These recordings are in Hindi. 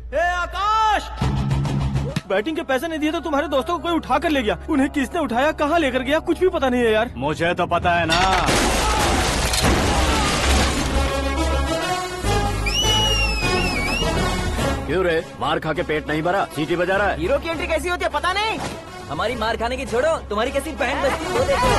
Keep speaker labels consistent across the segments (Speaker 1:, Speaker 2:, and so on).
Speaker 1: ए आकाश, बैटिंग के पैसे नहीं दिए तो तुम्हारे दोस्तों को कोई उठा कर ले गया। उन्हें किसने उठाया, कहाँ लेकर गया, कुछ भी पता नहीं है यार।
Speaker 2: मुझे तो पता है ना।
Speaker 3: क्यों रे, मार खा के पेट नहीं भरा, सीटी बजा रहा है?
Speaker 4: हीरो की एंट्री कैसी होती है पता नहीं। हमारी मार खाने की छोड़ो, तुम्हारी कैसी बहन बचती है वो देखो।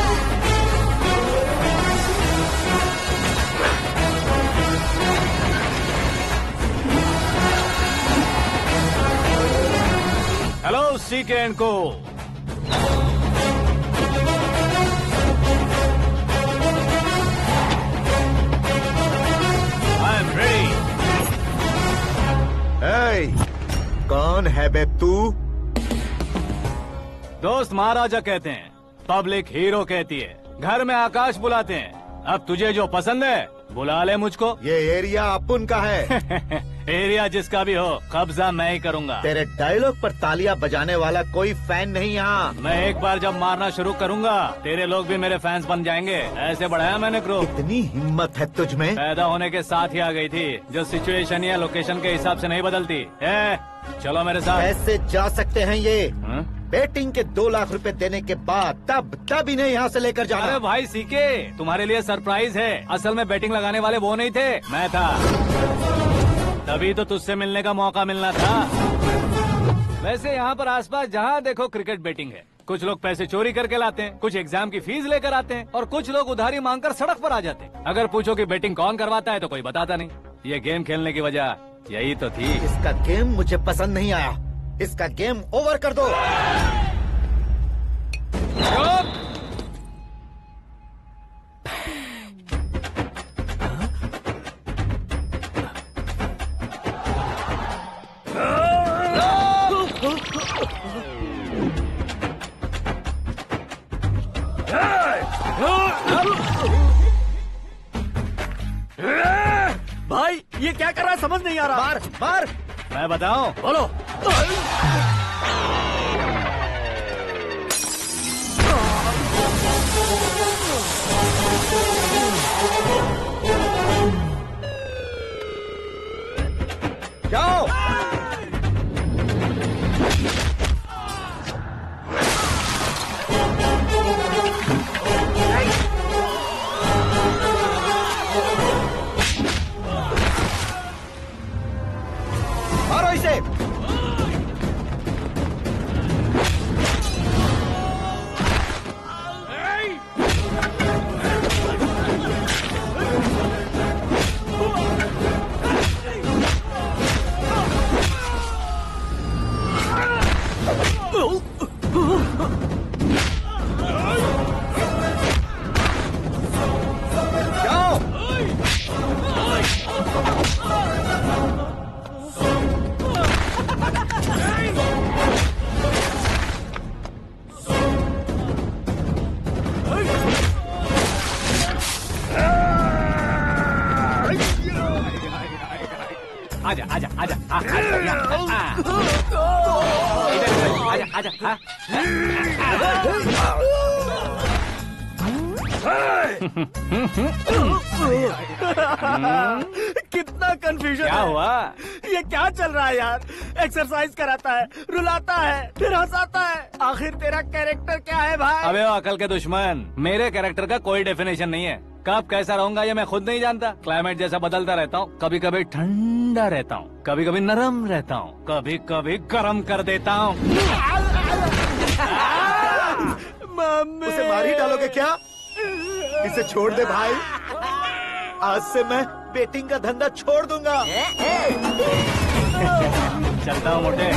Speaker 2: Hello CK and co. I am ready.
Speaker 5: कौन है बे तू?
Speaker 2: दोस्त महाराजा कहते हैं, पब्लिक हीरो कहती है, घर में आकाश बुलाते हैं। अब तुझे जो पसंद है बुला ले मुझको।
Speaker 5: ये एरिया अपुन का है।
Speaker 2: एरिया जिसका भी हो, कब्जा मैं ही करूंगा।
Speaker 5: तेरे डायलॉग पर तालियां बजाने वाला कोई फैन नहीं यहाँ।
Speaker 2: मैं एक बार जब मारना शुरू करूंगा, तेरे लोग भी मेरे फैंस बन जाएंगे। ऐसे बढ़ाया मैंने ग्रुप।
Speaker 5: इतनी हिम्मत है तुझ में?
Speaker 2: पैदा होने के साथ ही आ गई थी, जो सिचुएशन या लोकेशन के हिसाब से नहीं बदलती। चलो मेरे साथ।
Speaker 5: कैसे जा सकते हैं ये?
Speaker 2: हा?
Speaker 5: बेटिंग के 2 लाख रुपए देने के बाद तब इन्हें यहाँ से लेकर जाना।
Speaker 2: अरे भाई सीके, तुम्हारे लिए सरप्राइज है। असल में बैटिंग लगाने वाले वो नहीं थे, मैं था। तभी तो तुझसे मिलने का मौका मिलना था। वैसे यहाँ पर आसपास जहाँ देखो क्रिकेट बैटिंग है। कुछ लोग पैसे चोरी करके लाते हैं, कुछ एग्जाम की फीस लेकर आते हैं, और कुछ लोग उधारी मांगकर सड़क पर आ जाते हैं। अगर पूछो कि बैटिंग कौन करवाता है तो कोई बताता नहीं। ये गेम खेलने की वजह यही तो थी।
Speaker 5: इसका गेम मुझे पसंद नहीं आया। इसका गेम ओवर कर दो।
Speaker 1: भाई ये क्या कर रहा है, समझ नहीं आ रहा।
Speaker 5: मार मार।
Speaker 2: मैं बताऊं?
Speaker 5: बोलो। जाओ। मारो इसे।
Speaker 2: आजा आजा आजा आजा आजा आजा।
Speaker 1: कितना कंफ्यूजन।
Speaker 2: क्या हुआ?
Speaker 1: ये क्या चल रहा है यार? एक्सरसाइज कराता है, रुलाता है, फिर हंसाता है। आखिर तेरा कैरेक्टर क्या है भाई?
Speaker 2: अबे ओ अकल के दुश्मन, मेरे कैरेक्टर का कोई डेफिनेशन नहीं है। कब कैसा रहूंगा ये मैं खुद नहीं जानता। क्लाइमेट जैसा बदलता रहता हूँ। कभी कभी ठंडा रहता हूँ, कभी कभी नरम रहता हूँ, कभी कभी गर्म कर देता हूँ।
Speaker 5: उसे मार ही डालोगे क्या? इसे छोड़ दे भाई। आज से मैं बेटिंग का धंधा छोड़ दूंगा।
Speaker 2: चलता हूँ मोटे।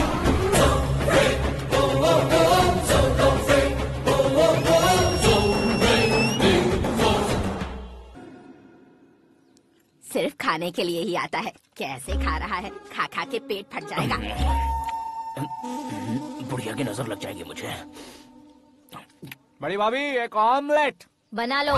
Speaker 6: सिर्फ खाने के लिए ही आता है। कैसे खा रहा है, खा खा के पेट फट जाएगा।
Speaker 3: बुढ़िया की नजर लग जाएगी मुझे।
Speaker 2: बड़ी भाभी एक ऑमलेट
Speaker 6: बना लो।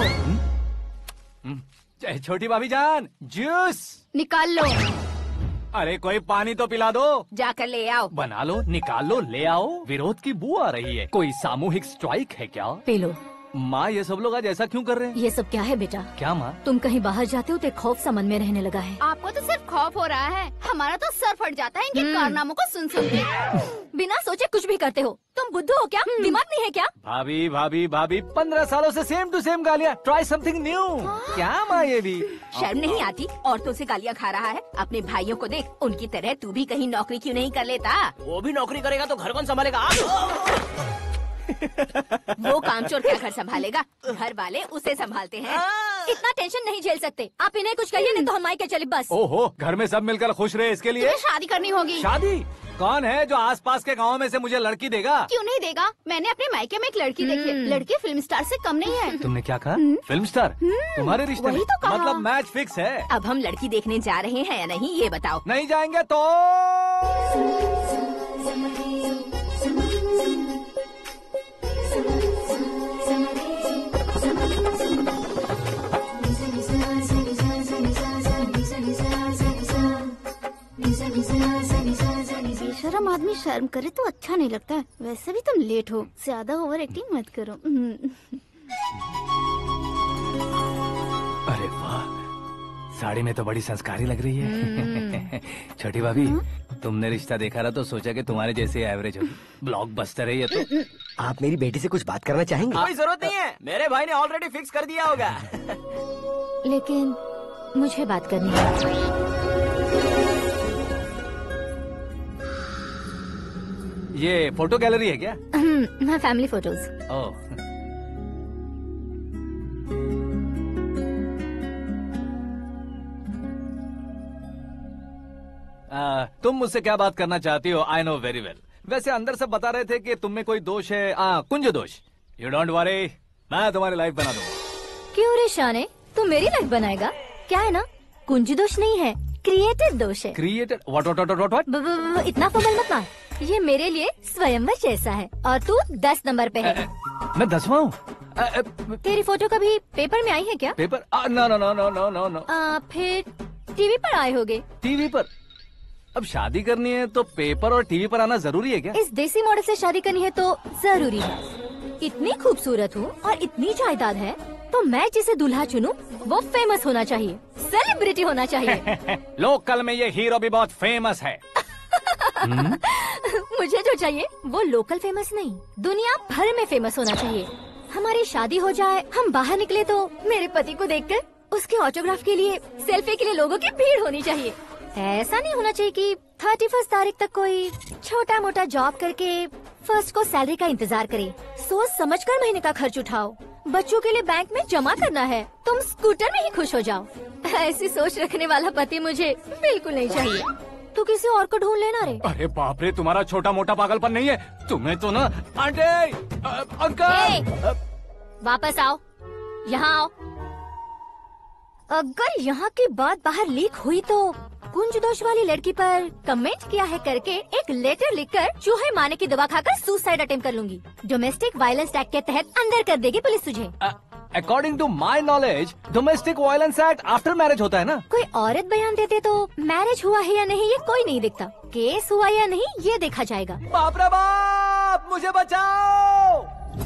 Speaker 2: छोटी भाभी जान जूस
Speaker 6: निकाल लो।
Speaker 2: अरे कोई पानी तो पिला दो।
Speaker 6: जाकर ले आओ।
Speaker 2: बना लो, निकाल लो, ले आओ। विरोध की बू आ रही है। कोई सामूहिक स्ट्राइक है क्या?
Speaker 6: पी लो।
Speaker 2: माँ ये सब लोग आज ऐसा क्यों कर रहे हैं?
Speaker 7: ये सब क्या है बेटा?
Speaker 2: क्या माँ?
Speaker 7: तुम कहीं बाहर जाते हो तो एक खौफ सा मन में रहने लगा है।
Speaker 6: आपको तो सिर्फ खौफ हो रहा है, हमारा तो सर फट जाता है इनके कारनामों को सुन सुन के।
Speaker 7: बिना सोचे कुछ भी करते हो। तुम बुद्धू हो क्या? दिमाग नहीं है क्या?
Speaker 2: भाभी भाभी भाभी 15 सालों से सेम टू सेम गालियाँ। Try something new. क्या माँ ये भी?
Speaker 6: शर्म नहीं आती? औरतों से गालियाँ खा रहा है। अपने भाइयों को देख, उनकी तरह तू भी कहीं नौकरी क्यों नहीं कर लेता?
Speaker 4: वो भी नौकरी करेगा तो घर कौन संभालेगा?
Speaker 6: वो कामचोर क्या घर संभालेगा? घर वाले उसे संभालते हैं।
Speaker 7: इतना टेंशन नहीं झेल सकते। आप इन्हें कुछ कहिए नहीं तो हम मायके चले बस।
Speaker 2: ओहो, घर में सब मिलकर खुश रहे इसके लिए।
Speaker 6: तुम्हें शादी करनी होगी।
Speaker 2: शादी? कौन है जो आसपास के गाँव में से मुझे लड़की देगा?
Speaker 6: क्यों नहीं देगा? मैंने अपने मायके में एक लड़की देखी है। लड़की फिल्म स्टार से कम नहीं है।
Speaker 2: तुमने क्या कहा? Film star? तुम्हारे रिश्ते में?
Speaker 6: वही तो कहा।
Speaker 2: मतलब मैच फिक्स है।
Speaker 6: अब हम लड़की देखने जा रहे हैं या नहीं, ये बताओ।
Speaker 2: नहीं जाएंगे तो?
Speaker 6: बेशरम आदमी शर्म करे तो अच्छा नहीं लगता। वैसे भी तुम लेट हो, ज्यादा ओवर एक्टिंग मत करो।
Speaker 2: अरे वाह, साड़ी में तो बड़ी संस्कारी लग रही है। छोटी भाभी, तुमने रिश्ता देखा रहा तो सोचा कि तुम्हारे जैसे एवरेज होगी। ब्लॉकबस्टर है ये तो।
Speaker 8: आप मेरी बेटी से कुछ बात करना चाहेंगे?
Speaker 4: कोई जरूरत नहीं है, मेरे भाई ने ऑलरेडी फिक्स कर दिया होगा।
Speaker 7: लेकिन मुझे बात करनी है।
Speaker 2: ये फोटो गैलरी है क्या?
Speaker 7: मैं फैमिली फोटोज।
Speaker 2: ओह, तुम मुझसे क्या बात करना चाहती हो? I know very well. वैसे अंदर से बता रहे थे कि तुम में कोई दोष है, कुंज दोष। यू डोंट वरी, मैं तुम्हारी लाइफ बना दूंगा।
Speaker 7: क्यों रे शाने, तू मेरी लाइफ बनाएगा? क्या है ना, कुंज दोष नहीं है, क्रिएटेड दोष है।
Speaker 2: क्रिएटेड? व्हाट?
Speaker 7: इतना फॉर्मल मत मार। ये मेरे लिए स्वयंवर जैसा है और तू 10 नंबर पे है।
Speaker 2: मैं 10वां हूँ?
Speaker 7: तेरी फोटो कभी पेपर में आई है क्या?
Speaker 2: Paper? No no no no no no no.
Speaker 7: फिर टीवी पर आए होगे।
Speaker 2: टीवी पर? अब शादी करनी है तो पेपर और टीवी पर आना जरूरी है क्या?
Speaker 7: इस देसी मॉडल से शादी करनी है तो जरूरी है। इतनी खूबसूरत हूँ और इतनी जायदाद है तो मैं जिसे दूल्हा चुनूं वो फेमस होना चाहिए, सेलिब्रिटी होना चाहिए।
Speaker 2: लोकल में ये हीरो भी बहुत फेमस है।
Speaker 7: मुझे जो चाहिए वो लोकल फेमस नहीं, दुनिया भर में फेमस होना चाहिए। हमारी शादी हो जाए, हम बाहर निकले तो मेरे पति को देखकर उसके ऑटोग्राफ के लिए, सेल्फी के लिए लोगों की भीड़ होनी चाहिए। ऐसा नहीं होना चाहिए कि 31 तारीख तक कोई छोटा मोटा जॉब करके फर्स्ट को सैलरी का इंतजार करे। सोच समझकर महीने का खर्च उठाओ। बच्चों के लिए बैंक में जमा करना है, तुम स्कूटर में ही खुश हो जाओ। ऐसी सोच रखने वाला पति मुझे बिल्कुल नहीं चाहिए। तू किसी और को ढूंढ लेना रे।
Speaker 2: अरे बाप रे, तुम्हारा छोटा मोटा पागलपन नहीं है? तुम्हें तो ना आंटी, अंकल।
Speaker 7: वापस आओ, यहाँ आओ। अगर यहाँ की बात बाहर लीक हुई तो कुंज दोष वाली लड़की पर कमेंट किया है करके एक लेटर लिखकर चूहे मारने की दवा खाकर सुसाइड अटेम्प्ट कर लूंगी। डोमेस्टिक वायलेंस एक्ट के तहत अंदर कर देगी पुलिस तुझे।
Speaker 2: According to my knowledge domestic violence act after marriage होता है ना?
Speaker 7: कोई औरत बयान देते तो मैरिज हुआ है या नहीं ये कोई नहीं दिखता, केस हुआ या नहीं ये देखा जाएगा।
Speaker 2: बाप रे बाप, मुझे बचाओ।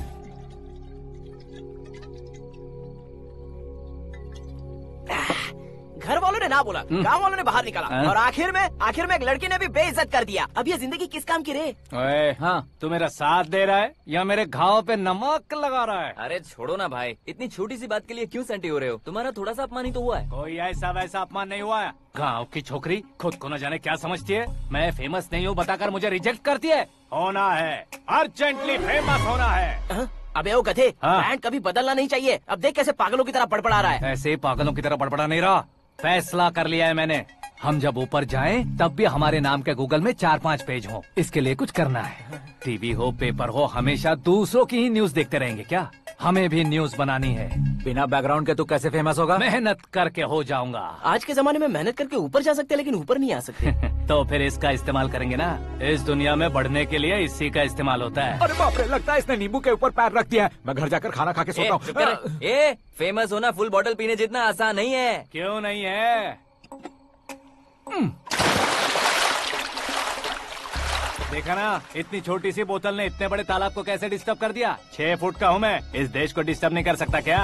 Speaker 4: घर वालों ने ना बोला, गांव वालों ने बाहर निकाला और आखिर में एक लड़की ने भी बेइज्जत कर दिया। अब ये जिंदगी किस काम की रे?
Speaker 2: ओए, हाँ, तू मेरा साथ दे रहा है या मेरे घाव पे नमक लगा रहा है?
Speaker 4: अरे छोड़ो ना भाई, इतनी छोटी सी बात के लिए क्यों सैंटी हो रहे हो? तुम्हारा थोड़ा सा अपमान ही तो हुआ है।
Speaker 2: कोई ऐसा वैसा अपमान नहीं हुआ है। गाँव की छोकरी खुद को न जाने क्या समझती है। मैं फेमस नहीं हूँ बताकर मुझे रिजेक्ट करती है। होना है, अर्जेंटली फेमस होना है।
Speaker 4: अबे ओ गधे,
Speaker 2: हाँ।
Speaker 4: ब्रांड कभी बदलना नहीं चाहिए। अब देख कैसे पागलों की तरह बड़बड़ा रहा है।
Speaker 2: ऐसे पागलों की तरह बड़बड़ा नहीं रहा, फैसला कर लिया है मैंने। हम जब ऊपर जाएं तब भी हमारे नाम के गूगल में 4-5 पेज हो। इसके लिए कुछ करना है। टीवी हो, पेपर हो, हमेशा दूसरों की ही न्यूज देखते रहेंगे क्या? हमें भी न्यूज बनानी है।
Speaker 3: बिना बैकग्राउंड के तू कैसे फेमस होगा?
Speaker 2: मेहनत करके हो जाऊंगा।
Speaker 4: आज के जमाने में मेहनत करके ऊपर जा सकते हैं लेकिन ऊपर नहीं आ सकते।
Speaker 2: तो फिर इसका इस्तेमाल करेंगे ना। इस दुनिया में बढ़ने के लिए इसी का इस्तेमाल होता है।
Speaker 3: अरे बाप रे, लगता है इसने नींबू के ऊपर पैर रख दिया है। मैं घर जाकर खाना खा के सोता हूँ।
Speaker 4: ए, फेमस होना फुल बॉटल पीने जितना आसान नहीं है।
Speaker 2: क्यों नहीं है? देखा ना, इतनी छोटी सी बोतल ने इतने बड़े तालाब को कैसे डिस्टर्ब कर दिया। 6 फुट का हूँ मैं, इस देश को डिस्टर्ब नहीं कर सकता क्या?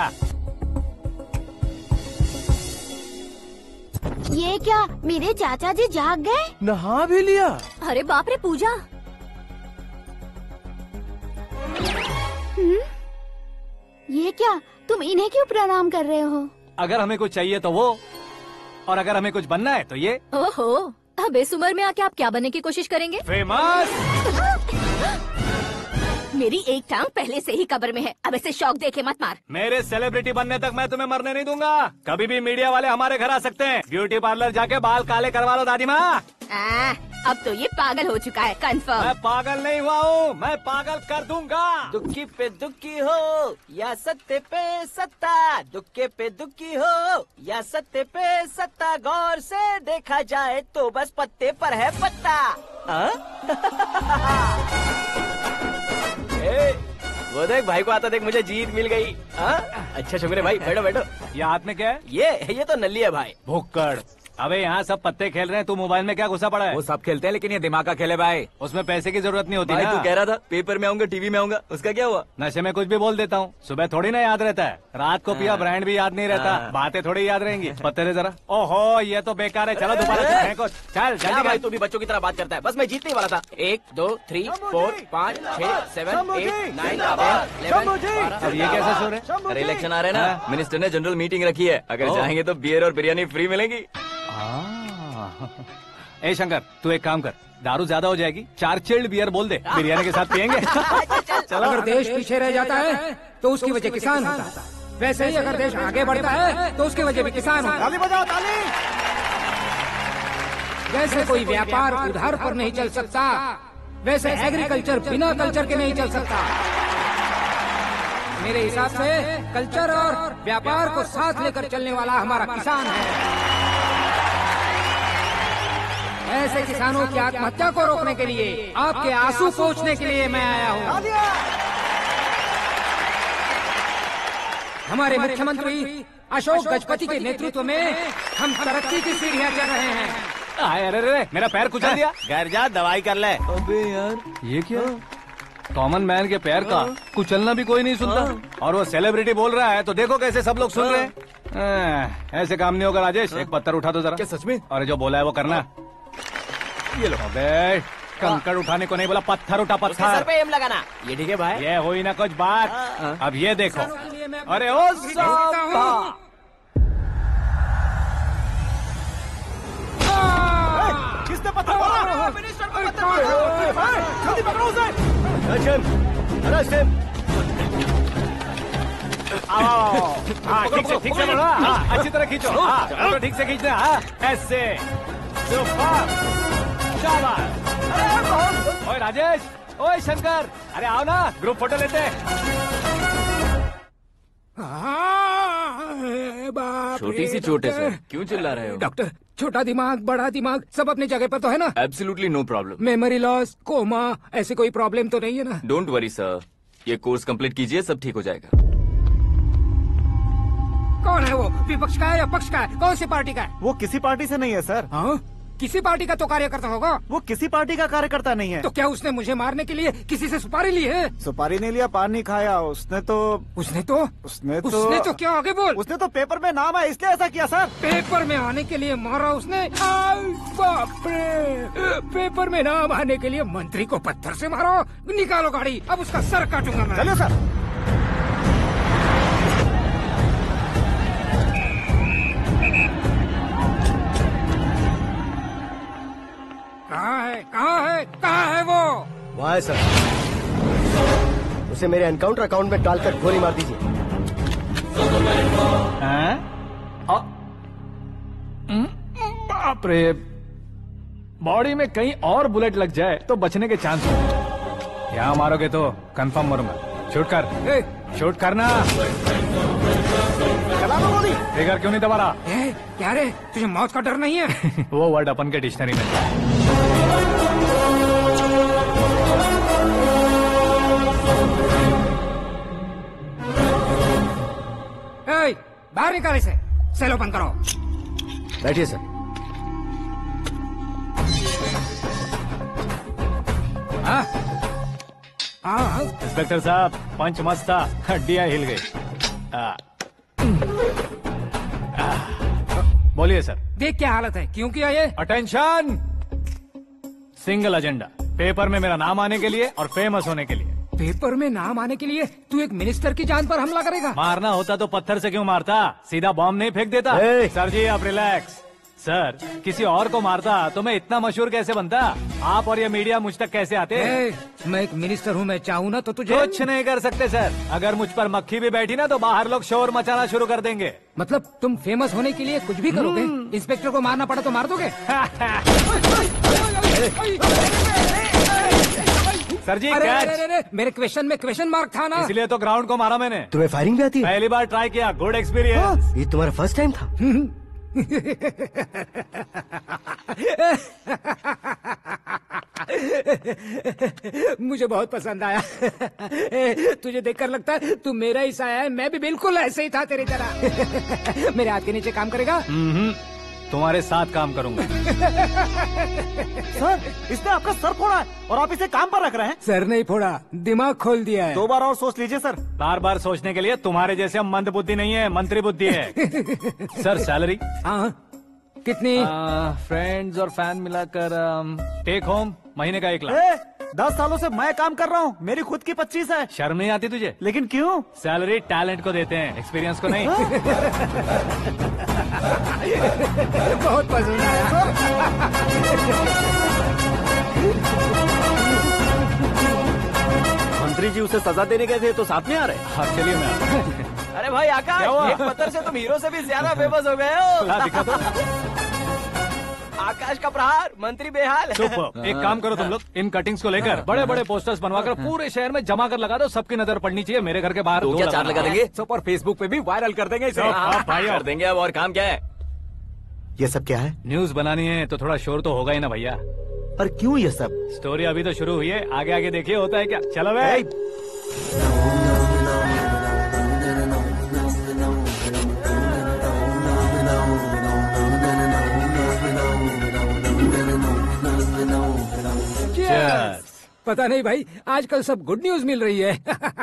Speaker 7: ये क्या, मेरे चाचा जी जाग गए?
Speaker 1: नहा भी लिया?
Speaker 7: अरे बाप रे पूजा। ये क्या, तुम इन्हें क्यों प्रणाम कर रहे हो?
Speaker 2: अगर हमें कुछ चाहिए तो वो, और अगर हमें कुछ बनना है तो ये।
Speaker 7: ओहो, अब इस उम्र में आके आप क्या बनने की कोशिश करेंगे?
Speaker 2: फेमस।
Speaker 6: मेरी एक टांग पहले से ही कब्र में है, अब ऐसे शौक देके मत मार।
Speaker 2: मेरे सेलिब्रिटी बनने तक मैं तुम्हें मरने नहीं दूंगा। कभी भी मीडिया वाले हमारे घर आ सकते हैं। ब्यूटी पार्लर जाके बाल काले करवा लो दादी माँ।
Speaker 6: अब तो ये पागल हो चुका है, कंफर्म।
Speaker 2: मैं पागल नहीं हुआ हूँ, मैं पागल कर दूंगा।
Speaker 4: दुखी पे दुखी हो या सत्ते पे सत्ता, दुखे पे दुखी हो या सत्ते पे सत्ता, गौर से देखा जाए तो बस पत्ते पर है पत्ता। वो देख भाई को आता देख, मुझे जीत मिल गई। अच्छा शुक्र है भाई, बैठो बैठो।
Speaker 2: ये हाथ में क्या है?
Speaker 4: ये तो नल्ली है भाई।
Speaker 2: भुक्कड़। अबे यहाँ सब पत्ते खेल रहे हैं, तू मोबाइल में क्या घुसा पड़ा है?
Speaker 3: वो सब खेलते हैं लेकिन ये दिमाग का खेल है भाई।
Speaker 2: उसमें पैसे की जरूरत नहीं होती
Speaker 4: भाई
Speaker 2: ना।
Speaker 4: तू कह रहा था पेपर में आऊंगा, टीवी में आऊंगा, उसका क्या हुआ?
Speaker 2: नशे में कुछ भी बोल देता हूँ, सुबह थोड़ी ना याद रहता है। रात को पिया ब्रांड भी याद नहीं रहता, बातें थोड़ी याद रहेंगी। पत्ते दे जरा। ओहो ये तो बेकार है, चलो दोबारा से फेंको। चल
Speaker 4: क्या
Speaker 2: जल्दी
Speaker 4: भाई
Speaker 2: कर।
Speaker 4: तू भी बच्चों की तरह बात करता है। बस मैं जीतने वाला था। 1 2 3 4 5 6 7 8 9 10 11।
Speaker 2: अब ये कैसे सो रहे?
Speaker 4: अरे इलेक्शन आ रहे हैं ना, मिनिस्टर ने जनरल मीटिंग रखी है, अगर जाएंगे तो बियर और बिरयानी फ्री मिलेगी।
Speaker 2: ए शंकर, तू एक काम कर, दारू ज्यादा हो जाएगी, 4 चिल्ड बियर बोल दे, बिरयानी के साथ पियेंगे। चलो।
Speaker 9: अगर देश पीछे रह जाता है तो उसकी वजह किसान होता है, वैसे ही अगर देश आगे बढ़ता है तो उसकी वजह भी किसान होता है।
Speaker 1: ताली बजाओ, ताली।
Speaker 9: जैसे कोई व्यापार उधार पर नहीं चल सकता, वैसे एग्रीकल्चर बिना कल्चर के नहीं चल सकता। मेरे हिसाब से कल्चर और व्यापार को साथ लेकर चलने वाला हमारा किसान है। ऐसे किसानों की आत्महत्या को रोकने के लिए, आपके आंसू पोंछने के लिए मैं आया हूँ। हमारे मुख्यमंत्री अशोक गजपति के नेतृत्व में हम तरक्की की सीढ़ियाँ चढ़ रहे हैं।
Speaker 2: अरे अरे मेरा पैर कुचल दिया।
Speaker 1: घर जा, दवाई कर ले।
Speaker 4: अबे यार
Speaker 2: ये क्या? कॉमन मैन के पैर का कुचलना भी कोई नहीं सुनता, और वो सेलिब्रिटी बोल रहा है तो देखो कैसे सब लोग सुन रहे हैं। ऐसे काम नहीं होगा राजेश, एक पत्थर उठा दो जरा।
Speaker 3: क्या सच में?
Speaker 2: और जो बोला है वो करना। ये लो। अबे कंकड़ उठाने को नहीं बोला, पत्थर उठा,
Speaker 4: उसके सर
Speaker 2: पत्थर।
Speaker 4: पे एम लगाना। ये ठीक है भाई।
Speaker 2: ये हुई ना कुछ बात। अब ये देखो। अरे ओ साहब,
Speaker 1: किसने पत्थर मारा?
Speaker 4: मिनिस्टर को पत्थर मारा।
Speaker 1: जल्दी पकड़ो उसे।
Speaker 2: हाँ ठीक से पकड़ो। हाँ अच्छी तरह खींचो। हाँ तो ठीक से खींचना। हाँ ऐसे। ओए राजेश, ओए शंकर, अरे आओ ना, ग्रुप फोटो लेते हैं।
Speaker 4: छोटी सी चोट है सर, क्यों चिल्ला रहे हो?
Speaker 9: डॉक्टर, छोटा दिमाग बड़ा दिमाग सब अपनी जगह पर तो है ना?
Speaker 4: Absolutely no problem.
Speaker 9: Memory loss, coma, ऐसी कोई प्रॉब्लम तो नहीं है ना?
Speaker 4: डोंट वरी सर, ये कोर्स कंप्लीट कीजिए, सब ठीक हो जाएगा।
Speaker 9: कौन है वो? विपक्ष का है या पक्ष का है? कौन सी पार्टी का है?
Speaker 1: वो किसी पार्टी से नहीं है सर।
Speaker 9: हाँ? किसी पार्टी का तो कार्यकर्ता होगा।
Speaker 1: वो किसी पार्टी का कार्यकर्ता नहीं है।
Speaker 9: तो क्या उसने मुझे मारने के लिए किसी से सुपारी ली है?
Speaker 1: सुपारी नहीं लिया, पान नहीं खाया। उसने तो
Speaker 9: क्या आगे बोल?
Speaker 1: उसने तो पेपर में नाम है इसलिए ऐसा किया सर।
Speaker 9: पेपर में आने के लिए मारा उसने? बाप रे! पेपर में नाम आने के लिए मंत्री को पत्थर से मारो? निकालो गाड़ी, अब उसका सर काटूंगा मैं।
Speaker 1: चलो सर।
Speaker 9: कहाँ है वो?
Speaker 8: वहाँ है सर। उसे मेरे एनकाउंटर अकाउंट में डालकर गोली मार दीजिए।
Speaker 2: बाप रे, बॉडी में कहीं और बुलेट लग जाए तो बचने के चांस हो। यहाँ मारोगे तो कंफर्म मरूंगा। शूट कर, शूट करना।
Speaker 1: चला दो गोली।
Speaker 2: ट्रिगर क्यों नहीं दबा रहा?
Speaker 9: क्या रे, तुझे मौत का डर नहीं है?
Speaker 2: वो वर्ड अपन के डिक्शनरी में है।
Speaker 9: बाहर निकाल इसे, सेल ओपन करो।
Speaker 8: बैठिए सर।
Speaker 9: हाँ
Speaker 2: इंस्पेक्टर साहब, पंच मस्त था, हड्डियां हिल गई। बोलिए सर।
Speaker 9: देख क्या हालत है, क्यों किया ये?
Speaker 2: अटेंशन, सिंगल एजेंडा, पेपर में मेरा नाम आने के लिए और फेमस होने के लिए।
Speaker 9: पेपर में नाम आने के लिए तू एक मिनिस्टर की जान पर हमला करेगा?
Speaker 2: मारना होता तो पत्थर से क्यों मारता, सीधा बॉम्ब नहीं फेंक देता। सर जी आप रिलैक्स। सर, किसी और को मारता तो मैं इतना मशहूर कैसे बनता? आप और ये मीडिया मुझ तक कैसे आते?
Speaker 9: मैं एक मिनिस्टर हूँ, मैं चाहूँ ना तो तुझे
Speaker 2: कुछ नहीं कर सकते सर। अगर मुझ पर मक्खी भी बैठी ना तो बाहर लोग शोर मचाना शुरू कर देंगे।
Speaker 9: मतलब तुम फेमस होने के लिए कुछ भी करोगे? इंस्पेक्टर को मारना पड़ा तो मार दोगे?
Speaker 2: सर जी
Speaker 9: अरे, मेरे क्वेश्चन में क्वेश्चन मार्क था ना,
Speaker 2: इसलिए तो ग्राउंड को मारा मैंने।
Speaker 8: तुम्हें फायरिंग भी आती है?
Speaker 2: पहली बार ट्राई किया, गुड एक्सपीरियंस।
Speaker 8: ये तुम्हारा फर्स्ट टाइम था?
Speaker 9: मुझे बहुत पसंद आया। तुझे देखकर लगता है तू मेरा ही साया है। मैं भी बिल्कुल ऐसे ही था तेरी तरह। मेरे हाथ के नीचे काम करेगा?
Speaker 2: तुम्हारे साथ काम करूंगा।
Speaker 1: सर, इसने आपका सर फोड़ा है और आप इसे काम पर रख रहे हैं।
Speaker 9: सर नहीं फोड़ा, दिमाग खोल दिया है।
Speaker 1: 2 बार और सोच लीजिए सर।
Speaker 2: बार बार सोचने के लिए तुम्हारे जैसे मंद बुद्धि नहीं है, मंत्री बुद्धि है। Sir salary?
Speaker 9: हाँ, कितनी?
Speaker 2: फ्रेंड्स और फैन मिलाकर टेक होम महीने का 1 लाख।
Speaker 1: 10 सालों से मैं काम कर रहा हूँ, मेरी खुद की 25 है।
Speaker 2: शर्म नहीं आती तुझे?
Speaker 1: लेकिन क्यों?
Speaker 2: सैलरी टैलेंट को देते हैं, एक्सपीरियंस को नहीं।
Speaker 9: बहुत पसंद आया।
Speaker 1: मंत्री जी उसे सजा देने गए थे तो साथ में आ रहे।
Speaker 2: हाँ चलिए मैं आता हूं।
Speaker 4: अरे भाई आकाश, एक पत्थर से तुम हीरो से भी ज्यादा फेमस हो गए हो।
Speaker 2: दिखा दो।
Speaker 4: आकाश का प्रहार, मंत्री बेहाल।
Speaker 2: सुपर। एक काम करो तुम लोग, इन कटिंग्स को लेकर बड़े बड़े पोस्टर्स बनवाकर पूरे शहर में जमा कर लगा दो। सबकी नजर पड़नी चाहिए। मेरे घर के बाहर
Speaker 3: तो क्या 4 लगा देंगे?
Speaker 5: सुपर, फेसबुक पे भी वायरल कर देंगे इसे।
Speaker 2: भाई
Speaker 3: कर देंगे। अब और काम क्या है?
Speaker 5: ये सब क्या है?
Speaker 2: न्यूज बनानी है तो थोड़ा शोर तो होगा ही ना भैया।
Speaker 5: पर क्यों ये सब?
Speaker 2: स्टोरी अभी तो शुरू हुई है, आगे आगे देखिए होता है क्या। चलो भाई।
Speaker 9: पता नहीं भाई, आजकल सब गुड न्यूज मिल रही है।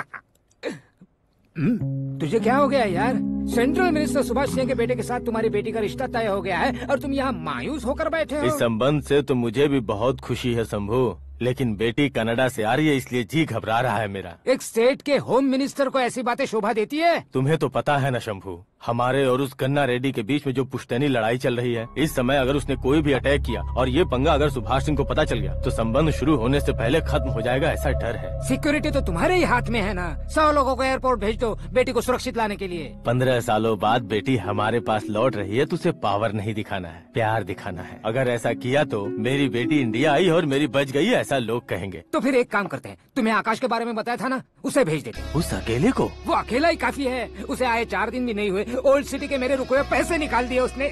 Speaker 9: तुझे क्या हो गया यार? सेंट्रल मिनिस्टर सुभाष सिंह के बेटे के साथ तुम्हारी बेटी का रिश्ता तय हो गया है और तुम यहाँ मायूस होकर बैठे हो।
Speaker 10: इस संबंध से तो मुझे भी बहुत खुशी है शंभू, लेकिन बेटी कनाडा से आ रही है इसलिए जी घबरा रहा है मेरा।
Speaker 9: एक स्टेट के होम मिनिस्टर को ऐसी बातें शोभा देती है?
Speaker 10: तुम्हें तो पता है ना शंभू, हमारे और उस गन्ना रेड्डी के बीच में जो पुश्तैनी लड़ाई चल रही है, इस समय अगर उसने कोई भी अटैक किया और ये पंगा अगर सुभाष सिंह को पता चल गया तो संबंध शुरू होने से पहले खत्म हो जाएगा, ऐसा डर है।
Speaker 9: सिक्योरिटी तो तुम्हारे ही हाथ में है ना। 100 लोगों को एयरपोर्ट भेज दो बेटी को सुरक्षित लाने के लिए।
Speaker 10: 15 सालों बाद बेटी हमारे पास लौट रही है तो उसे पावर नहीं दिखाना है, प्यार दिखाना है। अगर ऐसा किया तो मेरी बेटी इंडिया आई और मेरी बच गई, ऐसा लोग कहेंगे।
Speaker 9: तो फिर एक काम करते हैं, तुम्हें आकाश के बारे में बताया था ना, उसे भेज देते।
Speaker 10: उस अकेले को?
Speaker 9: वो अकेला ही काफी है। उसे आए 4 दिन भी नहीं हुए, ओल्ड सिटी के मेरे रुके हुए पैसे निकाल दिए उसने।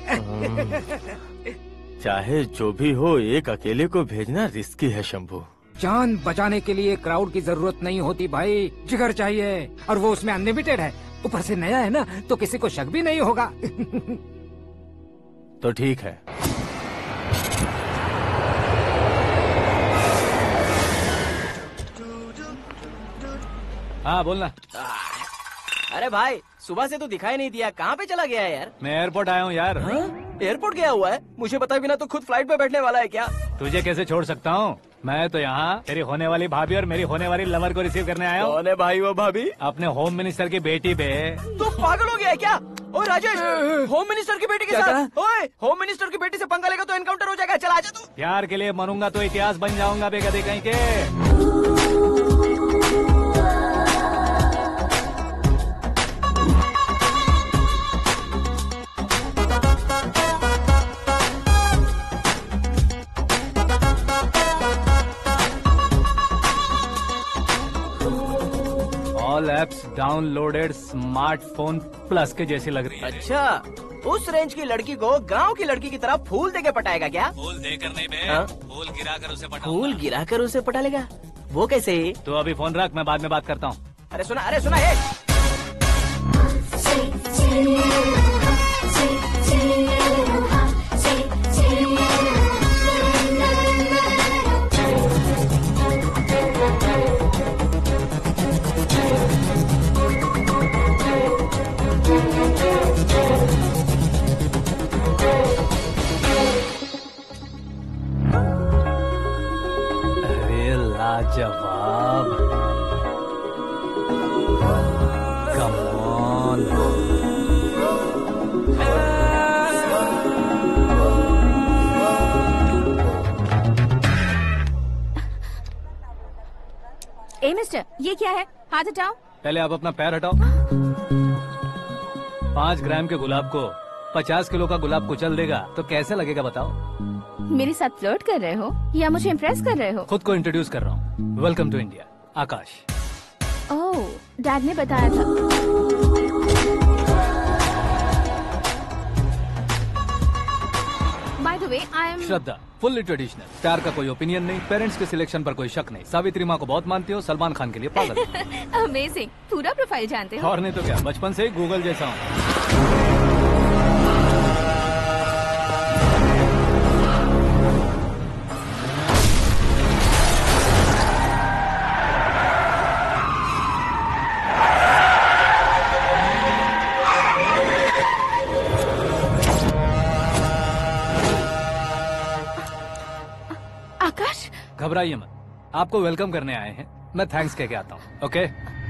Speaker 10: चाहे जो भी हो, एक अकेले को भेजना रिस्की है शंभू।
Speaker 9: जान बचाने के लिए क्राउड की जरूरत नहीं होती भाई, जिगर चाहिए, और वो उसमें अनलिमिटेड है। ऊपर से नया है ना, तो किसी को शक भी नहीं होगा।
Speaker 10: तो ठीक है।
Speaker 2: हाँ बोलना।
Speaker 4: अरे भाई, सुबह से तो दिखाई नहीं दिया, कहाँ पे चला गया है यार?
Speaker 2: मैं एयरपोर्ट आया हूँ यार।
Speaker 4: एयरपोर्ट गया हुआ है? मुझे बताए बिना तो खुद फ्लाइट पे बैठने वाला है क्या?
Speaker 2: तुझे कैसे छोड़ सकता हूँ? मैं तो यहाँ तेरी होने वाली भाभी और मेरी होने वाली लवर को रिसीव करने आया हूँ।
Speaker 4: कौन है भाई वो भाभी?
Speaker 2: अपने होम मिनिस्टर की बेटी पे।
Speaker 4: तू पागल हो गया है क्या? ओए राजेश, होम मिनिस्टर की बेटी के साथ? ओए, होम मिनिस्टर की बेटी से पंगा लेगा तो एनकाउंटर हो जाएगा। चल आजा तू।
Speaker 2: प्यार के लिए मरूंगा तो इतिहास बन जाऊंगा बेगदे कहीं के। All apps downloaded smartphone plus के जैसी लग रही है।
Speaker 4: अच्छा, उस रेंज की लड़की को गांव की लड़की की तरह फूल देके पटाएगा क्या?
Speaker 2: फूल देकर नहीं बे, फूल गिराकर उसे पटा।
Speaker 4: फूल गिराकर उसे पटा लेगा? वो कैसे?
Speaker 2: तो अभी फोन रख, मैं बाद में बात करता हूँ।
Speaker 4: अरे सुना ये।
Speaker 2: लाजवाब। Come on.
Speaker 6: ए मिस्टर, ये क्या है? हाथ हटाओ।
Speaker 2: पहले आप अपना पैर हटाओ। 5 ग्राम के गुलाब को 50 किलो का गुलाब कुचल देगा तो कैसे लगेगा बताओ?
Speaker 6: मेरे साथ फ्लर्ट कर रहे हो या मुझे इम्प्रेस कर रहे हो?
Speaker 2: खुद को इंट्रोड्यूस कर रहा हूँ। Welcome to India, Akash.
Speaker 6: Oh, dad ने बताया था। By the way, I am
Speaker 2: Shraddha, fully traditional. प्यार का कोई ओपिनियन नहीं, पेरेंट्स के सिलेक्शन पर कोई शक नहीं। सावित्री माँ को बहुत मानती हो, सलमान खान के लिए पागल।
Speaker 6: अमेजिंग, पूरा प्रोफाइल जानते हो।
Speaker 2: और नहीं तो क्या, बचपन से ही गूगल जैसा हूँ।
Speaker 6: आकाश,
Speaker 2: घबराइए मत, आपको वेलकम करने आए हैं। मैं थैंक्स कह के आता हूँ। ओके?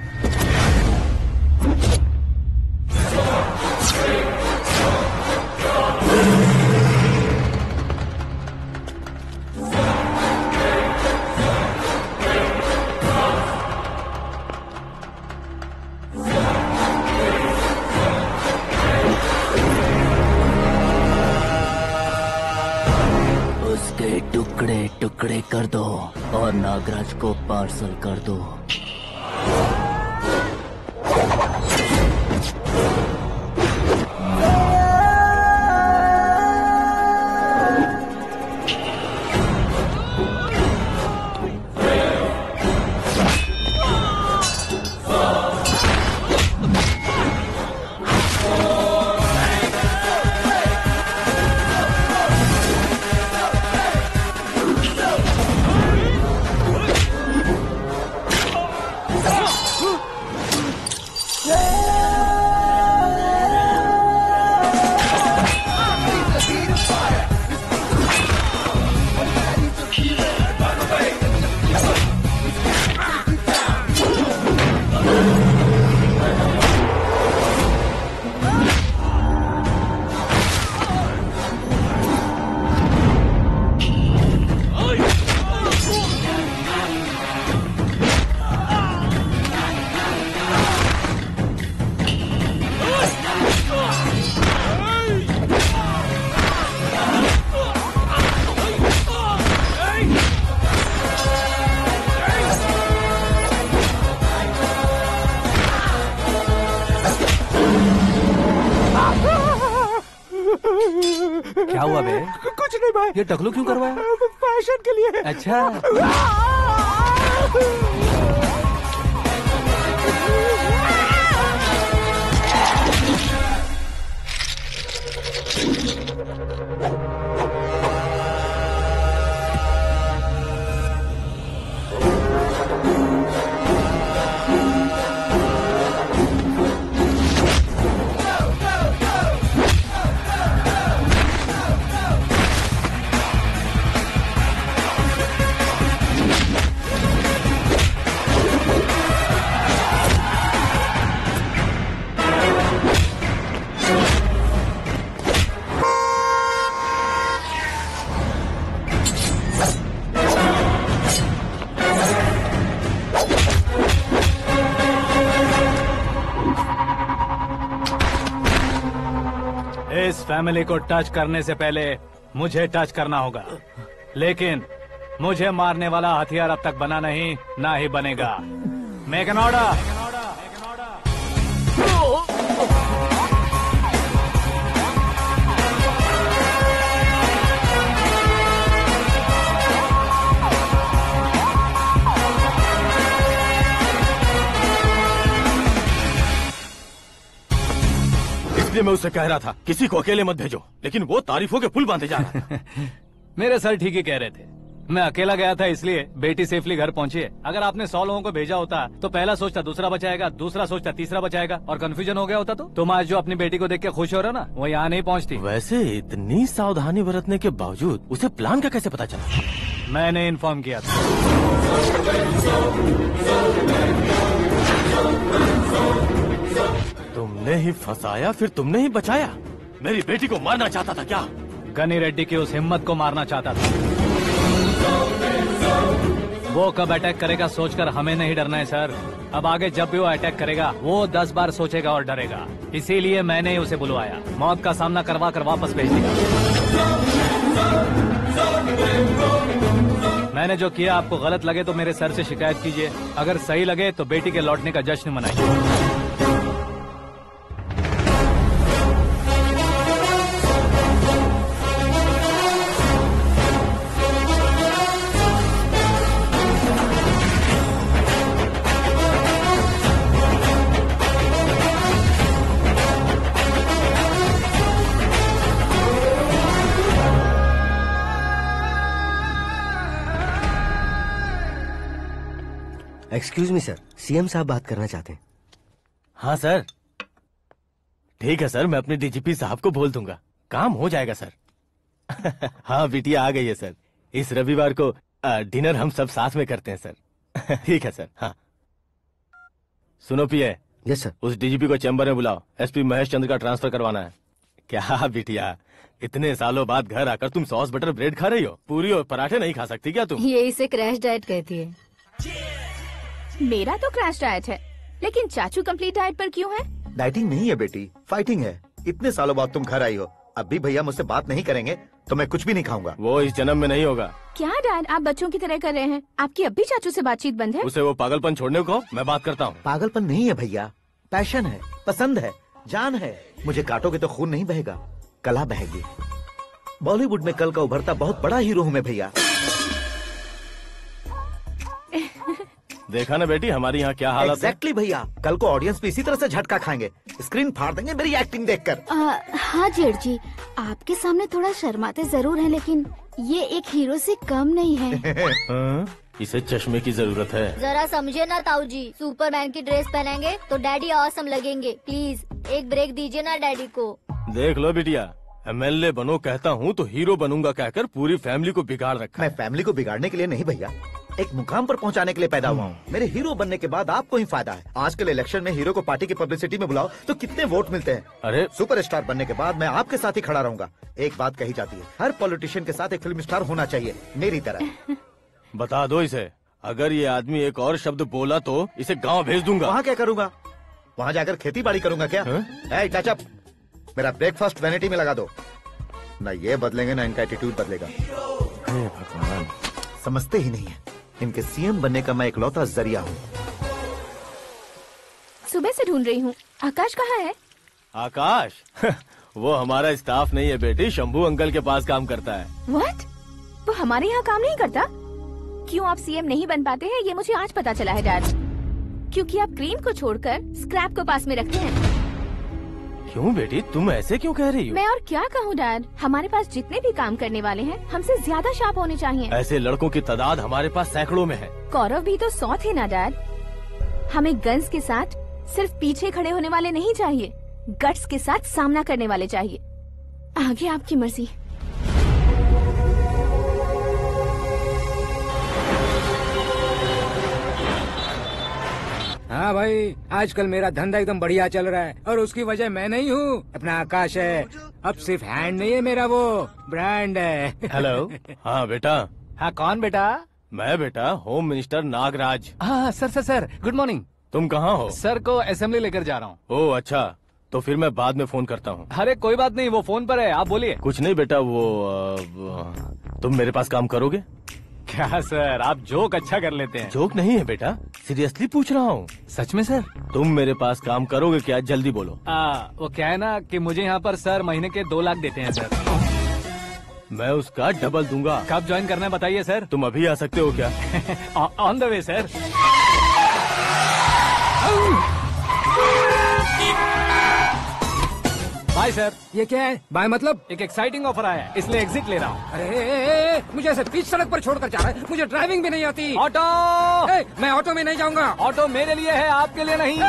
Speaker 4: उसके टुकड़े टुकड़े कर दो और नागराज को पार्सल कर दो। क्या हुआ बे?
Speaker 3: कुछ नहीं भाई।
Speaker 2: ये टकलू क्यों करवाया?
Speaker 3: फैशन के लिए।
Speaker 2: अच्छा। इस फैमिली को टच करने से पहले मुझे टच करना होगा, लेकिन मुझे मारने वाला हथियार अब तक बना नहीं, ना ही बनेगा। Make an order.
Speaker 10: इसलिए मैं उससे कह रहा था किसी को अकेले मत भेजो, लेकिन वो तारीफों के पुल बांधे जा रहा था।
Speaker 2: मेरे सर ठीक ही कह रहे थे। मैं अकेला गया था इसलिए बेटी सेफली घर पहुंची है। अगर आपने 100 लोगों को भेजा होता तो पहला सोचता दूसरा बचाएगा, दूसरा सोचता तीसरा बचाएगा, और कंफ्यूजन हो गया होता। तो तुम आज जो अपनी बेटी को देख के खुश हो रहे हो ना, वो यहाँ नहीं पहुँचती।
Speaker 10: वैसे इतनी सावधानी बरतने के बावजूद उसे प्लान का कैसे पता चला?
Speaker 2: मैंने इन्फॉर्म किया था।
Speaker 10: तुमने ही फंसाया, फिर तुमने ही बचाया। मेरी बेटी को मारना चाहता था क्या?
Speaker 2: गनी रेड्डी की उस हिम्मत को मारना चाहता था। वो कब अटैक करेगा सोचकर हमें नहीं डरना है सर। अब आगे जब भी वो अटैक करेगा वो 10 बार सोचेगा और डरेगा। इसीलिए मैंने ही उसे बुलवाया। मौत का सामना करवा कर वापस भेज दिया। मैंने जो किया आपको गलत लगे तो मेरे सर से शिकायत कीजिए, अगर सही लगे तो बेटी के लौटने का जश्न मनाइए।
Speaker 8: एक्सक्यूज मी सर, सीएम साहब बात करना चाहते हैं।
Speaker 10: हाँ सर, ठीक है सर, मैं अपने डीजीपी साहब को बोल दूंगा, काम हो जाएगा सर। हाँ बिटिया आ गई है सर। इस रविवार को डिनर हम सब साथ में करते हैं सर। ठीक है सर। हाँ सुनो पिए।
Speaker 8: Yes sir.
Speaker 10: उस डीजीपी को चैम्बर में बुलाओ, एसपी महेश चंद्र का ट्रांसफर करवाना है। क्या बिटिया, इतने सालों बाद घर आकर तुम सॉस बटर ब्रेड खा रही हो? पूरी और पराठे नहीं खा सकती क्या तुम?
Speaker 7: ये इसे क्रैश डाइट कहती है।
Speaker 6: मेरा तो क्रैश डाइट है, लेकिन चाचू कंप्लीट डाइट पर क्यों है?
Speaker 5: डाइटिंग नहीं है बेटी, फाइटिंग है। इतने सालों बाद तुम घर आई हो, अब भी भैया मुझसे बात नहीं करेंगे तो मैं कुछ भी नहीं खाऊंगा।
Speaker 10: वो इस जन्म में नहीं होगा।
Speaker 6: क्या डैड, आप बच्चों की तरह कर रहे हैं? आपकी अब भी चाचू से बातचीत बंद है?
Speaker 10: उसे वो पागलपन छोड़ने को, मैं बात करता हूँ।
Speaker 5: पागलपन नहीं है भैया, पैशन है, पसंद है, जान है। मुझे काटोगे तो खून नहीं बहेगा, कला बहेगी। बॉलीवुड में कल का उभरता बहुत बड़ा हीरो हूँ मैं भैया।
Speaker 10: देखा ना बेटी हमारी यहाँ क्या हालत है।
Speaker 5: एग्जैक्टली भैया, कल को ऑडियंस भी इसी तरह से झटका खाएंगे, स्क्रीन फाड़ देंगे मेरी एक्टिंग देखकर।
Speaker 7: हाँ जेठ जी, आपके सामने थोड़ा शर्माते जरूर हैं, लेकिन ये एक हीरो से कम नहीं है।
Speaker 10: इसे चश्मे की जरूरत है।
Speaker 7: जरा समझे ना ताऊ जी, सुपरमैन की ड्रेस पहनेंगे तो डैडी ऑसम लगेंगे। प्लीज एक ब्रेक दीजिए ना डैडी को।
Speaker 10: देख लो बिटिया, एमएलए बनो कहता हूँ तो हीरो बनूंगा कहकर पूरी फैमिली को बिगाड़ रखा।
Speaker 5: मैं फैमिली को बिगाड़ने के लिए नहीं भैया, एक मुकाम पर पहुंचाने के लिए पैदा हुआ हूँ। मेरे हीरो बनने के बाद आपको ही फायदा है। आजकल इलेक्शन में हीरो को पार्टी की पब्लिसिटी में बुलाओ तो कितने वोट मिलते हैं।
Speaker 10: अरे
Speaker 5: सुपरस्टार बनने के बाद मैं आपके साथ ही खड़ा रहूंगा। एक बात कही जाती है, हर पॉलिटिशियन के साथ एक फिल्म स्टार होना चाहिए, मेरी तरह।
Speaker 10: बता दो इसे, अगर ये आदमी एक और शब्द बोला तो इसे गाँव भेज दूंगा।
Speaker 5: वहाँ क्या करूँगा? वहाँ जाकर खेती बाड़ी करूँगा क्या? टच अप, मेरा ब्रेकफास्ट वैनिटी में लगा दो। न ये बदलेंगे न इनका एटीट्यूड बदलेगा।
Speaker 10: भगवान,
Speaker 5: समझते ही नहीं है, इनके सीएम बनने का मैं इकलौता जरिया हूँ।
Speaker 6: सुबह से ढूंढ रही हूँ, आकाश कहाँ है?
Speaker 10: आकाश? वो हमारा स्टाफ नहीं है बेटी, शंभू अंकल के पास काम करता है।
Speaker 6: व्हाट? वो हमारे यहाँ काम नहीं करता? क्यों आप सीएम नहीं बन पाते हैं ये मुझे आज पता चला है डैड। क्योंकि आप क्रीम को छोड़कर स्क्रैप को पास में रखते हैं।
Speaker 10: क्यों बेटी, तुम ऐसे क्यों कह रही हो?
Speaker 6: मैं और क्या कहूँ डैड, हमारे पास जितने भी काम करने वाले हैं हमसे ज्यादा शार्प होने चाहिए।
Speaker 10: ऐसे लड़कों की तादाद हमारे पास सैकड़ों में है।
Speaker 6: कौरव भी तो 100 थे ना डैड। हमें गन्स के साथ सिर्फ पीछे खड़े होने वाले नहीं चाहिए, गट्स के साथ सामना करने वाले चाहिए। आगे आपकी मर्जी।
Speaker 9: हाँ भाई, आजकल मेरा धंधा एकदम बढ़िया चल रहा है और उसकी वजह मैं नहीं हूँ, अपना आकाश है। अब सिर्फ हैंड नहीं है मेरा, वो ब्रांड है।
Speaker 10: हेलो। हाँ बेटा।
Speaker 2: हाँ कौन बेटा?
Speaker 10: मैं बेटा होम मिनिस्टर नागराज।
Speaker 2: हाँ सर गुड मॉर्निंग।
Speaker 10: तुम कहाँ हो?
Speaker 2: सर को असेंबली लेकर जा रहा हूँ।
Speaker 10: ओह अच्छा, तो फिर मैं बाद में फोन करता हूँ।
Speaker 2: अरे कोई बात नहीं, वो फोन पर है, आप बोलिए।
Speaker 10: कुछ नहीं बेटा, तुम मेरे पास काम करोगे?
Speaker 2: क्या सर, आप जोक अच्छा कर लेते हैं।
Speaker 10: जोक नहीं है बेटा, सीरियसली पूछ रहा हूँ।
Speaker 2: सच में सर?
Speaker 10: तुम मेरे पास काम करोगे क्या? जल्दी बोलो।
Speaker 2: वो क्या है ना कि मुझे यहाँ पर सर महीने के 2 लाख देते हैं सर।
Speaker 10: मैं उसका डबल दूंगा।
Speaker 2: कब ज्वाइन करना है बताइए सर।
Speaker 10: तुम अभी आ सकते हो क्या?
Speaker 2: On the way sir. Bye sir.
Speaker 9: ये क्या है? बाय मतलब?
Speaker 2: एक एक्साइटिंग ऑफर आया है, इसलिए एग्जिट ले रहा हूँ।
Speaker 9: अरे मुझे ऐसे बीच सड़क पर छोड़कर जा रहा है, मुझे ड्राइविंग भी नहीं आती।
Speaker 2: ऑटो!
Speaker 9: मैं ऑटो में नहीं जाऊंगा।
Speaker 2: ऑटो मेरे लिए है, आपके लिए नहीं।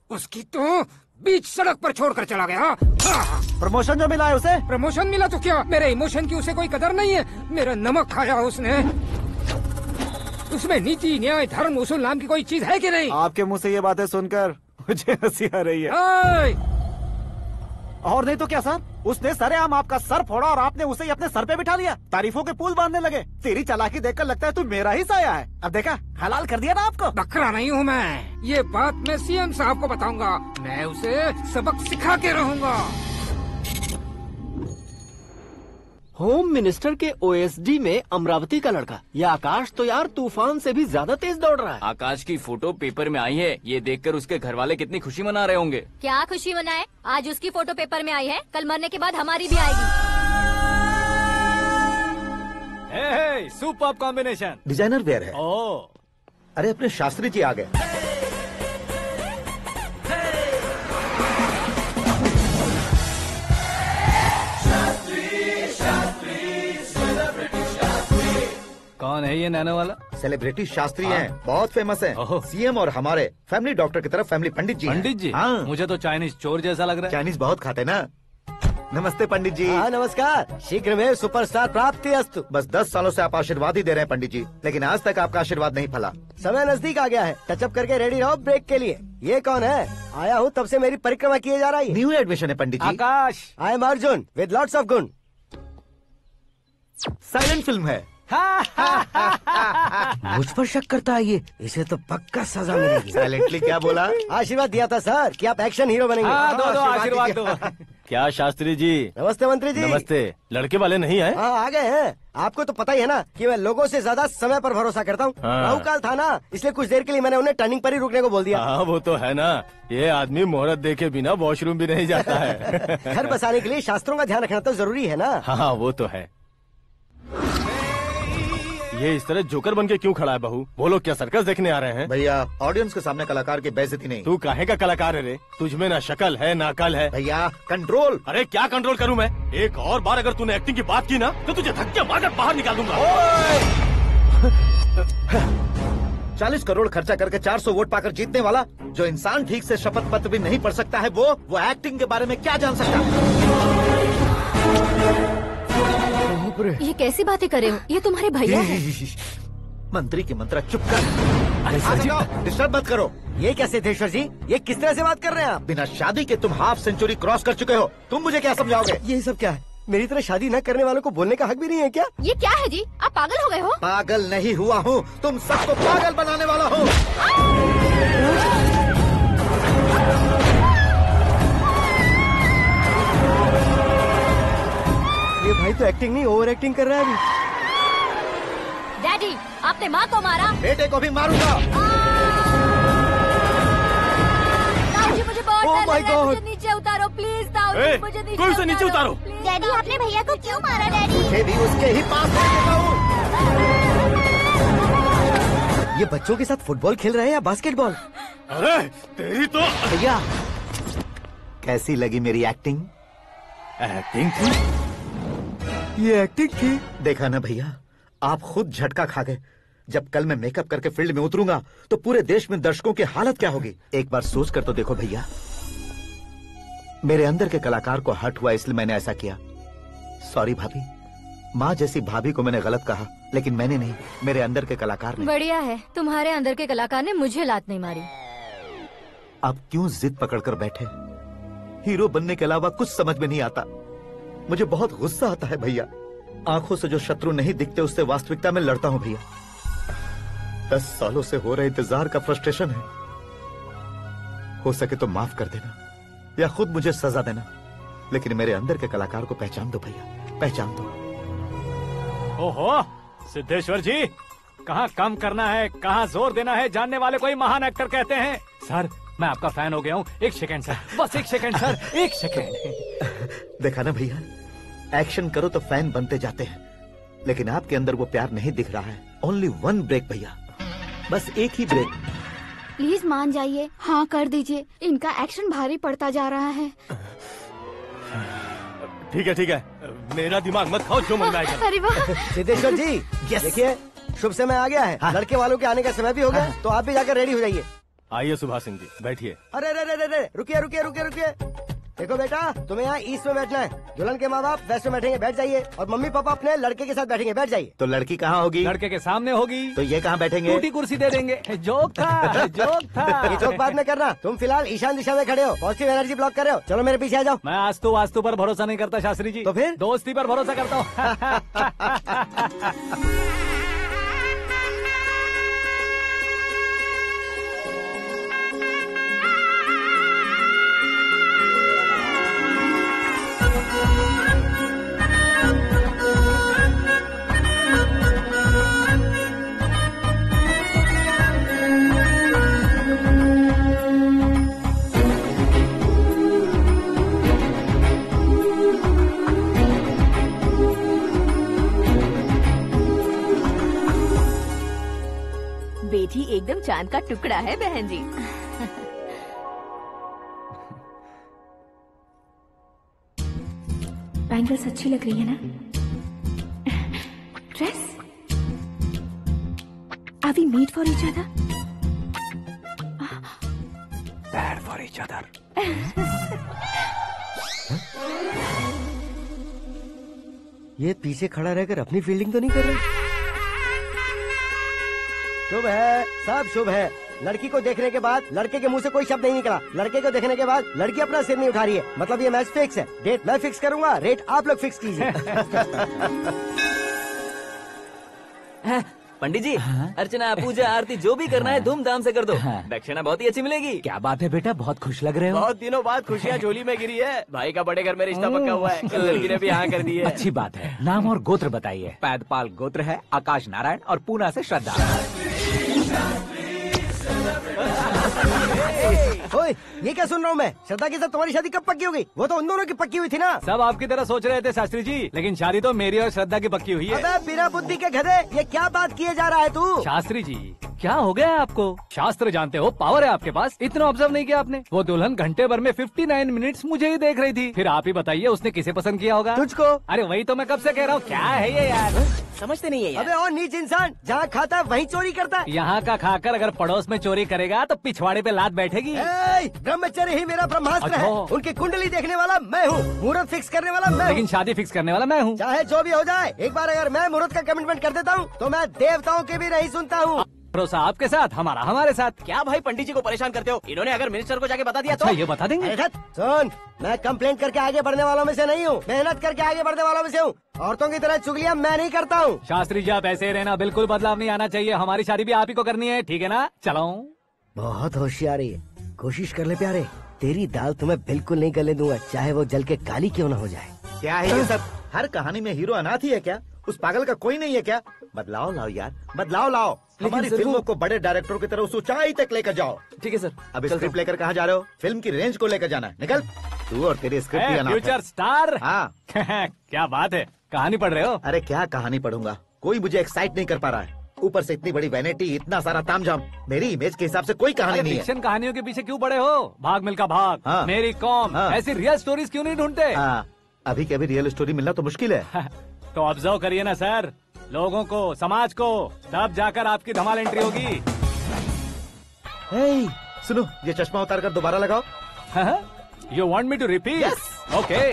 Speaker 9: उसकी तो बीच सड़क पर छोड़कर चला गया।
Speaker 1: प्रमोशन जो मिला है उसे?
Speaker 9: प्रमोशन मिला तो क्या, मेरे इमोशन की उसे कोई कदर नहीं है। मेरा नमक खाया उसने। उसमें नीति, न्याय, धर्म, उसूल नाम की कोई चीज है कि नहीं?
Speaker 1: आपके मुंह से ये बातें सुनकर मुझे हंसी आ रही है। और नहीं तो क्या सर, उसने सरेआम आपका सर फोड़ा और आपने उसे ही अपने सर पे बिठा लिया। तारीफों के पुल बांधने लगे। तेरी चालाकी देखकर लगता है तू मेरा ही साया है। अब देखा, हलाल कर दिया ना आपको।
Speaker 9: बकरा नहीं हूँ मैं। ये बात मैं सीएम साहब को बताऊंगा। मैं उसे सबक सिखा के रहूंगा।
Speaker 8: होम मिनिस्टर के ओएसडी में अमरावती का लड़का, ये आकाश तो यार तूफान से भी ज्यादा तेज दौड़ रहा है।
Speaker 4: आकाश की फोटो पेपर में आई है, ये देखकर उसके घर वाले कितनी खुशी मना रहे होंगे।
Speaker 7: क्या खुशी मनाए? आज उसकी फोटो पेपर में आई है, कल मरने के बाद हमारी भी आएगी।
Speaker 2: Superb combination.
Speaker 5: डिजाइनर वेयर है।
Speaker 2: ओह,
Speaker 5: अरे अपने शास्त्री जी आ गए।
Speaker 2: कौन है ये नैनो वाला?
Speaker 5: सेलिब्रिटी शास्त्री हैं, बहुत फेमस हैं। सीएम और हमारे फैमिली डॉक्टर की तरफ फैमिली पंडित जी हैं।
Speaker 2: पंडित जी?
Speaker 5: हाँ।
Speaker 2: मुझे तो चाइनीज चोर जैसा लग रहा है।
Speaker 5: चाइनीज बहुत खाते ना। नमस्ते पंडित जी।
Speaker 8: हाँ नमस्कार, शीघ्र में सुपरस्टार प्राप्ति अस्तु।
Speaker 5: बस 10 सालों से आप आशीर्वाद ही दे रहे हैं पंडित जी, लेकिन आज तक आपका आशीर्वाद नहीं फला।
Speaker 8: समय नजदीक आ गया है, टचअप करके रेडी रहो ब्रेक के लिए। ये कौन है? आया हूँ तब से मेरी परिक्रमा किए जा रही है।
Speaker 5: न्यू एडमिशन है Pandit ji.
Speaker 2: Akash.
Speaker 8: I am Arjun with lots of गुण।
Speaker 5: साइलेंट फिल्म है।
Speaker 8: मुझ पर शक करता है ये, इसे तो पक्का सजा मिलेगी।
Speaker 5: साइलेंटली क्या बोला?
Speaker 8: आशीर्वाद दिया था सर कि आप एक्शन हीरो बनेंगे।
Speaker 2: हाँ, दो आशीर्वाद दो।
Speaker 10: क्या शास्त्री जी?
Speaker 8: नमस्ते मंत्री जी।
Speaker 10: नमस्ते। लड़के वाले नहीं आए?
Speaker 8: हाँ आ गए हैं। आपको तो पता ही है ना कि मैं लोगों से ज्यादा समय पर भरोसा करता हूँ।
Speaker 10: हाँ।
Speaker 8: राहु काल था ना, इसलिए कुछ देर के लिए मैंने उन्हें टर्निंग पर ही रुकने को बोल दिया।
Speaker 10: हाँ वो तो है ना, ये आदमी मुहूर्त देखे बिना वॉशरूम भी नहीं जाता है।
Speaker 8: घर बसाने के लिए शास्त्रों का ध्यान रखना तो जरूरी है ना।
Speaker 10: हाँ वो तो है। ये इस तरह जोकर बन के क्यों खड़ा है बहू? वो लोग क्या सर्कस देखने आ रहे हैं?
Speaker 5: भैया ऑडियंस के सामने कलाकार की बेइज्जती नहीं।
Speaker 10: तू काहे का कलाकार है रे? तुझमें ना शक्ल है ना अकल है।
Speaker 5: भैया कंट्रोल।
Speaker 10: अरे क्या कंट्रोल करूं मैं? एक और बार अगर तूने एक्टिंग की बात की ना तो तुझे धक्के मारकर बाहर निकाल दूंगा।
Speaker 5: 40 करोड़ खर्चा करके 400 वोट पाकर जीतने वाला, जो इंसान ठीक से शपथ पत्र भी नहीं पढ़ सकता है, वो एक्टिंग के बारे में क्या जान सकता है?
Speaker 7: ये कैसी बातें कर रहे हो? ये तुम्हारे भैया हैं।
Speaker 5: मंत्री की मंत्रा चुप कर। अरे सर जी डिस्टर्ब मत करो।
Speaker 8: ये क्या सिद्धेश्वर जी, ये किस तरह से बात कर रहे हैं आप?
Speaker 5: बिना शादी के तुम हाफ सेंचुरी क्रॉस कर चुके हो, तुम मुझे क्या समझाओगे?
Speaker 8: ये सब क्या है? मेरी तरह शादी न करने वालों को बोलने का हक भी नहीं है क्या?
Speaker 7: ये क्या है जी? आप पागल हो गए हो?
Speaker 5: पागल नहीं हुआ हूँ, तुम सबको पागल बनाने वाला हूँ।
Speaker 8: ये भाई तो एक्टिंग नहीं ओवर एक्टिंग कर रहा है अभी।
Speaker 7: डैडी, आपने माँ को मारा।
Speaker 5: बेटे को भी मारूंगा।
Speaker 7: ताऊजी मुझे बहुत
Speaker 8: Oh
Speaker 7: डर
Speaker 8: my
Speaker 7: लग रहा है,
Speaker 8: God!
Speaker 7: मुझे नीचे उतारो प्लीज। ताऊजी मुझे नीचे
Speaker 10: कोई उसे नीचे उतारो।
Speaker 7: डैडी आपने भैया को क्यों मारा? डैडी
Speaker 5: मुझे भी उसके ही पास ले देता हूँ।
Speaker 8: ये बच्चों के साथ फुटबॉल खेल रहे हैं या बास्केटबॉल?
Speaker 10: अरे तेरी तो
Speaker 5: भैया कैसी लगी मेरी एक्टिंग?
Speaker 10: एक्टिंग थी।
Speaker 8: ये एक्टिंग थी।
Speaker 5: देखा ना भैया, आप खुद झटका खा गए। जब कल मैं मेकअप करके फील्ड में उतरूंगा तो पूरे देश में दर्शकों की हालत क्या होगी? एक बार सोच कर तो देखो भैया। मेरे अंदर के कलाकार को हर्ट हुआ इसलिए मैंने ऐसा किया। सॉरी भाभी। माँ जैसी भाभी को मैंने गलत कहा, लेकिन मैंने नहीं, मेरे अंदर के कलाकार ने।
Speaker 7: बढ़िया है, तुम्हारे अंदर के कलाकार ने मुझे लात नहीं मारी।
Speaker 5: अब क्यों जिद पकड़कर बैठे? हीरो बनने के अलावा कुछ समझ में नहीं आता। मुझे बहुत गुस्सा आता है भैया। आंखों से जो शत्रु नहीं दिखते उससे वास्तविकता में लड़ता हूं भैया। 10 सालों से हो रहे इंतजार का फ्रस्ट्रेशन है। हो सके तो माफ कर देना या खुद मुझे सजा देना, लेकिन मेरे अंदर के कलाकार को पहचान दो भैया, पहचान दो।
Speaker 2: ओहो सिद्धेश्वर जी, कहाँ कम करना है कहाँ जोर देना है, जानने वाले को ही महान एक्टर कहते हैं। सर मैं आपका फैन हो गया हूँ। एक सेकंड सर, बस एक सेकंड सर, एक सेकंड।
Speaker 5: देखा ना भैया, एक्शन करो तो फैन बनते जाते हैं, लेकिन आपके अंदर वो प्यार नहीं दिख रहा है। ओनली वन ब्रेक भैया, बस एक ही ब्रेक।
Speaker 6: प्लीज मान जाइए, हाँ कर दीजिए। इनका एक्शन भारी पड़ता जा रहा है।
Speaker 10: ठीक है, मेरा दिमाग मत खाओ, जो मन में आएगा।
Speaker 7: अरे वाह
Speaker 8: सिद्धेश्वर जी देखिए, शुभ समय आ गया है। लड़के वालों के आने का समय भी हो गया, तो आप भी जाकर रेडी हो जाइए।
Speaker 10: आइए सुभाष सिंह जी, बैठिए।
Speaker 11: अरे अरे अरे अरे, रुकिए रुकिए रुकिए रुकिए। देखो बेटा, तुम्हें यहाँ ईस्ट में बैठना है। दुल्हन के माँ बाप वेस्ट में बैठेंगे, बैठ जाइए। और मम्मी पापा अपने लड़के के साथ बैठेंगे, बैठ जाइए।
Speaker 5: तो लड़की कहाँ होगी?
Speaker 2: लड़के के सामने होगी।
Speaker 5: तो ये कहाँ बैठेंगे?
Speaker 2: टूटी कुर्सी दे देंगे। जोक था, जोक था।
Speaker 11: ये जोक बाद में करना। तुम फिलहाल ईशान दिशा में खड़े हो, पॉजिटिव एनर्जी ब्लॉक कर रहे हो। चलो मेरे पीछे आ जाओ।
Speaker 2: मैं वास्तु पर भरोसा नहीं करता शास्त्री जी।
Speaker 11: तो फिर?
Speaker 2: दोस्ती पर भरोसा करता हूँ।
Speaker 6: बेटी एकदम चांद का टुकड़ा है बहन जी। बैंगल्स अच्छी लग रही है ना? Dress? Are we made for each other?
Speaker 1: Bad for each other.
Speaker 11: ये पीछे खड़ा रहकर अपनी फील्डिंग तो नहीं कर रहा? शुभ है, सब शुभ है। लड़की को देखने के बाद लड़के के मुंह से कोई शब्द नहीं निकला। लड़के को देखने के बाद लड़की अपना सिर नहीं उठा रही है। मतलब ये मैच फिक्स है। डेट मैं फिक्स करूंगा, रेट आप लोग फिक्स कीजिए।
Speaker 4: पंडित जी, अर्चना पूजा आरती जो भी करना है धूमधाम से कर दो। दक्षिणा बहुत ही अच्छी मिलेगी।
Speaker 1: क्या बात है बेटा, बहुत खुश लग रहे हो।
Speaker 4: बहुत दिनों बाद खुशियाँ झोली में गिरी है। भाई का बड़े घर में रिश्ता पक्का हुआ है। कल लड़की ने भी हाँ कर दी है।
Speaker 1: अच्छी बात है। नाम और गोत्र बताइए। पैदपाल गोत्र है, आकाश नारायण और पूना से श्रद्धा।
Speaker 11: ओए, ये क्या सुन रहा हूँ मैं? श्रद्धा के साथ तुम्हारी शादी कब पक्की हो गई? वो तो उन दोनों की पक्की हुई थी ना।
Speaker 2: सब आपकी तरह सोच रहे थे शास्त्री जी, लेकिन शादी तो मेरी और श्रद्धा की पक्की हुई है।
Speaker 11: अबे बिना बुद्धि के गधे, ये क्या बात किए जा रहा है तू?
Speaker 2: शास्त्री जी, क्या हो गया है आपको? शास्त्र जानते हो, पावर है आपके पास। इतना ऑब्जर्व नहीं किया आपने? वो दुल्हन घंटे भर में 59 मिनट्स मुझे ही देख रही थी। फिर आप ही बताइए उसने किसे पसंद किया होगा?
Speaker 11: तुझको।
Speaker 2: अरे वही तो मैं कब से कह रहा हूँ, क्या है ये यार?
Speaker 4: समझते नहीं है यार।
Speaker 11: अबे और नीच इंसान, जहाँ खाता है वहीं चोरी करता है।
Speaker 2: यहाँ का खाकर अगर पड़ोस में चोरी करेगा तो पिछवाड़े पे लात बैठेगी।
Speaker 11: ब्रह्मचर्य ही मेरा ब्रह्मास्त्र है।
Speaker 2: अच्छा।
Speaker 11: उनकी कुंडली देखने वाला मैं हूँ, मुहूर्त फिक्स करने वाला मैं
Speaker 2: लेकिन
Speaker 11: हूँ।
Speaker 2: शादी फिक्स करने वाला मैं हूँ।
Speaker 11: चाहे जो भी हो जाए, एक बार अगर मैं मुहूर्त का कमिटमेंट कर देता हूँ तो मैं देवताओं के भी नहीं सुनता हूँ।
Speaker 2: भरोसा आपके साथ, हमारा हमारे साथ।
Speaker 4: क्या भाई पंडित जी को परेशान करते हो? इन्होंने अगर मिनिस्टर को जाके बता दिया
Speaker 2: अच्छा,
Speaker 4: तो
Speaker 2: ये बता देंगे?
Speaker 11: अरे धत, सुन, मैं कंप्लेंट करके आगे बढ़ने वालों में से नहीं हूँ, मेहनत करके आगे बढ़ने वालों में से हूँ। औरतों की तरह चुगलियाँ मैं नहीं करता हूँ।
Speaker 2: शास्त्री जी आप ऐसे ही रहना, बिल्कुल बदलाव नहीं आना चाहिए। हमारी शादी भी आप ही को करनी है, ठीक है ना? चलो।
Speaker 11: बहुत होशियारी है, कोशिश कर ले प्यारे। तेरी दाल तुम्हें बिल्कुल नहीं गलने दूंगा, चाहे वो जल के काली क्यों न हो जाए।
Speaker 5: क्या है ये सब? हर कहानी में हीरो अनाथ ही है क्या? उस पागल का कोई नहीं है क्या? बदलाव लाओ यार, बदलाव लाओ। हमारी फिल्मों को बड़े डायरेक्टरों की तरह उस ऊंचाई तक लेकर जाओ।
Speaker 4: ठीक है सर।
Speaker 5: अब स्क्रिप्ट लेकर कहाँ जा रहे हो? फिल्म की रेंज को लेकर जाना है। निकल तू और तेरी स्क्रिप्ट भी अनाथ है।
Speaker 2: Future star.
Speaker 5: हाँ।
Speaker 2: क्या बात है, कहानी पढ़ रहे हो?
Speaker 5: अरे क्या कहानी पढ़ूंगा, कोई मुझे एक्साइट नहीं कर पा रहा है। ऊपर से इतनी बड़ी वैनिटी, इतना सारा तामझाम। मेरी इमेज के हिसाब से कोई कहानी नहीं है।
Speaker 2: फिक्शन कहानियों के पीछे क्यों पड़े हो? भाग मिल्खा भाग,
Speaker 5: हाँ।
Speaker 2: मेरी कॉम,
Speaker 5: हाँ।
Speaker 2: ऐसी रियल स्टोरीज क्यों नहीं ढूंढते?
Speaker 5: हाँ, अभी के अभी रियल स्टोरी मिलना तो मुश्किल है।
Speaker 2: तो ऑब्जर्व करिए ना सर, लोगों को, समाज को, तब जाकर आपकी धमाल एंट्री होगी।
Speaker 5: सुनो, ये चश्मा उतार कर दोबारा लगाओ।
Speaker 2: You want me to repeat? Okay.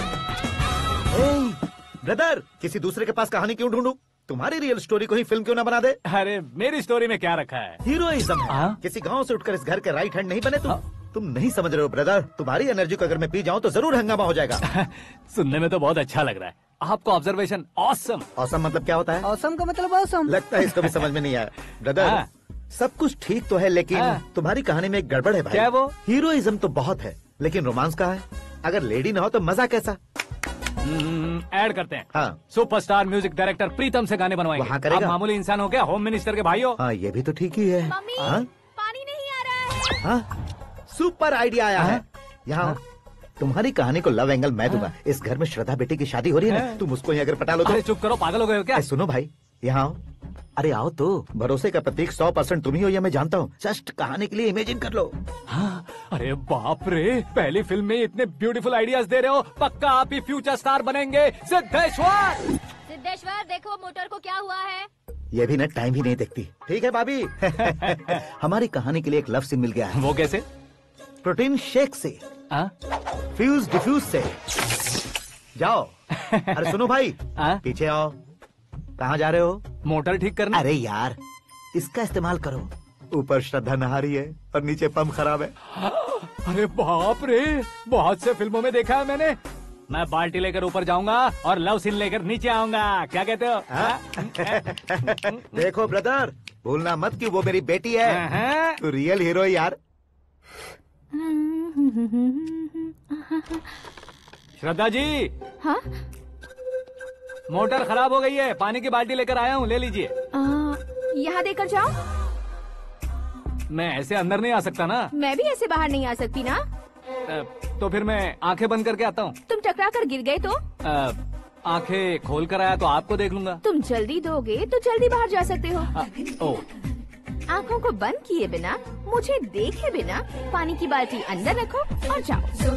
Speaker 5: Brother, किसी दूसरे के पास कहानी क्यों ढूंढूं? तुम्हारी रियल स्टोरी को ही फिल्म क्यों ना बना दे?
Speaker 2: अरे मेरी स्टोरी में क्या रखा है?
Speaker 5: हीरोइज्म है। किसी गांव से उठकर इस घर के राइट हैंड नहीं बने तुम नहीं समझ रहे हो ब्रदर। तुम्हारी एनर्जी को अगर मैं पी जाऊं तो जरूर हंगामा हो जाएगा।
Speaker 2: सुनने में तो बहुत अच्छा लग रहा है आपको। Observation awesome.
Speaker 5: ऑसम मतलब क्या होता है?
Speaker 11: औसम का मतलब औसम।
Speaker 5: लगता है इसको भी समझ में नहीं आया। ब्रदर, सब कुछ ठीक तो है, लेकिन तुम्हारी कहानी में एक गड़बड़ है भाई।
Speaker 2: क्या वो?
Speaker 5: हीरोइज्म तो बहुत है, लेकिन रोमांस कहाँ है? अगर लेडी ना हो तो मजा कैसा?
Speaker 2: ऐड करते हैं।
Speaker 5: हाँ।
Speaker 2: सुपरस्टार म्यूजिक डायरेक्टर प्रीतम से गाने बनवाएंगे।
Speaker 5: वहाँ करेगा?
Speaker 2: आप मामूली इंसान हो क्या, होम मिनिस्टर के भाई हो?
Speaker 5: हाँ, ये भी तो ठीक ही है।
Speaker 6: मम्मी,
Speaker 5: हाँ?
Speaker 6: पानी नहीं आ रहा है।
Speaker 5: हाँ? सुपर आइडिया आया है। यहाँ तुम्हारी कहानी को लव एंगल मैं दूंगा। इस घर में श्रद्धा बेटी की शादी हो रही है ना, तुम उसको ही अगर पटा लो तो।
Speaker 2: अरे चुप करो, पागल हो गए हो क्या?
Speaker 5: सुनो भाई, यहाँ आओ। अरे आओ तो। भरोसे का प्रतीक 100% तुम ही हो, यह मैं जानता हूँ। जस्ट कहानी के लिए इमेजिन कर लो।
Speaker 2: हाँ, अरे बाप रे, पहली फिल्म में इतने ब्यूटीफुल आइडियाज दे रहे हो। पक्का आप ही फ्यूचर स्टार बनेंगे। सिद्धेश्वर,
Speaker 7: सिद्धेश्वर देखो मोटर को क्या हुआ है।
Speaker 5: ये भी ना टाइम ही नहीं देखती। ठीक है भाभी। हमारी कहानी के लिए एक लव सीन मिल गया है।
Speaker 2: वो कैसे?
Speaker 5: प्रोटीन शेक से, फ्यूज डिफ्यूज से। जाओ। अरे सुनो भाई, पीछे आओ। कहाँ जा रहे हो?
Speaker 2: मोटर ठीक करना।
Speaker 5: अरे यार, इसका इस्तेमाल करो। ऊपर श्रद्धा नहा रही है और नीचे पंप खराब है।
Speaker 2: अरे बाप रे, बहुत से फिल्मों में देखा है मैंने। मैं बाल्टी लेकर ऊपर जाऊंगा और लव सीन लेकर नीचे आऊंगा। क्या कहते हो?
Speaker 5: देखो ब्रदर, भूलना मत कि वो मेरी बेटी है। तू रियल हीरो है यार।
Speaker 2: श्रद्धा जी।
Speaker 6: हाँ?
Speaker 2: मोटर खराब हो गई है, पानी की बाल्टी लेकर आया हूँ, ले लीजिए।
Speaker 6: यहाँ देकर जाओ।
Speaker 2: मैं ऐसे अंदर नहीं आ सकता ना।
Speaker 6: मैं भी ऐसे बाहर नहीं आ सकती ना।
Speaker 2: तो फिर मैं आंखें बंद करके आता हूँ।
Speaker 6: तुम टकरा कर गिर गए तो?
Speaker 2: आंखें खोल कर आया तो आपको देख लूंगा।
Speaker 6: तुम जल्दी दोगे तो जल्दी बाहर जा सकते हो। आंखों को बंद किए बिना, मुझे देखे बिना पानी की बाल्टी अंदर रखो और जाओ।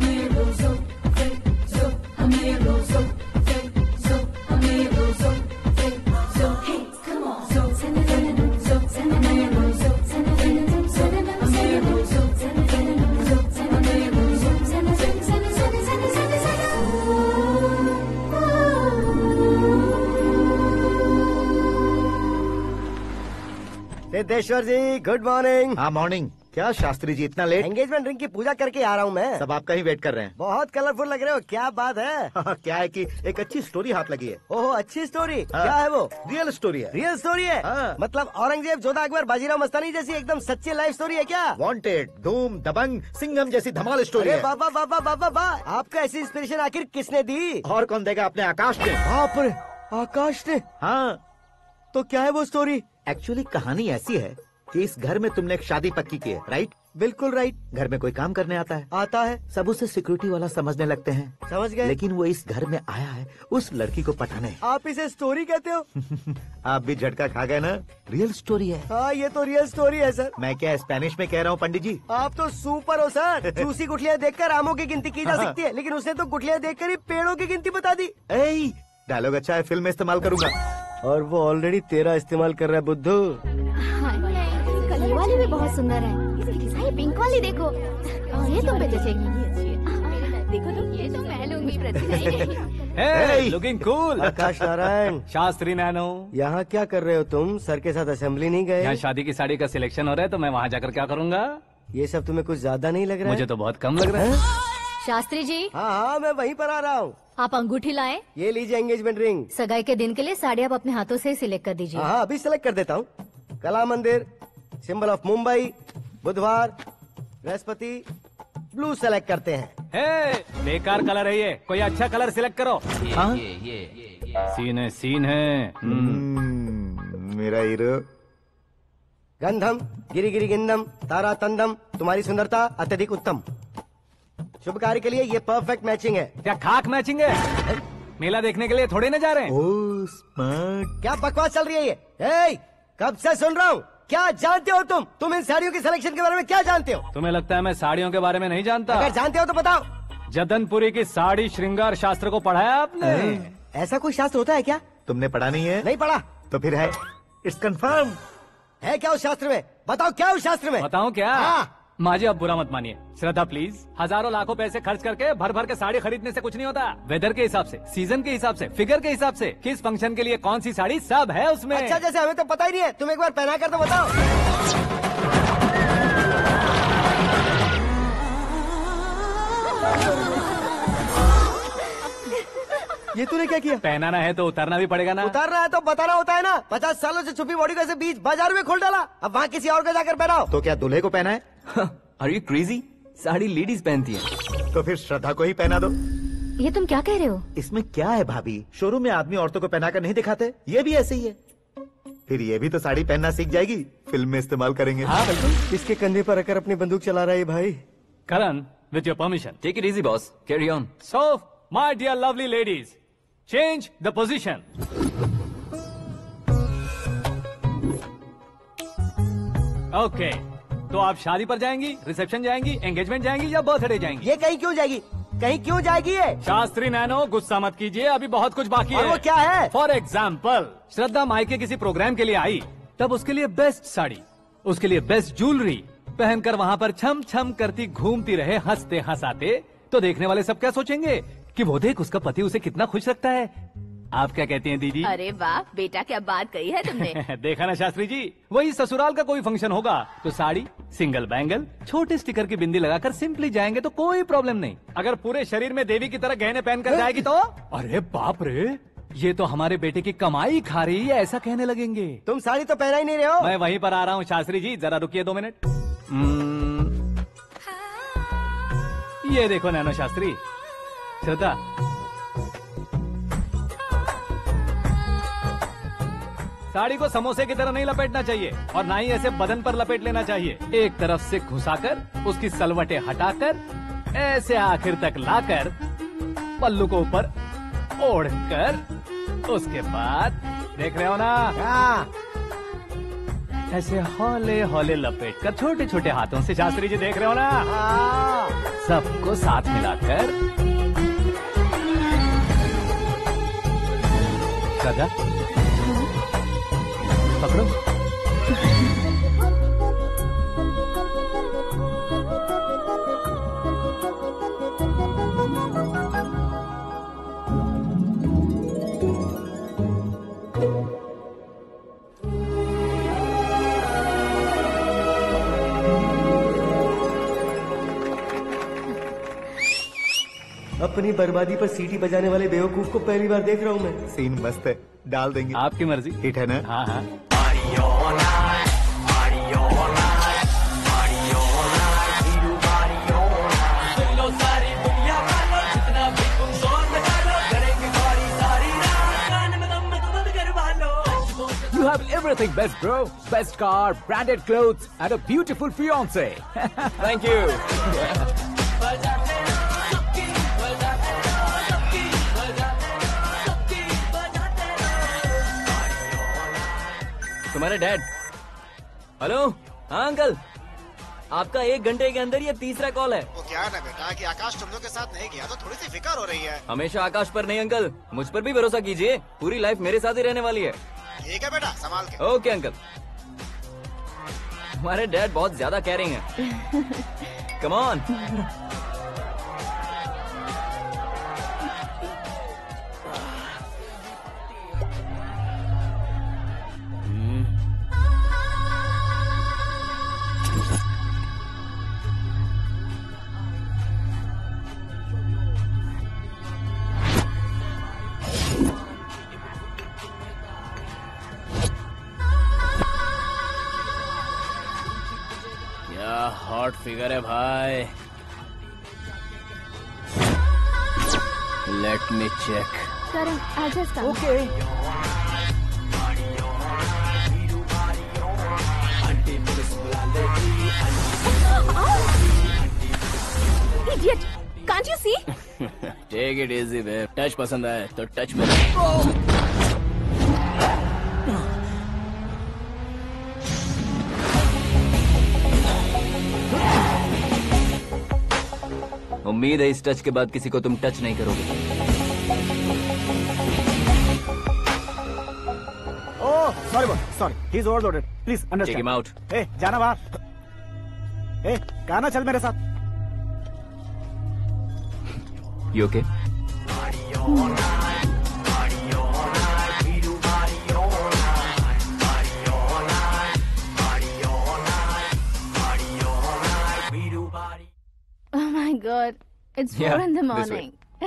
Speaker 11: Siddheshwar ji, good morning.
Speaker 5: हाँ मॉर्निंग। क्या शास्त्री जी इतना लेट?
Speaker 11: एंगेजमेंट रिंग की पूजा करके आ रहा हूँ मैं।
Speaker 5: सब आपका ही वेट कर रहे हैं।
Speaker 11: बहुत कलरफुल लग रहे हो, क्या बात है?
Speaker 5: क्या है कि एक अच्छी स्टोरी हाथ लगी है।
Speaker 11: ओहो, अच्छी स्टोरी। क्या है वो?
Speaker 5: रियल स्टोरी है।
Speaker 11: रियल स्टोरी है? मतलब औरंगजेब, जोधा अकबर, बाजीराव मस्तानी जैसी एकदम सच्ची लाइफ स्टोरी है क्या?
Speaker 5: वांटेड, धूम, दबंग, सिंघम जैसी धमाल स्टोरी है।
Speaker 11: बाबा बाबा बाबा बा, आपको ऐसी इंस्पिरेशन आखिर किसने दी?
Speaker 5: और कौन देगा? अपने आकाश ने।
Speaker 11: बाप रे, आकाश ने?
Speaker 5: हाँ।
Speaker 11: तो क्या है वो स्टोरी?
Speaker 5: एक्चुअली कहानी ऐसी है कि इस घर में तुमने एक शादी पक्की की है, राइट?
Speaker 11: बिल्कुल राइट।
Speaker 5: घर में कोई काम करने आता है?
Speaker 11: आता है।
Speaker 5: सब उसे सिक्योरिटी वाला समझने लगते हैं।
Speaker 11: समझ गए।
Speaker 5: लेकिन वो इस घर में आया है उस लड़की को पटाने।
Speaker 11: आप इसे स्टोरी कहते हो?
Speaker 5: आप भी झटका खा गए ना। रियल स्टोरी है।
Speaker 11: हाँ, ये तो रियल स्टोरी है सर।
Speaker 5: मैं क्या स्पेनिश में कह रहा हूँ पंडित जी?
Speaker 11: आप तो सुपर हो सर। चूसी गुठलियाँ देखकर आमों की गिनती की जा सकती है, लेकिन उसने तो गुठलियाँ देखकर ही पेड़ों की गिनती बता दी।
Speaker 5: डायलॉग अच्छा है, फिल्म में इस्तेमाल करूंगा।
Speaker 11: और वो ऑलरेडी तेरा इस्तेमाल कर रहा है बुद्धू।
Speaker 7: कल ये वाली भी बहुत सुंदर है। ये पिंक वाली देखो, ये तुम पे जचेगी। देखो तुम, ये तो मैं लूंगी।
Speaker 2: Looking cool.
Speaker 11: Akash Narayan.
Speaker 2: Shastri nano.
Speaker 11: यहाँ क्या कर रहे हो तुम? सर के साथ असेंबली नहीं गए?
Speaker 2: यहाँ शादी की साड़ी का सिलेक्शन हो रहा है, तो मैं वहाँ जाकर क्या करूँगा?
Speaker 11: ये सब तुम्हें कुछ ज्यादा नहीं लग रहा है?
Speaker 2: मुझे तो बहुत कम लग रहा है।
Speaker 7: शास्त्री जी।
Speaker 11: हाँ, मैं वहीं पर आ रहा हूँ।
Speaker 7: आप अंगूठी लाए।
Speaker 11: ये लीजिए एंगेजमेंट रिंग।
Speaker 7: सगाई के दिन के लिए साड़ी आप अपने हाथों से सिलेक्ट कर दीजिए।
Speaker 11: हाँ, अभी सिलेक्ट कर देता हूँ। कला मंदिर, सिंबल ऑफ मुंबई, बुधवार, बृहस्पति, ब्लू सेलेक्ट करते हैं।
Speaker 2: बेकार कलर है ये, कोई अच्छा कलर सिलेक्ट करो। सीन है।
Speaker 5: मेरा हीरो।
Speaker 11: गंधम, गिरी गिरी गिंदम, तारा तंदम, तुम्हारी सुंदरता अत्यधिक उत्तम। शुभ कार्य के लिए ये परफेक्ट मैचिंग है।
Speaker 2: क्या खाक मैचिंग है? मेला देखने के लिए थोड़े न जा रहे हैं।
Speaker 5: Oh smart.
Speaker 11: क्या बकवास चल रही है ये? ए, कब से सुन रहा हूँ। क्या जानते हो तुम? तुम इन साड़ियों की सिलेक्शन के बारे में क्या जानते हो?
Speaker 2: तुम्हें लगता है मैं साड़ियों के बारे में नहीं जानता?
Speaker 11: अगर जानते हो तो बताओ।
Speaker 2: जदनपुरी की साड़ी श्रृंगार शास्त्र को पढ़ा है आपने?
Speaker 11: ऐसा कोई शास्त्र होता है क्या?
Speaker 5: तुमने पढ़ा नहीं है?
Speaker 11: नहीं पढ़ा।
Speaker 5: तो फिर है। It's confirm.
Speaker 11: है क्या उस शास्त्र में? बताओ क्या उस शास्त्र में?
Speaker 2: बताऊं क्या?
Speaker 11: हाँ।
Speaker 2: माजी अब बुरा मत मानिए। श्रद्धा प्लीज, हजारों लाखों पैसे खर्च करके भर भर के साड़ी खरीदने से कुछ नहीं होता। वेदर के हिसाब से, सीजन के हिसाब से, फिगर के हिसाब से, किस फंक्शन के लिए कौन सी साड़ी, सब है उसमें।
Speaker 11: अच्छा, जैसे हमें तो पता ही नहीं है, तुम एक बार पहना कर तो बताओ। ये तूने क्या किया?
Speaker 2: पहनाना है तो उतारना भी पड़ेगा ना।
Speaker 11: उतारना है तो बताना होता है ना। 50 सालों से छुपी बॉडी को ऐसे बीच बाजार में खोल डाला, अब वहाँ किसी और को जाकर पहनाओ।
Speaker 5: तो क्या दूल्हे को पहना है?
Speaker 12: Are you crazy? Sari ladies पहनती है।
Speaker 5: तो फिर श्रद्धा को ही पहना दो।
Speaker 7: ये तुम क्या कह रहे हो?
Speaker 5: इसमें क्या है भाभी? शोरूम में आदमी औरतों को पहनाकर नहीं दिखाते? ये भी ऐसे ही है। फिर ये भी तो साड़ी पहनना सीख जाएगी, फिल्म में इस्तेमाल करेंगे।
Speaker 2: हाँ बिल्कुल।
Speaker 11: इसके कंधे पर रखकर अपनी बंदूक चला रहा है भाई।
Speaker 2: करण, with your permission.
Speaker 12: Take it easy, boss. Carry on.
Speaker 2: So, my dear lovely ladies, change the position. Okay. तो आप शादी पर जाएंगी, रिसेप्शन जाएंगी, एंगेजमेंट जाएंगी या बर्थडे जाएंगी?
Speaker 11: ये कहीं क्यों जाएगी? कहीं क्यों जाएगी ये?
Speaker 2: शास्त्री नैनो, गुस्सा मत कीजिए, अभी बहुत कुछ बाकी
Speaker 11: और
Speaker 2: है।
Speaker 11: वो क्या है?
Speaker 2: फॉर एग्जाम्पल, श्रद्धा मायके किसी प्रोग्राम के लिए आई, तब उसके लिए बेस्ट साड़ी, उसके लिए बेस्ट ज्वेलरी पहनकर वहाँ पर छम छम करती घूमती रहे हंसते हंसाते, तो देखने वाले सब क्या सोचेंगे कि वो देख उसका पति उसे कितना खुश रखता है। आप क्या कहती हैं दीदी?
Speaker 6: अरे वाह बेटा, क्या बात कही है तुमने।
Speaker 2: देखा ना शास्त्री जी, वही ससुराल का कोई फंक्शन होगा तो साड़ी, सिंगल बैंगल, छोटे स्टिकर की बिंदी लगाकर सिंपली जाएंगे तो कोई प्रॉब्लम नहीं। अगर पूरे शरीर में देवी की तरह गहने पहनकर जाएगी तो अरे बाप रे, ये तो हमारे बेटे की कमाई खा रही है, ऐसा कहने लगेंगे।
Speaker 11: तुम साड़ी तो पहना ही नहीं रहे हो।
Speaker 2: मैं वहीं पर आ रहा हूँ शास्त्री जी, जरा रुकिए 2 मिनट। ये देखो नैनो शास्त्री, श्रद्धा, साड़ी को समोसे की तरह नहीं लपेटना चाहिए और ना ही ऐसे बदन पर लपेट लेना चाहिए। एक तरफ से घुसाकर उसकी सलवटें हटाकर ऐसे आखिर तक लाकर पल्लू को ऊपर ओढ़कर उसके बाद देख रहे हो ना, ऐसे हौले हौले लपेट कर छोटे छोटे हाथों से, शास्त्री जी देख रहे हो ना, सबको साथ मिलाकर श्रद्धा पकड़ो।
Speaker 11: अपनी बर्बादी पर सीटी बजाने वाले बेवकूफ को पहली बार देख रहा हूँ मैं।
Speaker 5: सीन मस्त है, डाल देंगे।
Speaker 2: आपकी मर्जी।
Speaker 5: हिट है ना?
Speaker 2: हाँ हाँ।
Speaker 3: You have everything best, bro. Best car, branded clothes, and a beautiful fiance.
Speaker 12: Thank you. तुम्हारे डैड। हेलो, हाँ अंकल, आपका 1 घंटे के अंदर ये तीसरा कॉल है।
Speaker 1: वो क्या है ना बेटा कि आकाश तुम लोग के साथ नहीं गया तो थोड़ी सी फिक्र हो रही है।
Speaker 12: हमेशा आकाश पर नहीं अंकल, मुझ पर भी भरोसा कीजिए, पूरी लाइफ मेरे साथ ही रहने वाली है।
Speaker 1: ठीक है बेटा, संभाल के।
Speaker 12: Okay uncle. हमारे डैड बहुत ज्यादा केयरिंग है। Come on. हॉट फिगर है भाई। Let me check.
Speaker 6: Karan, I'll just come.
Speaker 12: Okay.
Speaker 6: Idiot! Can't you see?
Speaker 12: Take it easy babe. Touch पसंद आए तो टच में। उम्मीद है इस टच के बाद किसी को तुम टच नहीं करोगे।
Speaker 1: Oh sorry boss, sorry, he is overloaded, please understand.
Speaker 12: Take him out.
Speaker 1: ए जाना बाहर। ए गाना चल मेरे साथ।
Speaker 12: You okay?
Speaker 6: Oh my God, it's 4 in the morning.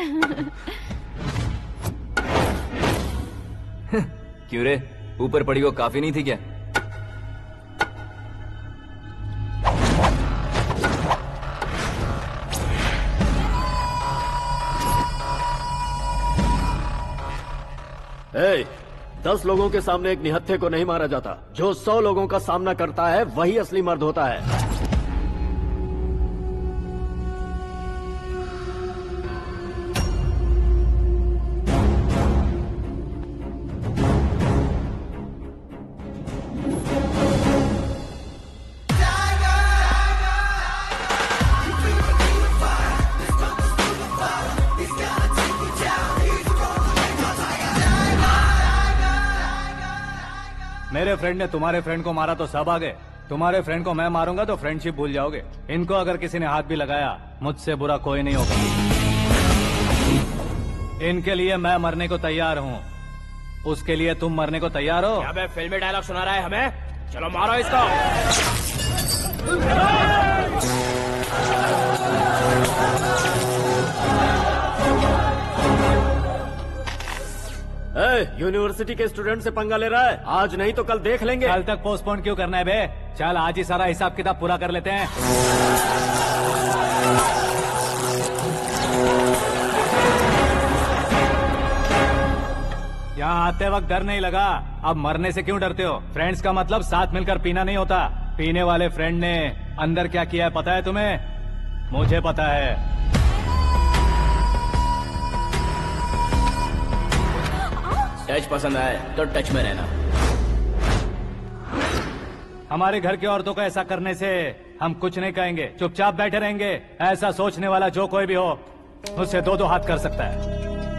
Speaker 12: क्यों रे, ऊपर पड़ी वो काफी नहीं थी क्या?
Speaker 8: Hey, 10 लोगों के सामने एक निहत्थे को नहीं मारा जाता। जो 100 लोगों का सामना करता है वही असली मर्द होता है।
Speaker 2: मेरे फ्रेंड ने तुम्हारे फ्रेंड को मारा तो सब आ गए, तुम्हारे फ्रेंड को मैं मारूंगा तो फ्रेंडशिप भूल जाओगे। इनको अगर किसी ने हाथ भी लगाया, मुझसे बुरा कोई नहीं होगा। इनके लिए मैं मरने को तैयार हूँ, उसके लिए तुम मरने को तैयार हो?
Speaker 12: क्या बे फिल्मी डायलॉग सुना रहा है हमें? चलो मारो इसको।
Speaker 8: यूनिवर्सिटी के स्टूडेंट से पंगा ले रहा है, आज नहीं तो कल देख लेंगे।
Speaker 2: कल तक पोस्टपोन क्यों करना है बे? चल आज ही सारा हिसाब किताब पूरा कर लेते हैं। यहाँ आते वक्त डर नहीं लगा, अब मरने से क्यों डरते हो? फ्रेंड्स का मतलब साथ मिलकर पीना नहीं होता। पीने वाले फ्रेंड ने अंदर क्या किया है पता है तुम्हें? मुझे पता है।
Speaker 12: टच पसंद आए तो टच में रहना।
Speaker 2: हमारे घर की औरतों को ऐसा करने से हम कुछ नहीं कहेंगे, चुपचाप बैठे रहेंगे। ऐसा सोचने वाला जो कोई भी हो, उससे दो दो हाथ कर सकता है।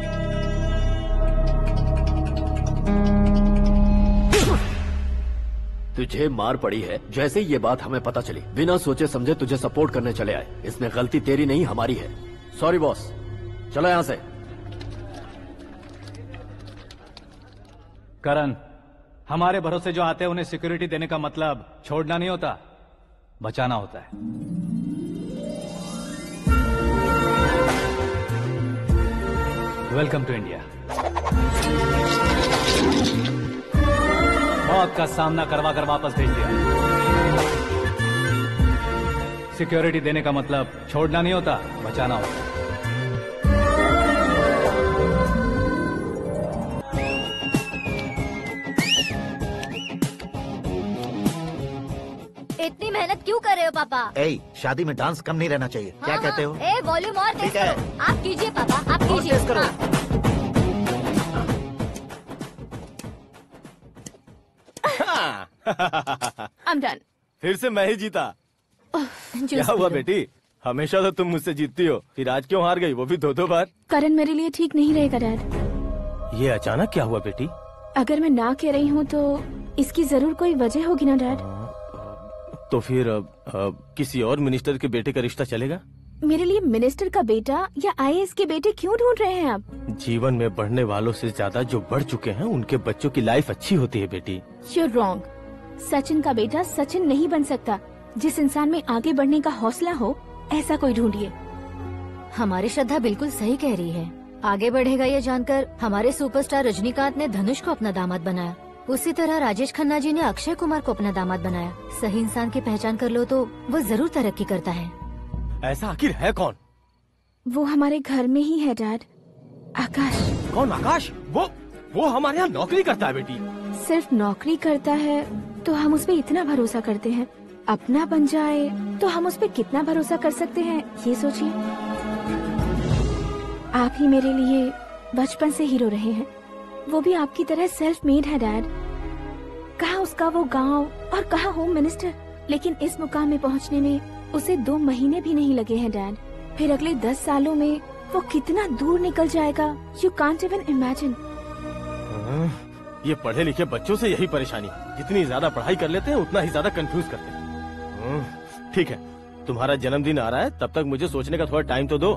Speaker 8: तुझे मार पड़ी है, जैसे ही ये बात हमें पता चली बिना सोचे समझे तुझे सपोर्ट करने चले आए। इसमें गलती तेरी नहीं हमारी है। सॉरी बॉस, चलो यहाँ से।
Speaker 2: करण, हमारे भरोसे जो आते हैं उन्हें सिक्योरिटी देने का मतलब छोड़ना नहीं होता, बचाना होता है। Welcome to India. मौत का सामना करवा कर वापस भेज दिया। सिक्योरिटी देने का मतलब छोड़ना नहीं होता, बचाना होता है।
Speaker 7: इतनी मेहनत क्यों कर रहे हो पापा?
Speaker 5: ए, शादी में डांस कम नहीं रहना चाहिए। क्या कहते हो?
Speaker 7: ए, वॉल्यूम और तेज
Speaker 5: ठीक है।
Speaker 7: करो। आप कीजिए पापा, आप कीजिए।
Speaker 5: तेज करो।
Speaker 6: I'm done.
Speaker 10: फिर से मैं ही जीता। क्या हुआ बेटी? हमेशा तो तुम मुझसे जीतती हो, फिर आज क्यों हार गई, वो भी दो दो बार?
Speaker 6: करण मेरे लिए ठीक नहीं रहेगा डैड।
Speaker 10: ये अचानक क्या हुआ बेटी?
Speaker 6: अगर मैं ना कह रही हूँ तो इसकी जरूर कोई वजह होगी ना डैड।
Speaker 10: तो फिर किसी और मिनिस्टर के बेटे का रिश्ता चलेगा?
Speaker 6: मेरे लिए मिनिस्टर का बेटा या IAS के बेटे क्यों ढूंढ रहे हैं आप?
Speaker 10: जीवन में बढ़ने वालों से ज्यादा जो बढ़ चुके हैं उनके बच्चों की लाइफ अच्छी होती है बेटी।
Speaker 6: You're wrong. सचिन का बेटा सचिन नहीं बन सकता। जिस इंसान में आगे बढ़ने का हौसला हो, ऐसा कोई ढूंढिए।
Speaker 7: हमारी श्रद्धा बिल्कुल सही कह रही है। आगे बढ़ेगा ये जानकर हमारे सुपरस्टार रजनीकांत ने धनुष को अपना दामाद बनाया। उसी तरह राजेश खन्ना जी ने अक्षय कुमार को अपना दामाद बनाया। सही इंसान की पहचान कर लो तो वो जरूर तरक्की करता है।
Speaker 10: ऐसा आखिर है कौन?
Speaker 6: वो हमारे घर में ही है डैड, आकाश।
Speaker 10: कौन आकाश? वो हमारे यहाँ नौकरी करता है बेटी।
Speaker 6: सिर्फ नौकरी करता है तो हम उस पे इतना भरोसा करते हैं, अपना बन जाए तो हम उस पे कितना भरोसा कर सकते हैं, ये सोचिए। आप ही मेरे लिए बचपन से हीरो रहे हैं, वो भी आपकी तरह सेल्फ मेड है डैड। कहाँ उसका वो गांव और कहाँ होम मिनिस्टर, लेकिन इस मुकाम में पहुँचने में उसे 2 महीने भी नहीं लगे हैं डैड। फिर अगले 10 सालों में वो कितना दूर निकल जाएगा, यू कांट इवन इमेजिन।
Speaker 10: ये पढ़े लिखे बच्चों से यही परेशानी, जितनी ज्यादा पढ़ाई कर लेते हैं उतना ही ज्यादा कंफ्यूज करते हैं। ठीक है, तुम्हारा जन्मदिन आ रहा है, तब तक मुझे सोचने का थोड़ा टाइम तो दो।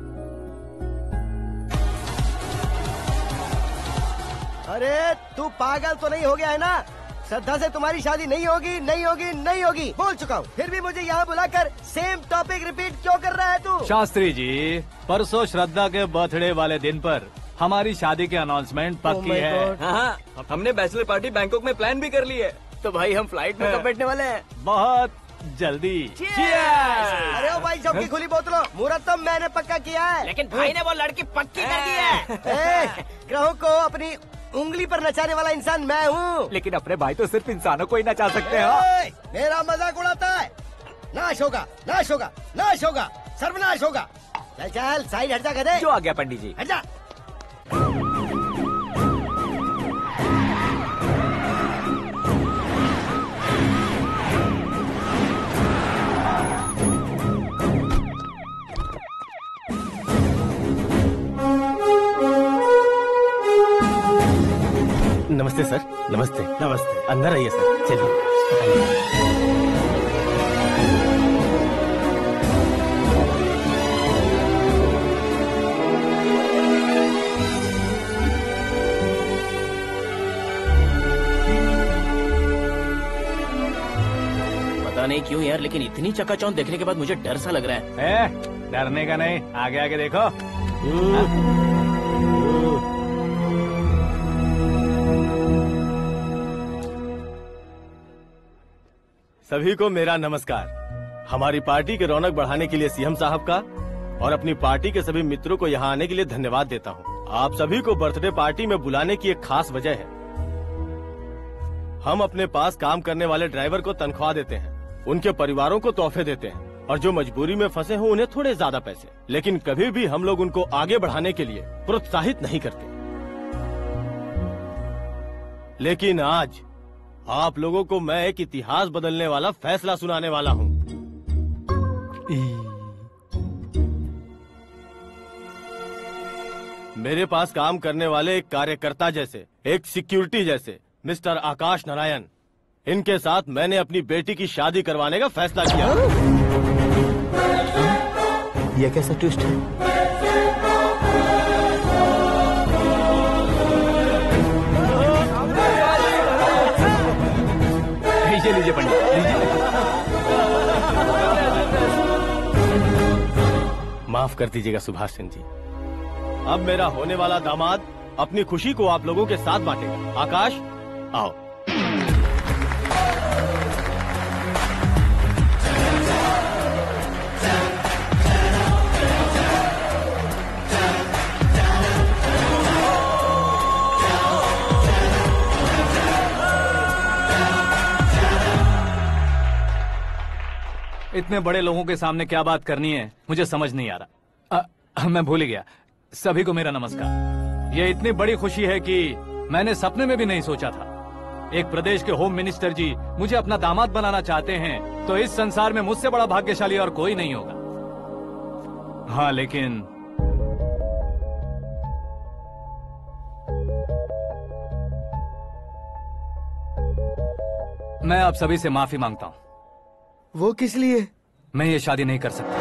Speaker 11: अरे तू पागल तो नहीं हो गया है ना? श्रद्धा से तुम्हारी शादी नहीं होगी, नहीं होगी, नहीं होगी, बोल चुका हूँ। फिर भी मुझे यहाँ बुलाकर सेम टॉपिक रिपीट क्यों कर रहा है तू?
Speaker 2: शास्त्री जी, परसों श्रद्धा के बर्थडे वाले दिन पर हमारी शादी की अनाउंसमेंट पक्की है।
Speaker 12: हाँ, हमने बैचलर पार्टी बैंकॉक में प्लान भी कर ली है। तो भाई हम फ्लाइट में कब बैठने वाले हैं?
Speaker 2: बहुत जल्दी।
Speaker 11: अरे ओ भाई, सबकी खुली बोतलों, मुहूर्त तो मैंने पक्का किया है।
Speaker 4: लेकिन भाई ने वो लड़की पक्की कर दी है।
Speaker 11: ग्रहों को अपनी उंगली पर नचाने वाला इंसान मैं हूँ।
Speaker 3: लेकिन अपने भाई तो सिर्फ इंसानों को ही नचा सकते हैं।
Speaker 11: मेरा मजाक उड़ाता है? नाश होगा, नाश होगा, नाश होगा, सर्वनाश होगा। चल चल साइड हट जा गधे।
Speaker 3: जो आ गया पंडित जी।
Speaker 11: हट जा।
Speaker 10: नमस्ते सर। नमस्ते।
Speaker 1: नमस्ते।
Speaker 10: अंदर आइए सर, चलिए।
Speaker 12: पता नहीं क्यों यार, लेकिन इतनी चकाचौंध देखने के बाद मुझे डर सा लग रहा है।
Speaker 2: डरने का नहीं, आगे आगे देखो।
Speaker 10: सभी को मेरा नमस्कार। हमारी पार्टी की रौनक बढ़ाने के लिए सीएम साहब का और अपनी पार्टी के सभी मित्रों को यहाँ आने के लिए धन्यवाद देता हूँ। आप सभी को बर्थडे पार्टी में बुलाने की एक खास वजह है। हम अपने पास काम करने वाले ड्राइवर को तनख्वाह देते हैं, उनके परिवारों को तोहफे देते हैं और जो मजबूरी में फंसे हो उन्हें थोड़े ज्यादा पैसे। लेकिन कभी भी हम लोग उनको आगे बढ़ाने के लिए प्रोत्साहित नहीं करते। लेकिन आज आप लोगों को मैं एक इतिहास बदलने वाला फैसला सुनाने वाला हूँ। मेरे पास काम करने वाले एक कार्यकर्ता जैसे, एक सिक्योरिटी जैसे मिस्टर आकाश नारायण, इनके साथ मैंने अपनी बेटी की शादी करवाने का फैसला किया।
Speaker 5: यह कैसा ट्विस्ट है?
Speaker 2: लीजिए पंडित, लीजिए।
Speaker 10: माफ कर दीजिएगा सुभाष सिंह जी। अब मेरा होने वाला दामाद अपनी खुशी को आप लोगों के साथ बांटेगा। आकाश, आओ।
Speaker 2: इतने बड़े लोगों के सामने क्या बात करनी है मुझे समझ नहीं आ रहा। मैं भूल ही गया। सभी को मेरा नमस्कार। ये इतनी बड़ी खुशी है कि मैंने सपने में भी नहीं सोचा था। एक प्रदेश के होम मिनिस्टर जी मुझे अपना दामाद बनाना चाहते हैं तो इस संसार में मुझसे बड़ा भाग्यशाली और कोई नहीं होगा। हाँ, लेकिन मैं आप सभी से माफी मांगता हूँ।
Speaker 5: वो किस लिए?
Speaker 2: मैं ये शादी नहीं कर सकता।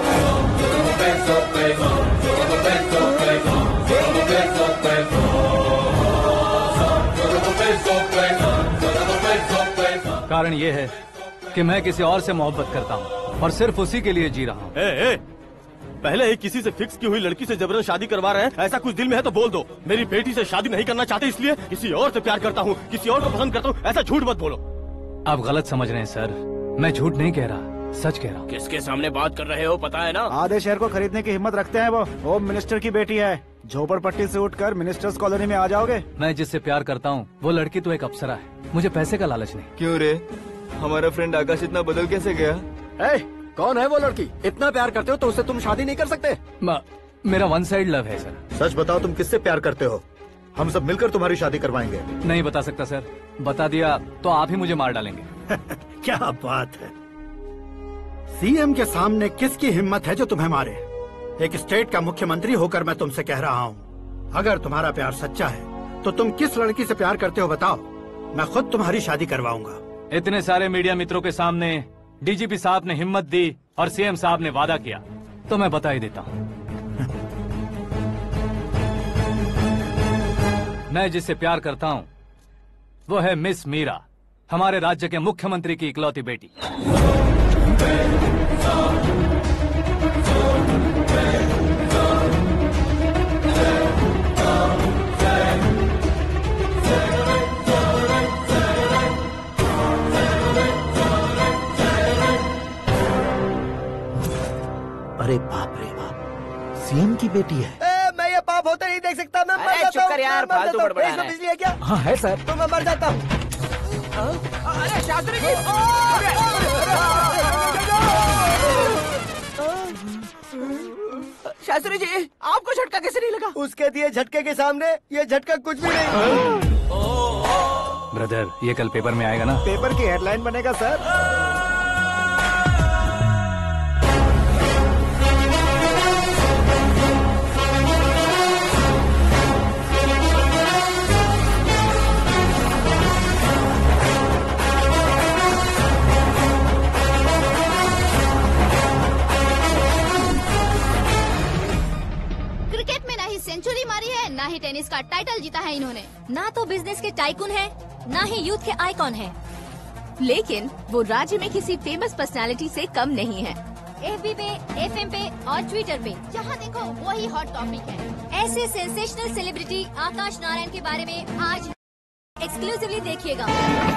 Speaker 2: कारण ये है कि मैं किसी और से मोहब्बत करता हूँ और सिर्फ उसी के लिए जी रहा हूँ।
Speaker 10: पहले ही किसी से फिक्स की हुई लड़की से जबरन शादी करवा रहे हैं। ऐसा कुछ दिल में है तो बोल दो। मेरी बेटी से शादी नहीं करना चाहते इसलिए किसी और से प्यार करता हूँ, किसी और को पसंद करता हूँ, ऐसा झूठ मत बोलो।
Speaker 2: आप गलत समझ रहे हैं सर। मैं झूठ नहीं कह रहा, सच कह रहा हूँ।
Speaker 12: किसके सामने बात कर रहे हो पता है ना?
Speaker 1: आधे शहर को खरीदने की हिम्मत रखते हैं वो। होम मिनिस्टर की बेटी है। झोपड़पट्टी से उठकर मिनिस्टर्स कॉलोनी में आ जाओगे।
Speaker 2: मैं जिससे प्यार करता हूँ वो लड़की तो एक अप्सरा है। मुझे पैसे का लालच नहीं।
Speaker 12: क्यों रे, हमारा फ्रेंड आकाश इतना बदल कैसे गया?
Speaker 8: कौन है वो लड़की? इतना प्यार करते हो तो उससे तुम शादी नहीं कर सकते?
Speaker 2: मेरा वन साइड लव है सर।
Speaker 5: सच बताओ, तुम किससे प्यार करते हो? हम सब मिलकर तुम्हारी शादी करवाएंगे।
Speaker 2: नहीं बता सकता सर। बता दिया तो आप ही मुझे मार डालेंगे।
Speaker 13: क्या बात है। सीएम के सामने किसकी हिम्मत है जो तुम्हें मारे? एक स्टेट का मुख्यमंत्री होकर मैं तुमसे कह रहा हूँ, अगर तुम्हारा प्यार सच्चा है तो तुम किस लड़की से प्यार करते हो बताओ। मैं खुद तुम्हारी शादी करवाऊंगा।
Speaker 2: इतने सारे मीडिया मित्रों के सामने डीजीपी साहब ने हिम्मत दी और सीएम साहब ने वादा किया तो मैं बता ही देता हूँ। मैं जिससे प्यार करता हूँ वो है मिस मीरा, हमारे राज्य के मुख्यमंत्री की इकलौती बेटी।
Speaker 5: अरे बाप रे बाप, सीएम की बेटी है।
Speaker 11: मैं ये पाप होते नहीं देख सकता। मैं मर जाता हूँ यार, फालतू बड़बड़ा रहा है। बिजली है क्या?
Speaker 3: हाँ है सर।
Speaker 11: तो मैं मर जाता हूँ।
Speaker 4: अरे शास्त्री जी, शास्त्री जी आपको झटका कैसे नहीं लगा?
Speaker 11: उसके दिए झटके के सामने ये झटका कुछ भी नहीं।
Speaker 2: ब्रदर, ये कल पेपर में आएगा ना?
Speaker 1: पेपर की हेडलाइन बनेगा सर।
Speaker 14: लाइफ में ना ही सेंचुरी मारी है, ना ही टेनिस का टाइटल जीता है इन्होंने।
Speaker 7: ना तो बिजनेस के टाइकून है, ना ही यूथ के आइकॉन है।
Speaker 6: लेकिन वो राज्य में किसी फेमस पर्सनालिटी से कम नहीं है।
Speaker 7: FB पे, FM पे और ट्विटर पे
Speaker 14: जहाँ देखो वही हॉट टॉपिक है।
Speaker 7: ऐसे सेंसेशनल सेलिब्रिटी आकाश नारायण के बारे में आज एक्सक्लूसिवली देखिएगा।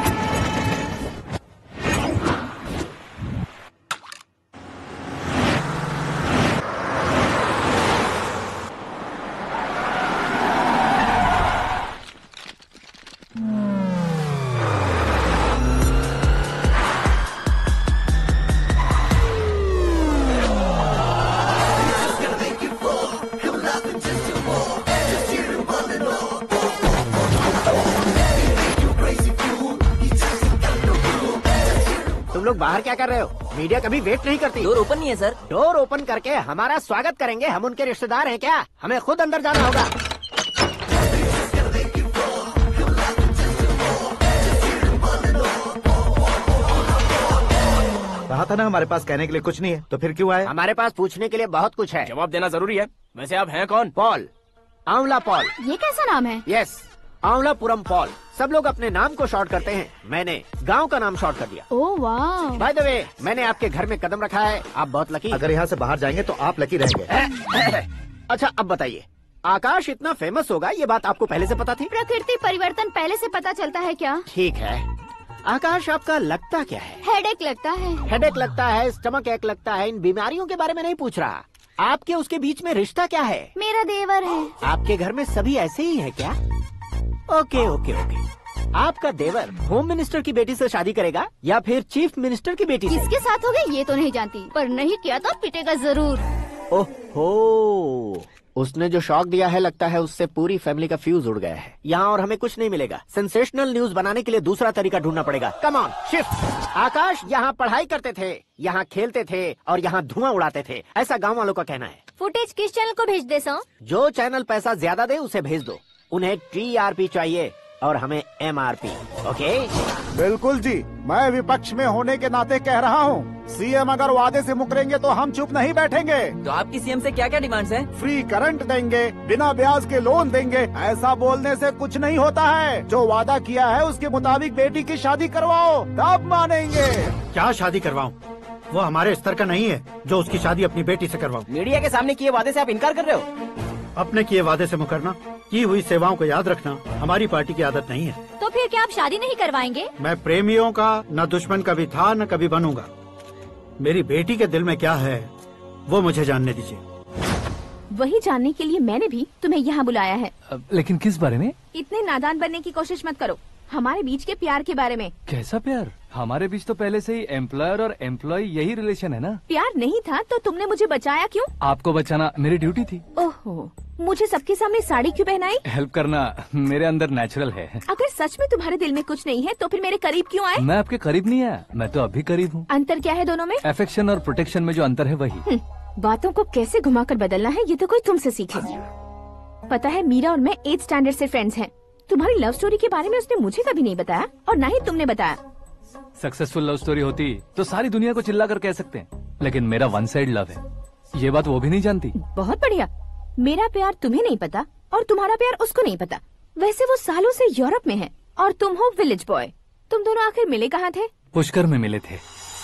Speaker 11: तुम लोग बाहर क्या कर रहे हो? मीडिया कभी वेट नहीं करती।
Speaker 4: डोर ओपन नहीं है सर।
Speaker 11: डोर ओपन करके हमारा स्वागत करेंगे? हम उनके रिश्तेदार हैं क्या? हमें खुद अंदर जाना होगा।
Speaker 5: कहा था ना हमारे पास कहने के लिए कुछ नहीं है, तो फिर क्यों आए?
Speaker 11: हमारे पास पूछने के लिए बहुत कुछ है।
Speaker 8: जवाब देना जरूरी है। वैसे आप हैं कौन?
Speaker 11: Paul, Aanwala Paul.
Speaker 14: ये कैसा नाम है?
Speaker 11: Yes, Aanwalapuram Paul. सब लोग अपने नाम को शॉर्ट करते हैं, मैंने गांव का नाम शॉर्ट कर दिया।
Speaker 14: ओह वाह।
Speaker 11: बाय द वे, मैंने आपके घर में कदम रखा है, आप बहुत लकी।
Speaker 5: अगर यहाँ से बाहर जाएंगे तो आप लकी रहेंगे।
Speaker 11: अच्छा अब बताइए, आकाश इतना फेमस होगा ये बात आपको पहले से पता थी?
Speaker 14: प्रकृति परिवर्तन पहले से पता चलता है क्या?
Speaker 11: ठीक है, आकाश आपका लगता क्या है?
Speaker 14: हेडेक लगता है।
Speaker 11: हेडेक लगता है, स्टमक एक लगता है, इन बीमारियों के बारे में नहीं पूछ रहा। आपके उसके बीच में रिश्ता क्या है?
Speaker 14: मेरा देवर है।
Speaker 11: आपके घर में सभी ऐसे ही है क्या? Okay okay okay. आपका देवर होम मिनिस्टर की बेटी से शादी करेगा या फिर चीफ मिनिस्टर की बेटी से?
Speaker 14: किसके साथ होगा ये तो नहीं जानती, पर नहीं किया तो पिटेगा जरूर।
Speaker 11: ओहो, उसने जो शॉक दिया है लगता है उससे पूरी फैमिली का फ्यूज उड़ गया है। यहाँ और हमें कुछ नहीं मिलेगा। सेंसेशनल न्यूज बनाने के लिए दूसरा तरीका ढूंढना पड़ेगा। Come on shift. आकाश यहाँ पढ़ाई करते थे, यहाँ खेलते थे और यहाँ धुआं उड़ाते थे, ऐसा गाँव वालों का कहना है।
Speaker 7: फुटेज किस चैनल को भेज दे सो?
Speaker 11: जो चैनल पैसा ज्यादा दे उसे भेज दो। उन्हें TRP चाहिए और हमें MRP। ओके?
Speaker 1: बिल्कुल जी, मैं विपक्ष में होने के नाते कह रहा हूँ, सीएम अगर वादे से मुकरेंगे तो हम चुप नहीं बैठेंगे।
Speaker 4: तो आपकी सीएम से क्या क्या डिमांड्स हैं?
Speaker 1: फ्री करंट देंगे, बिना ब्याज के लोन देंगे। ऐसा बोलने से कुछ नहीं होता है। जो वादा किया है उसके मुताबिक बेटी की शादी करवाओ, तब मानेंगे।
Speaker 13: क्या शादी करवाऊं? वो हमारे स्तर का नहीं है जो उसकी शादी अपनी बेटी से करवाऊं।
Speaker 4: मीडिया के सामने किए वादे से आप इनकार कर रहे हो?
Speaker 13: अपने किए वादे से मुकरना, की हुई सेवाओं को याद रखना हमारी पार्टी की आदत नहीं है।
Speaker 7: तो फिर क्या आप शादी नहीं करवाएंगे?
Speaker 13: मैं प्रेमियों का न दुश्मन कभी था न कभी बनूंगा। मेरी बेटी के दिल में क्या है वो मुझे जानने दीजिए।
Speaker 6: वही जानने के लिए मैंने भी तुम्हें यहाँ बुलाया है।
Speaker 2: लेकिन किस बारे में?
Speaker 6: इतने नादान बनने की कोशिश मत करो। हमारे बीच के प्यार के बारे में।
Speaker 2: कैसा प्यार? हमारे बीच तो पहले से ही एम्प्लॉयर और एम्प्लॉय यही रिलेशन है ना।
Speaker 6: प्यार नहीं था तो तुमने मुझे बचाया क्यों?
Speaker 2: आपको बचाना मेरी ड्यूटी थी।
Speaker 6: ओहो, मुझे सबके सामने साड़ी क्यों पहनाई?
Speaker 2: हेल्प करना मेरे अंदर नेचुरल है।
Speaker 6: अगर सच में तुम्हारे दिल में कुछ नहीं है तो फिर मेरे करीब क्यों आए?
Speaker 2: मैं आपके करीब नहीं आया, मैं तो अभी करीब हूँ।
Speaker 6: अंतर क्या है दोनों में?
Speaker 2: अफेक्शन और प्रोटेक्शन में जो अंतर है वही।
Speaker 6: बातों को कैसे घुमाकर बदलना है ये तो कोई तुमसे सीखे। पता है, मीरा और मैं 8th स्टैंडर्ड से फ्रेंड्स हैं। तुम्हारी लव स्टोरी के बारे में उसने मुझे कभी नहीं बताया और न ही तुमने बताया।
Speaker 2: सक्सेसफुल लव स्टोरी होती तो सारी दुनिया को चिल्ला कर कह सकते हैं, लेकिन मेरा वन साइड लव है, ये बात वो भी नहीं जानती।
Speaker 6: बहुत बढ़िया। मेरा प्यार तुम्हें नहीं पता और तुम्हारा प्यार उसको नहीं पता। वैसे वो सालों से यूरोप में है और तुम हो विलेज बॉय। तुम दोनों आखिर मिले कहाँ थे?
Speaker 2: पुष्कर में मिले थे।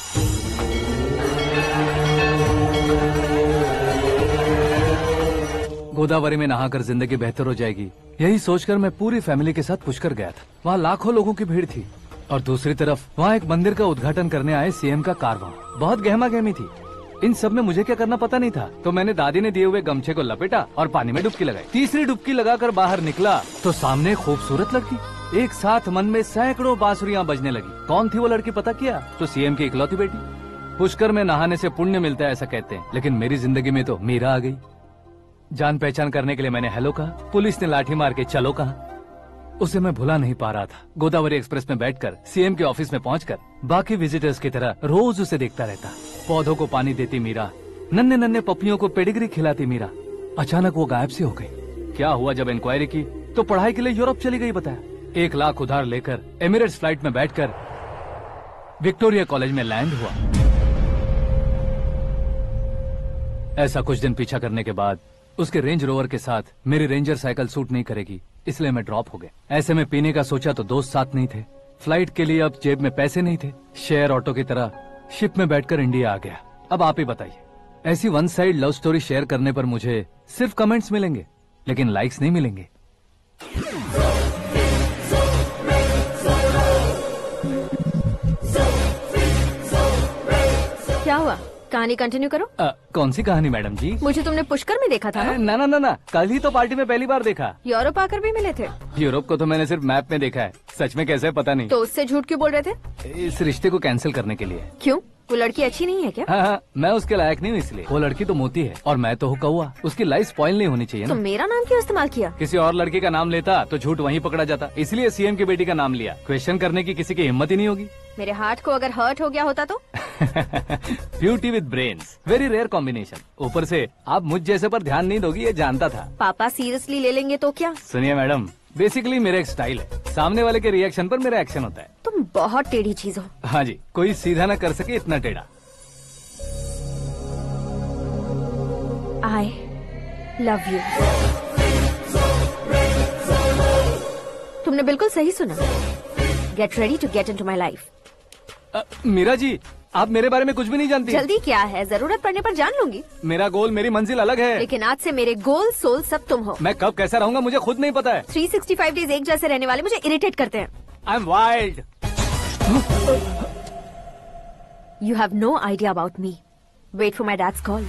Speaker 2: गोदावरी में नहाकर जिंदगी बेहतर हो जाएगी, यही सोचकर मैं पूरी फैमिली के साथ पुष्कर गया था। वहाँ लाखों लोगों की भीड़ थी और दूसरी तरफ वहाँ एक मंदिर का उद्घाटन करने आए सीएम का कारवां। बहुत गहमा गहमी थी। इन सब में मुझे क्या करना पता नहीं था, तो मैंने दादी ने दिए हुए गमछे को लपेटा और पानी में डुबकी लगाई। तीसरी डुबकी लगाकर बाहर निकला तो सामने एक खूबसूरत लड़की। एक साथ मन में सैकड़ों बांसुरियां बजने लगी। कौन थी वो लड़की पता किया? तो सीएम की इकलौती बेटी। पुष्कर में नहाने से पुण्य मिलता है ऐसा कहते हैं, लेकिन मेरी जिंदगी में तो मीरा आ गई। जान पहचान करने के लिए मैंने हेलो कहा, पुलिस ने लाठी मार के चलो कहा। उसे मैं भुला नहीं पा रहा था। गोदावरी एक्सप्रेस में बैठकर सीएम के ऑफिस में पहुंचकर बाकी विजिटर्स की तरह रोज उसे देखता रहता। पौधों को पानी देती मीरा, नन्हे नन्हे पपियों को पेडिग्री खिलाती मीरा। अचानक वो गायब सी हो गई। क्या हुआ? जब इंक्वायरी की तो पढ़ाई के लिए यूरोप चली गई बताया। 1 लाख उधार लेकर एमिरेट्स फ्लाइट में बैठकर विक्टोरिया कॉलेज में लैंड हुआ। ऐसा कुछ दिन पीछा करने के बाद उसके रेंज रोवर के साथ मेरी रेंजर साइकिल सूट नहीं करेगी, इसलिए मैं ड्रॉप हो गया। ऐसे में पीने का सोचा तो दोस्त साथ नहीं थे, फ्लाइट के लिए अब जेब में पैसे नहीं थे, शेयर ऑटो की तरह शिप में बैठकर इंडिया आ गया। अब आप ही बताइए, ऐसी one side love story share करने पर मुझे सिर्फ कमेंट्स मिलेंगे लेकिन लाइक्स नहीं मिलेंगे।
Speaker 7: क्या हुआ, कहानी कंटिन्यू करो।
Speaker 2: कौन सी कहानी मैडम जी?
Speaker 7: मुझे तुमने पुष्कर में देखा था ना?
Speaker 2: ना, कल ही तो पार्टी में पहली बार देखा।
Speaker 7: यूरोप आकर भी मिले थे?
Speaker 2: यूरोप को तो मैंने सिर्फ मैप में देखा है, सच में कैसे है पता नहीं।
Speaker 7: तो उससे झूठ क्यों बोल रहे थे?
Speaker 2: इस रिश्ते को कैंसिल करने के लिए।
Speaker 7: क्यों, वो लड़की अच्छी नहीं है क्या?
Speaker 2: हाँ, मैं उसके लायक नहीं हूँ इसलिए। वो लड़की तो मोती है और मैं तो हूँ कौवा, उसकी लाइफ स्पॉइल नहीं होनी चाहिए
Speaker 7: तो
Speaker 2: ना।
Speaker 7: मेरा नाम क्यों इस्तेमाल किया?
Speaker 2: किसी और लड़की का नाम लेता तो झूठ वहीं पकड़ा जाता, इसलिए सीएम की बेटी का नाम लिया। क्वेश्चन करने की किसी की हिम्मत ही नहीं होगी।
Speaker 7: मेरे हार्ट को अगर हर्ट हो गया होता तो?
Speaker 2: Beauty with brains, very rare combination. ऊपर से आप मुझ जैसे पर ध्यान नहीं दोगी, ये जानता था।
Speaker 7: पापा सीरियसली ले लेंगे तो क्या?
Speaker 2: सुनिए मैडम, बेसिकली मेरा एक स्टाइल है, सामने वाले के रिएक्शन पर मेरा एक्शन होता है।
Speaker 7: तुम बहुत टेढ़ी चीज हो।
Speaker 2: हाँ जी, कोई सीधा न कर सके इतना टेढ़ा।
Speaker 7: I love you। तुमने बिल्कुल सही सुना। Get ready to get into my life।
Speaker 2: Meera ji, आप मेरे बारे में कुछ भी नहीं जानती।
Speaker 7: जल्दी क्या है, जरूरत पड़ने पर जान लूंगी।
Speaker 2: मेरा गोल, मेरी मंजिल अलग है।
Speaker 7: लेकिन आज से मेरे गोल सोल सब तुम हो।
Speaker 2: मैं कब कैसा रहूंगा मुझे खुद नहीं पता है।
Speaker 7: 365 डेज एक जैसे रहने वाले मुझे इरिटेट करते हैं।
Speaker 2: I am wild.
Speaker 7: You have no idea about me। Wait for my dad's call।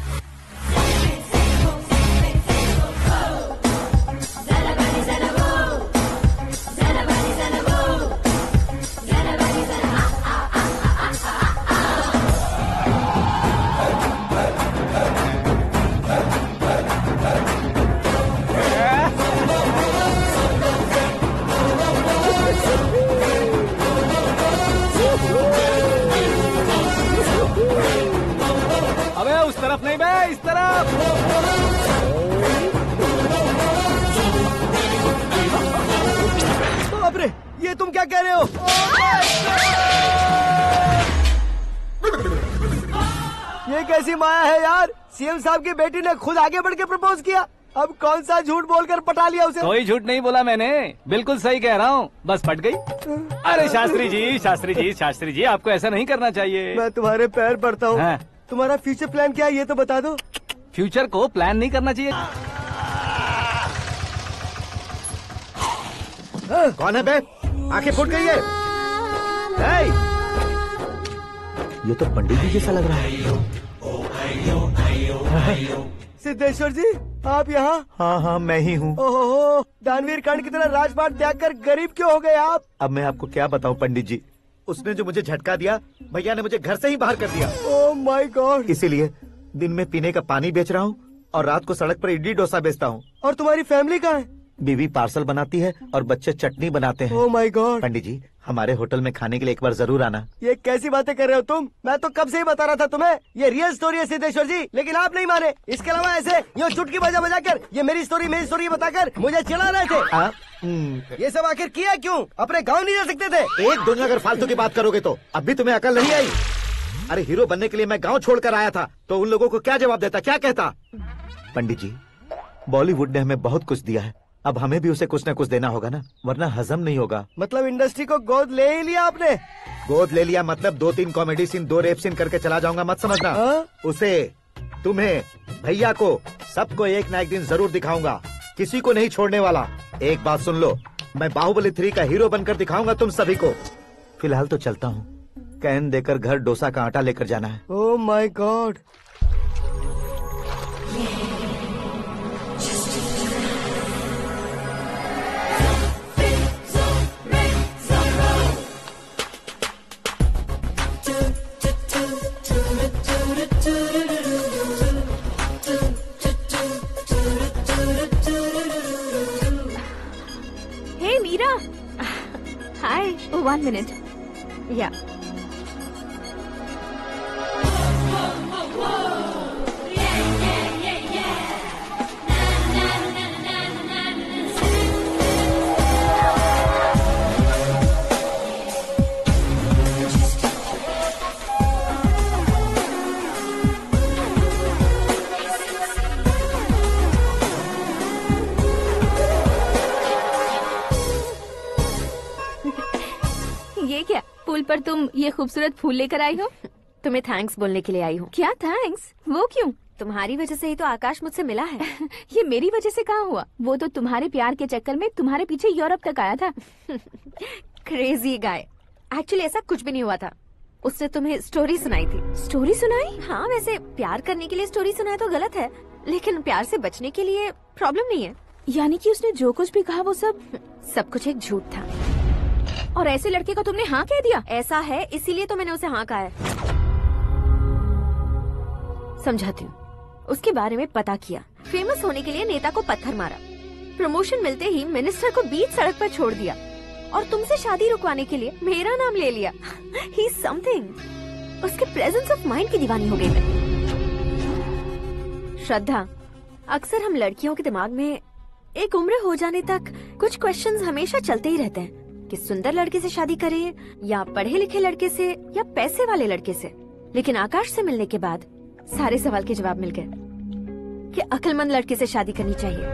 Speaker 2: अबे उस तरफ नहीं बे, इस तरफ।
Speaker 15: बाप रे, ये तुम क्या कह रहे हो? ये कैसी माया है यार? सीएम साहब की बेटी ने खुद आगे बढ़ के प्रपोज किया, अब कौन सा झूठ बोलकर पटा लिया उसे?
Speaker 2: कोई झूठ नहीं बोला मैंने, बिल्कुल सही कह रहा हूँ, बस पट गई। अरे शास्त्री जी, शास्त्री जी, शास्त्री जी, आपको ऐसा नहीं करना चाहिए।
Speaker 15: मैं तुम्हारे पैर पड़ता हूँ।
Speaker 2: हाँ।
Speaker 15: तुम्हारा फ्यूचर प्लान क्या है ये तो बता दो।
Speaker 2: फ्यूचर को प्लान नहीं करना चाहिए।
Speaker 5: कौन है बे? आंखें फूट गई है। हे! ये तो पंडित जी जैसा लग रहा है।
Speaker 15: सिद्धेश्वर जी, आप यहाँ?
Speaker 5: हाँ हाँ, मैं ही हूँ।
Speaker 15: ओहो, दानवीर कांड की तरह राजपाट त्याग कर गरीब क्यों हो गए आप?
Speaker 5: अब मैं आपको क्या बताऊँ पंडित जी, उसने जो मुझे झटका दिया, भैया ने मुझे घर से ही बाहर कर दिया।
Speaker 15: Oh my God.
Speaker 5: इसीलिए दिन में पीने का पानी बेच रहा हूँ और रात को सड़क पर इडली डोसा बेचता हूँ।
Speaker 15: और तुम्हारी फैमिली कहाँ है?
Speaker 5: बीवी पार्सल बनाती है और बच्चे चटनी बनाते हैं।
Speaker 15: ओह माय गॉड।
Speaker 5: पंडित जी, हमारे होटल में खाने के लिए एक बार जरूर आना।
Speaker 15: ये कैसी बातें कर रहे हो तुम? मैं तो कब से ही बता रहा था तुम्हें, ये रियल स्टोरी है सिद्धेश्वर जी, लेकिन आप नहीं माने। इसके अलावा ऐसे यूँ चुटकी बजा बजा कर ये मेरी स्टोरी बताकर मुझे चिढ़ा रहे थे। ये सब आखिर किया क्यों? अपने गाँव नहीं जा सकते थे?
Speaker 5: एक दिन अगर फालतू की बात करोगे तो अब भी तुम्हें अकल नहीं आई। अरे हीरो बनने के लिए मैं गाँव छोड़कर आया था, तो उन लोगों को क्या जवाब देता, क्या कहता? पंडित जी, बॉलीवुड ने हमें बहुत कुछ दिया है, अब हमें भी उसे कुछ न कुछ देना होगा ना, वरना हजम नहीं होगा।
Speaker 15: मतलब इंडस्ट्री को गोद ले ही लिया आपने?
Speaker 5: गोद ले लिया मतलब 2-3 कॉमेडी सीन, 2 रेप सीन करके चला जाऊंगा मत समझना। उसे, तुम्हें, भैया को, सबको एक ना एक दिन जरूर दिखाऊंगा, किसी को नहीं छोड़ने वाला। एक बात सुन लो, मैं बाहुबली 3 का हीरो बनकर दिखाऊंगा तुम सभी को। फिलहाल तो चलता हूँ, कैन देकर घर डोसा का आटा लेकर जाना है।
Speaker 15: Oh my God.
Speaker 6: Hey Meera. Hi. Oh, 1 minute. Yeah. फूल पर तुम ये खूबसूरत फूल लेकर आई हो?
Speaker 16: तुम्हें थैंक्स बोलने के लिए आई हूँ।
Speaker 6: क्या थैंक्स? वो क्यों?
Speaker 16: तुम्हारी वजह से ही तो आकाश मुझसे मिला है।
Speaker 6: ये मेरी वजह से कहाँ हुआ? वो तो तुम्हारे प्यार के चक्कर में तुम्हारे पीछे यूरोप तक आया था।
Speaker 16: Crazy guy. एक्चुअली ऐसा कुछ भी नहीं हुआ था। उसने तुम्हें स्टोरी सुनाई थी।
Speaker 6: स्टोरी सुनाई?
Speaker 16: हाँ, वैसे प्यार करने के लिए स्टोरी सुनाए तो गलत है, लेकिन प्यार से बचने के लिए प्रॉब्लम नहीं है।
Speaker 6: यानी कि उसने जो कुछ भी कहा वो
Speaker 16: सब कुछ एक झूठ था।
Speaker 6: और ऐसे लड़के को तुमने हाँ कह दिया?
Speaker 16: ऐसा है, इसीलिए तो मैंने उसे हाँ कहा है। समझाती हूँ। उसके बारे में पता किया, फेमस होने के लिए नेता को पत्थर मारा, प्रमोशन मिलते ही मिनिस्टर को बीच सड़क पर छोड़ दिया और तुमसे शादी रुकवाने के लिए मेरा नाम ले लिया। He something. उसके प्रेजेंस ऑफ माइंड की दीवानी हो गई मैं। श्रद्धा, अक्सर हम लड़कियों के दिमाग में एक उम्र हो जाने तक कुछ क्वेश्चंस हमेशा चलते ही रहते हैं कि सुंदर लड़के से शादी करें या पढ़े लिखे लड़के से या पैसे वाले लड़के से। लेकिन आकाश से मिलने के बाद सारे सवाल के जवाब मिल गए कि अक्लमंद लड़के से शादी करनी चाहिए।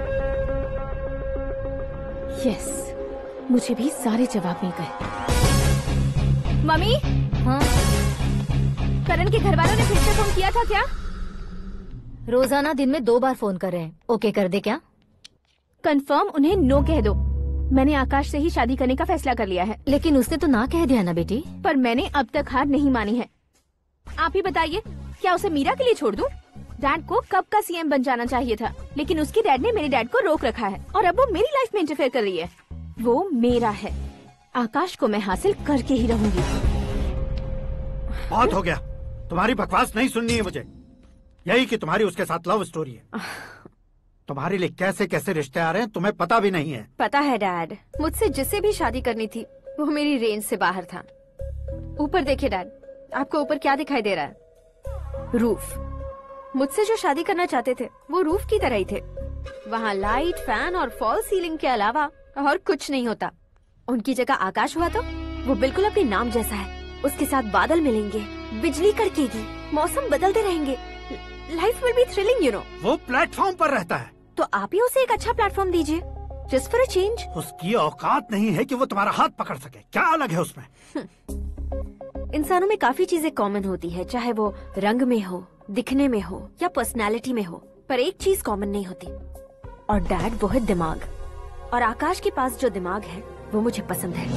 Speaker 6: यस, मुझे भी सारे जवाब मिल गए। मम्मी,
Speaker 7: हाँ?
Speaker 6: करण के घर वालों ने फिर से फोन किया था क्या?
Speaker 7: रोजाना दिन में 2 बार फोन कर रहे हैं। ओके कर दे क्या?
Speaker 6: कंफर्म उन्हें नो कह दो। मैंने आकाश से ही शादी करने का फैसला कर लिया है।
Speaker 7: लेकिन उसने तो ना कह दिया ना बेटी।
Speaker 6: पर मैंने अब तक हार नहीं मानी है। आप ही बताइए, क्या उसे मीरा के लिए छोड़ दूं? डैड को कब का सीएम बन जाना चाहिए था, लेकिन उसकी डैड ने मेरे डैड को रोक रखा है और अब वो मेरी लाइफ में इंटरफेयर कर रही है। वो मेरा है। आकाश को मैं हासिल करके ही रहूंगी।
Speaker 13: बहुत हो गया, तुम्हारी बकवास नहीं सुननी है मुझे। यही कि तुम्हारी उसके साथ लव स्टोरी है। तुम्हारे लिए कैसे कैसे रिश्ते आ रहे हैं तुम्हें पता भी नहीं है।
Speaker 16: पता है डैड, मुझसे जिसे भी शादी करनी थी वो मेरी रेंज से बाहर था। ऊपर देखिए डैड, आपको ऊपर क्या दिखाई दे रहा है? रूफ। मुझसे जो शादी करना चाहते थे वो रूफ की तरह ही थे। वहाँ लाइट, फैन और फॉल सीलिंग के अलावा और कुछ नहीं होता। उनकी जगह आकाश हुआ तो वो बिल्कुल अपने नाम जैसा है। उसके साथ बादल मिलेंगे, बिजली कड़केगी, मौसम बदलते रहेंगे, life will be thrilling you know.
Speaker 13: वो प्लेटफॉर्म पर रहता है
Speaker 16: तो आप ही उसे एक अच्छा प्लेटफॉर्म दीजिए, जस्ट फॉर अ चेंज।
Speaker 13: उसकी औकात नहीं है कि वो तुम्हारा हाथ पकड़ सके। क्या अलग है उसमें?
Speaker 16: इंसानों में काफी चीजें कॉमन होती है, चाहे वो रंग में हो, दिखने में हो या पर्सनालिटी में हो, पर एक चीज कॉमन नहीं होती, और डैड वो है दिमाग। और आकाश के पास जो दिमाग है वो मुझे पसंद है।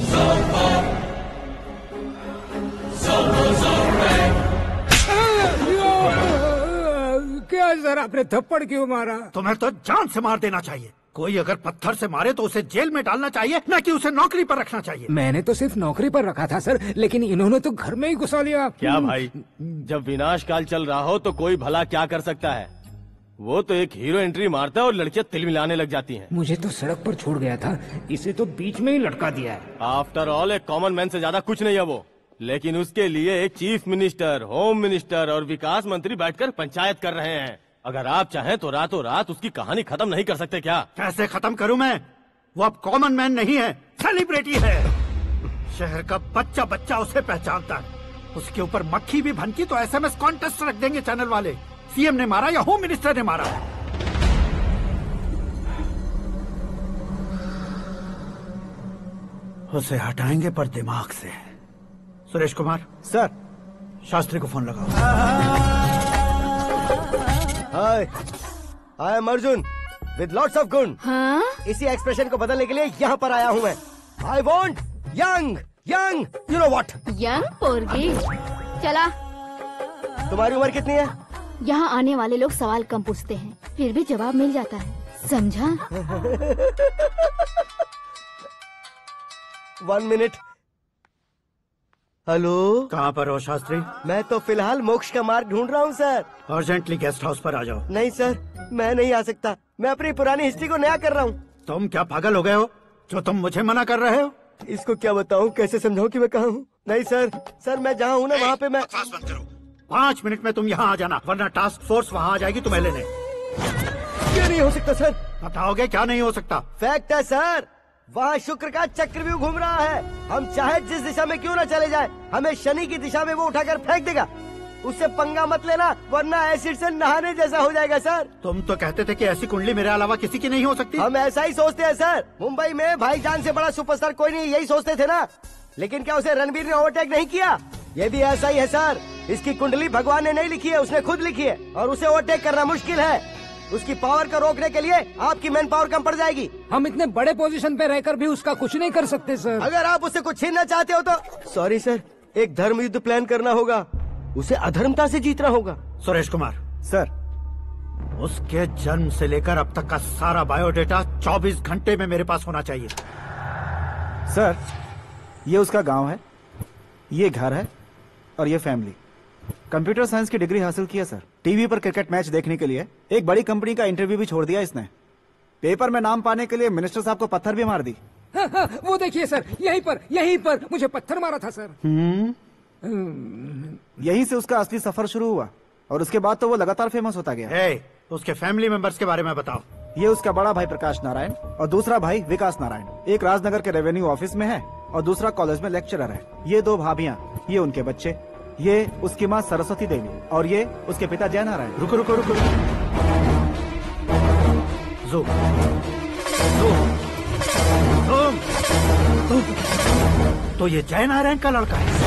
Speaker 9: क्या सर, आपने थप्पड़ क्यों मारा?
Speaker 13: तुम्हें तो जान से मार देना चाहिए। कोई अगर पत्थर से मारे तो उसे जेल में डालना चाहिए, न कि उसे नौकरी पर रखना चाहिए।
Speaker 9: मैंने तो सिर्फ नौकरी पर रखा था सर, लेकिन इन्होंने तो घर में ही घुसा लिया।
Speaker 10: क्या भाई, जब विनाश काल चल रहा हो तो कोई भला क्या कर सकता है? वो तो एक हीरो एंट्री मारता है और लड़कियां तिल मिलाने लग जाती हैं।
Speaker 9: मुझे तो सड़क पर छोड़ गया था, इसे तो बीच में ही लटका दिया है।
Speaker 10: आफ्टर ऑल एक कॉमन मैन से ज्यादा कुछ नहीं है वो, लेकिन उसके लिए एक चीफ मिनिस्टर, होम मिनिस्टर और विकास मंत्री बैठकर पंचायत कर रहे हैं। अगर आप चाहें तो रातों रात उसकी कहानी खत्म नहीं कर सकते क्या?
Speaker 13: कैसे खत्म करूं मैं? वो अब कॉमन मैन नहीं है, सेलिब्रिटी है। शहर का बच्चा बच्चा उसे पहचानता है। उसके ऊपर मक्खी भी भनकी तो एसएमएस कॉन्टेस्ट रख देंगे चैनल वाले। सीएम ने मारा या होम मिनिस्टर ने मारा। उसे हटाएंगे पर दिमाग से। सुरेश कुमार
Speaker 1: सर,
Speaker 13: शास्त्री को फोन लगाओ।
Speaker 15: Hi, I am Arjun with lots of गुण।
Speaker 6: हाँ?
Speaker 15: इसी एक्सप्रेशन को बदलने के लिए यहाँ पर आया हूँ मैं। I want young young, you know what?
Speaker 14: Young पोरगी। चला।
Speaker 15: तुम्हारी उम्र कितनी है?
Speaker 14: यहाँ आने वाले लोग सवाल कम पूछते हैं, फिर भी जवाब मिल जाता है, समझा?
Speaker 15: 1 मिनट। हेलो,
Speaker 13: कहाँ पर हो शास्त्री?
Speaker 15: मैं तो फिलहाल मोक्ष का मार्ग ढूंढ रहा हूँ सर।
Speaker 13: अर्जेंटली गेस्ट हाउस पर आ जाओ।
Speaker 15: नहीं सर, मैं नहीं आ सकता। मैं अपनी पुरानी हिस्ट्री को नया कर रहा हूँ।
Speaker 13: तुम क्या पागल हो गए हो जो तुम मुझे मना कर रहे हो?
Speaker 15: इसको क्या बताऊँ, कैसे समझाऊँ कि मैं कहाँ हूँ? नहीं सर, सर मैं जहाँ हूँ ना वहाँ पे मैं।
Speaker 13: 5 मिनट में तुम यहाँ आ जाना, वरना टास्क फोर्स वहाँ आ जाएगी तुम्हें लेने।
Speaker 15: क्या नहीं हो सकता सर?
Speaker 13: बताओगे क्या नहीं हो सकता?
Speaker 15: फैक्ट है सर, वहाँ शुक्र का चक्रव्यूह घूम रहा है। हम चाहे जिस दिशा में क्यों न चले जाए, हमें शनि की दिशा में वो उठाकर फेंक देगा। उससे पंगा मत लेना, वरना एसिड से नहाने जैसा हो जाएगा सर।
Speaker 13: तुम तो कहते थे कि ऐसी कुंडली मेरे अलावा किसी की नहीं हो सकती।
Speaker 15: हम ऐसा ही सोचते हैं सर। मुंबई में भाईजान से बड़ा सुपरस्टार कोई नहीं, यही सोचते थे ना। लेकिन क्या उसे रणवीर ने ओवरटेक नहीं किया? ये भी ऐसा ही है सर। इसकी कुंडली भगवान ने नहीं लिखी है, उसने खुद लिखी है, और उसे ओवरटेक करना मुश्किल है। उसकी पावर को रोकने के लिए आपकी मैन पावर कम पड़ जाएगी।
Speaker 9: हम इतने बड़े पोजीशन पे रहकर भी उसका कुछ नहीं कर सकते सर।
Speaker 15: अगर आप उससे कुछ छीनना चाहते हो तो सॉरी सर, एक धर्म युद्ध प्लान करना होगा। उसे अधर्मता से जीतना होगा।
Speaker 13: सुरेश कुमार
Speaker 1: सर,
Speaker 13: उसके जन्म से लेकर अब तक का सारा बायोडेटा 24 घंटे में मेरे पास होना चाहिए।
Speaker 1: सर, ये उसका गांव है, ये घर है और ये फैमिली। कंप्यूटर साइंस की डिग्री हासिल की है सर। टीवी पर क्रिकेट मैच देखने के लिए एक बड़ी कंपनी का इंटरव्यू भी छोड़ दिया इसने। पेपर में नाम पाने के लिए मिनिस्टर साहब को पत्थर भी मार दी।
Speaker 9: वो देखिए सर, यहीं पर मुझे पत्थर मारा था सर।
Speaker 1: यहीं से उसका असली सफर शुरू हुआ और उसके बाद तो वो लगातार फेमस होता गया।
Speaker 13: उसके फैमिली मेंबर्स के बारे में बताओ।
Speaker 1: ये उसका बड़ा भाई प्रकाश नारायण और दूसरा भाई विकास नारायण। एक राजनगर के रेवेन्यू ऑफिस में है और दूसरा कॉलेज में लेक्चरर है। ये 2 भाभियाँ, ये उनके बच्चे, ये उसकी माँ सरस्वती देवी और ये उसके पिता जय नारायण।
Speaker 13: रुको रुको रुको, तो ये जय नारायण का लड़का है।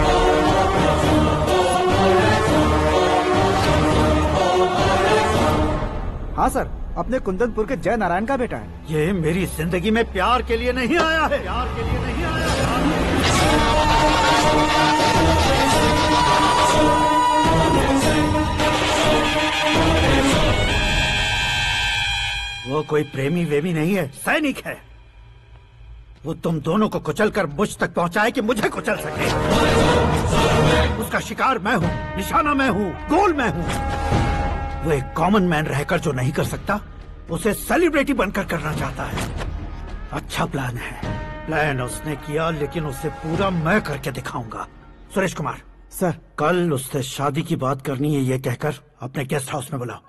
Speaker 1: हाँ सर, अपने कुंदनपुर के जय नारायण का बेटा है।
Speaker 13: ये मेरी जिंदगी में प्यार के लिए नहीं आया है। प्यार के लिए नहीं आया वो कोई प्रेमी वेमी नहीं है, सैनिक है। वो तुम दोनों को कुचलकर मुझ तक पहुंचाए कि मुझे कुचल सके। उसका शिकार मैं हूँ, निशाना मैं हूँ, गोल मैं हूँ। वो एक कॉमन मैन रहकर जो नहीं कर सकता, उसे सेलिब्रिटी बनकर करना चाहता है। अच्छा प्लान है। प्लान उसने किया, लेकिन उसे पूरा मैं करके दिखाऊंगा। सुरेश कुमार
Speaker 1: सर,
Speaker 13: कल उससे शादी की बात करनी है, ये कहकर अपने गेस्ट हाउस में बुलाओ।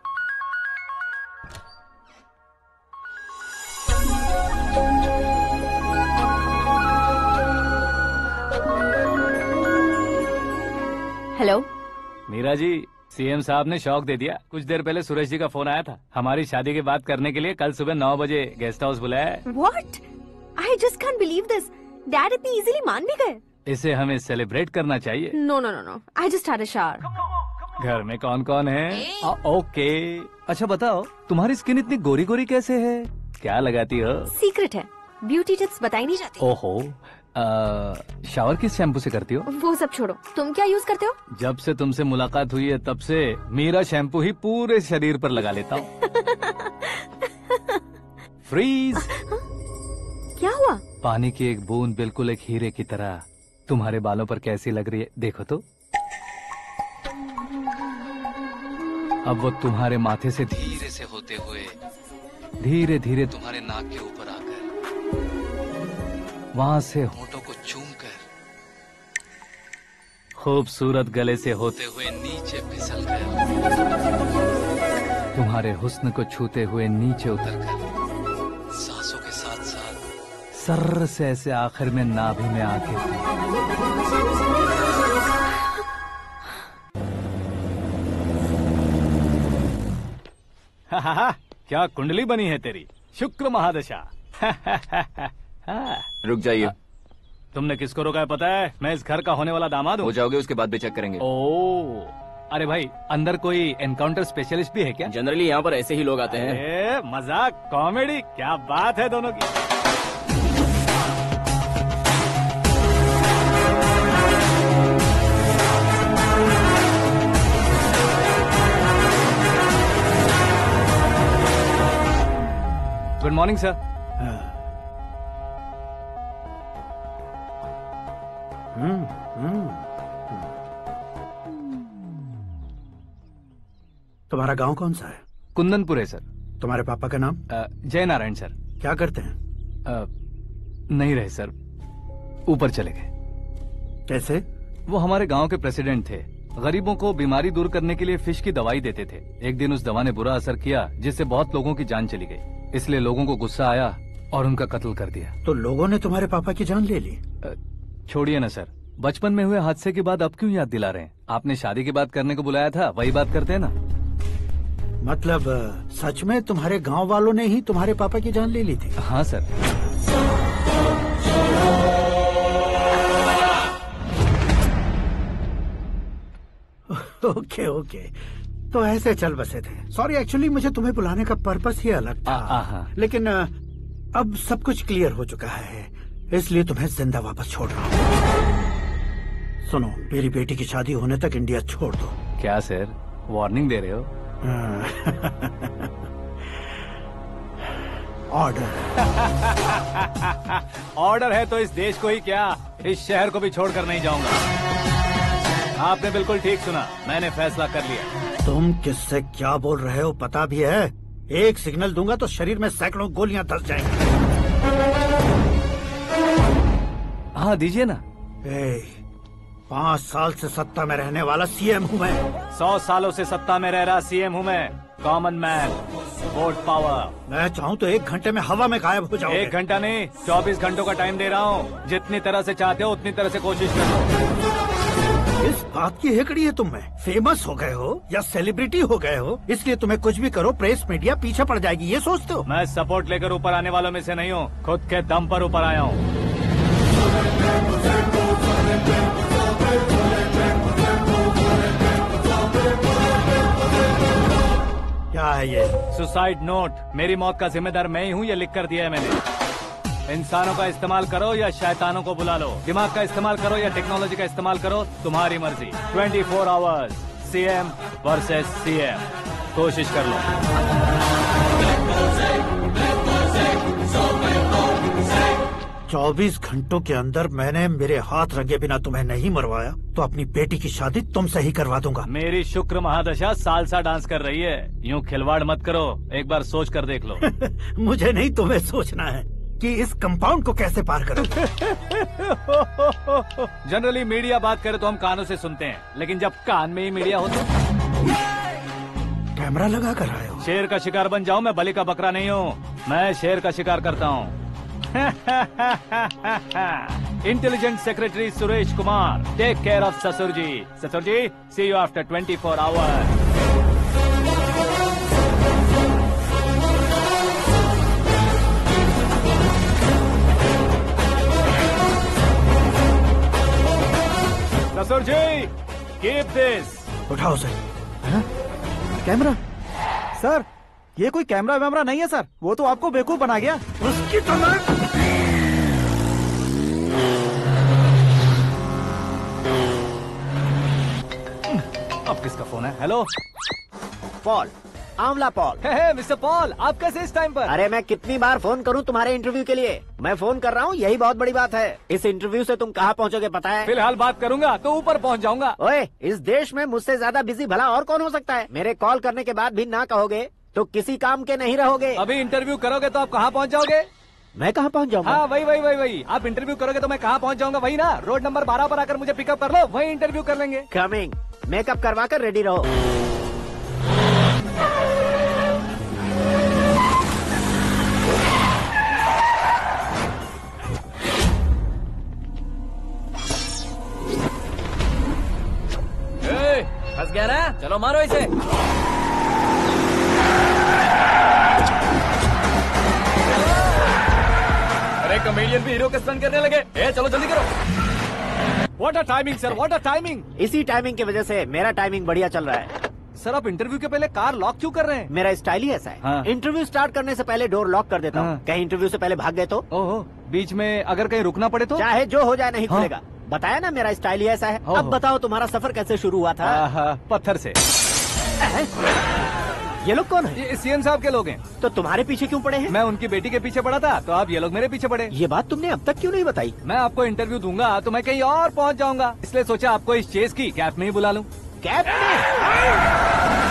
Speaker 16: हेलो
Speaker 2: मीरा जी, सीएम साहब ने शौक दे दिया। कुछ देर पहले सुरेश जी का फोन आया था, हमारी शादी की बात करने के लिए कल सुबह 9 बजे गेस्ट हाउस बुलाया है।
Speaker 16: What? I just can't believe this. Dad इतनी इजीली मान भी गए।
Speaker 2: इसे हमें सेलिब्रेट करना चाहिए।
Speaker 16: No, no, no, no. I just had a shower.
Speaker 2: घर में कौन कौन है? ओके, अच्छा बताओ, तुम्हारी स्किन इतनी गोरी गोरी कैसे है? क्या लगाती हो?
Speaker 16: सीक्रेट है, ब्यूटी टिप्स बताई नहीं जाती।
Speaker 2: ओहो, शावर किस शैम्पू से करती हो?
Speaker 16: वो सब छोड़ो, तुम क्या यूज करते हो?
Speaker 2: जब से तुमसे मुलाकात हुई है तब से मेरा शैम्पू ही पूरे शरीर पर लगा लेता हूँ। फ्रीज।
Speaker 16: क्या हुआ?
Speaker 2: पानी की एक बूंद बिल्कुल एक हीरे की तरह तुम्हारे बालों पर कैसी लग रही है, देखो तो। अब वो तुम्हारे माथे से धीरे से होते हुए धीरे धीरे तुम्हारे नाक के ऊपर आकर वहां से होठों को चूमकर खूबसूरत गले से होते हुए नीचे फिसलकर तुम्हारे हुस्न को छूते हुए नीचे उतरकर सांसों के साथ साथ सर्र से ऐसे आखिर में नाभि में आके क्या कुंडली बनी है तेरी, शुक्र महादशा।
Speaker 12: रुक जाइए।
Speaker 2: तुमने किसको रोका है पता है? मैं इस घर का होने वाला दामाद हूँ।
Speaker 12: हो जाओगे उसके बाद भी चेक करेंगे।
Speaker 2: ओ, अरे भाई, अंदर कोई एनकाउंटर स्पेशलिस्ट भी है क्या?
Speaker 12: जनरली यहाँ पर ऐसे ही लोग आते हैं।
Speaker 2: मजाक, कॉमेडी, क्या बात है दोनों की। Good morning sir.
Speaker 13: तुम्हारा गांव कौन सा है?
Speaker 2: कुंदनपुर है सर।
Speaker 13: तुम्हारे पापा का नाम?
Speaker 2: जय नारायण सर।
Speaker 13: क्या करते हैं?
Speaker 2: नहीं रहे सर, ऊपर चले गए।
Speaker 13: कैसे?
Speaker 2: वो हमारे गांव के प्रेसिडेंट थे। गरीबों को बीमारी दूर करने के लिए फिश की दवाई देते थे। एक दिन उस दवा ने बुरा असर किया जिससे बहुत लोगों की जान चली गई। इसलिए लोगों को गुस्सा आया और उनका कत्ल कर दिया।
Speaker 13: तो लोगों ने तुम्हारे पापा की जान ले ली?
Speaker 2: छोड़िए ना सर, बचपन में हुए हादसे की बात अब क्यों याद दिला रहे हैं? आपने शादी की बात करने को बुलाया था, वही बात करते हैं ना।
Speaker 13: मतलब सच में तुम्हारे गांव वालों ने ही तुम्हारे पापा की जान ले ली थी?
Speaker 2: हाँ सर।
Speaker 13: ओके ओके, तो ऐसे चल बसे थे। सॉरी, एक्चुअली मुझे तुम्हें बुलाने का पर्पस ही अलग था, लेकिन अब सब कुछ क्लियर हो चुका है, इसलिए तुम्हें जिंदा वापस छोड़ रहा हूँ। सुनो, मेरी बेटी की शादी होने तक इंडिया छोड़ दो।
Speaker 2: क्या सर, वार्निंग दे रहे हो?
Speaker 13: ऑर्डर।
Speaker 2: ऑर्डर है तो इस देश को ही क्या, इस शहर को भी छोड़कर नहीं जाऊंगा। आपने बिल्कुल ठीक सुना, मैंने फैसला कर लिया।
Speaker 13: तुम किससे क्या बोल रहे हो पता भी है? एक सिग्नल दूंगा तो शरीर में सैकड़ों गोलियां धस जाएंगी।
Speaker 2: हाँ दीजिए ना।
Speaker 13: 5 साल से सत्ता में रहने वाला सीएम हूँ मैं।
Speaker 2: 100 सालों से सत्ता में रह रहा सीएम हूँ मैं। Common man, vote power.
Speaker 13: मैं चाहूँ तो 1 घंटे में हवा में गायब हो जाओगे।
Speaker 2: 1 घंटा नहीं, 24 घंटों का टाइम दे रहा हूँ। जितनी तरह से चाहते हो उतनी तरह से कोशिश करो।
Speaker 13: इस बात की हेकड़ी है तुम में। फेमस हो गए हो या सेलिब्रिटी हो गए हो, इसलिए तुम्हें कुछ भी करो प्रेस मीडिया पीछे पड़ जाएगी, ये सोचते हो?
Speaker 2: मैं सपोर्ट लेकर ऊपर आने वालों में से नहीं हूँ, खुद के दम पर ऊपर आया हूँ।
Speaker 13: क्या है ये?
Speaker 2: Suicide note. मेरी मौत का जिम्मेदार मैं ही हूँ, ये लिख कर दिया है मैंने। इंसानों का इस्तेमाल करो या शैतानों को बुला लो, दिमाग का इस्तेमाल करो या टेक्नोलॉजी का इस्तेमाल करो, तुम्हारी मर्जी। 24 आवर्स, सीएम वर्सेस सीएम, कोशिश कर लो।
Speaker 13: 24 घंटों के अंदर मैंने मेरे हाथ रंगे बिना तुम्हें नहीं मरवाया तो अपनी बेटी की शादी तुमसे ही करवा दूंगा।
Speaker 2: मेरी शुक्र महादशा सालसा डांस कर रही है, यूँ खिलवाड़ मत करो, एक बार सोच कर देख लो।
Speaker 13: मुझे नहीं, तुम्हें सोचना है कि इस कंपाउंड को कैसे पार करो।
Speaker 2: जनरली मीडिया बात करे तो हम कानों से सुनते हैं, लेकिन जब कान में ही मीडिया हो तो
Speaker 13: कैमरा लगा कर आए हो।
Speaker 2: शेर का शिकार बन जाऊं, मैं बलि का बकरा नहीं हूँ, मैं शेर का शिकार करता हूँ। Intelligent secretary Suresh Kumar, take care of ससुर जी। ससुर जी, सी यू आफ्टर 24 आवर्स। ससुर जी, कीप दिस।
Speaker 13: उठाओ सर।
Speaker 1: कैमरा? सर, ये कोई कैमरा वैमरा नहीं है सर, वो तो आपको बेवकूफ बना गया।
Speaker 13: उसकी तो
Speaker 2: अब किसका फोन है? Hello
Speaker 11: Paul, Aanwala Paul.
Speaker 2: Mister Paul, आप कैसे इस टाइम पर?
Speaker 11: अरे मैं कितनी बार फोन करूं तुम्हारे इंटरव्यू के लिए? मैं फोन कर रहा हूं, यही बहुत बड़ी बात है। इस इंटरव्यू से तुम कहां पहुंचोगे पता है?
Speaker 2: फिलहाल बात करूंगा तो ऊपर पहुंच जाऊंगा।
Speaker 11: ओए, इस देश में मुझसे ज्यादा बिजी भला और कौन हो सकता है? मेरे कॉल करने के बाद भी ना कहोगे तो किसी काम के नहीं रहोगे।
Speaker 2: अभी इंटरव्यू करोगे तो आप कहाँ पहुँच जाओगे?
Speaker 11: मैं कहाँ पहुँच जाऊंगा?
Speaker 2: हाँ, वही। आप इंटरव्यू करोगे तो मैं कहाँ पहुँच जाऊंगा? वही ना, रोड नंबर 12 पर आकर मुझे पिकअप कर लो, वही इंटरव्यू कर लेंगे।
Speaker 11: कमिंग। मेकअप करवा कर रेडी रहो।
Speaker 12: फंस गया ना, चलो मारो इसे। अरे कॉमेडियन भी हीरो के स्टंट करने लगे। चलो जल्दी करो।
Speaker 2: What a timing sir, what a timing.
Speaker 11: इसी टाइमिंग की वजह से मेरा टाइमिंग बढ़िया चल रहा है।
Speaker 2: सर, आप इंटरव्यू के पहले कार लॉक क्यों कर रहे हैं?
Speaker 11: मेरा स्टाइल ही ऐसा है।
Speaker 2: हाँ।
Speaker 11: इंटरव्यू स्टार्ट करने से पहले डोर लॉक कर देता हूँ। कहीं इंटरव्यू से पहले भाग गए तो?
Speaker 2: ओहो, बीच में अगर कहीं रुकना पड़े तो?
Speaker 11: चाहे जो हो जाए नहीं खुलेगा। बताया ना, मेरा स्टाइल ही ऐसा है। अब बताओ तुम्हारा सफर कैसे शुरू हुआ था?
Speaker 2: पत्थर से।
Speaker 11: ये लोग कौन है?
Speaker 2: ये सीएम साहब के लोग हैं।
Speaker 11: तो तुम्हारे पीछे क्यों पड़े हैं?
Speaker 2: मैं उनकी बेटी के पीछे पड़ा था, तो आप ये लोग मेरे पीछे पड़े।
Speaker 11: ये बात तुमने अब तक क्यों नहीं बताई?
Speaker 2: मैं आपको इंटरव्यू दूंगा तो मैं कहीं और पहुंच जाऊंगा, इसलिए सोचा आपको इस चेस की कैप में ही बुला लूं।
Speaker 11: कैप में?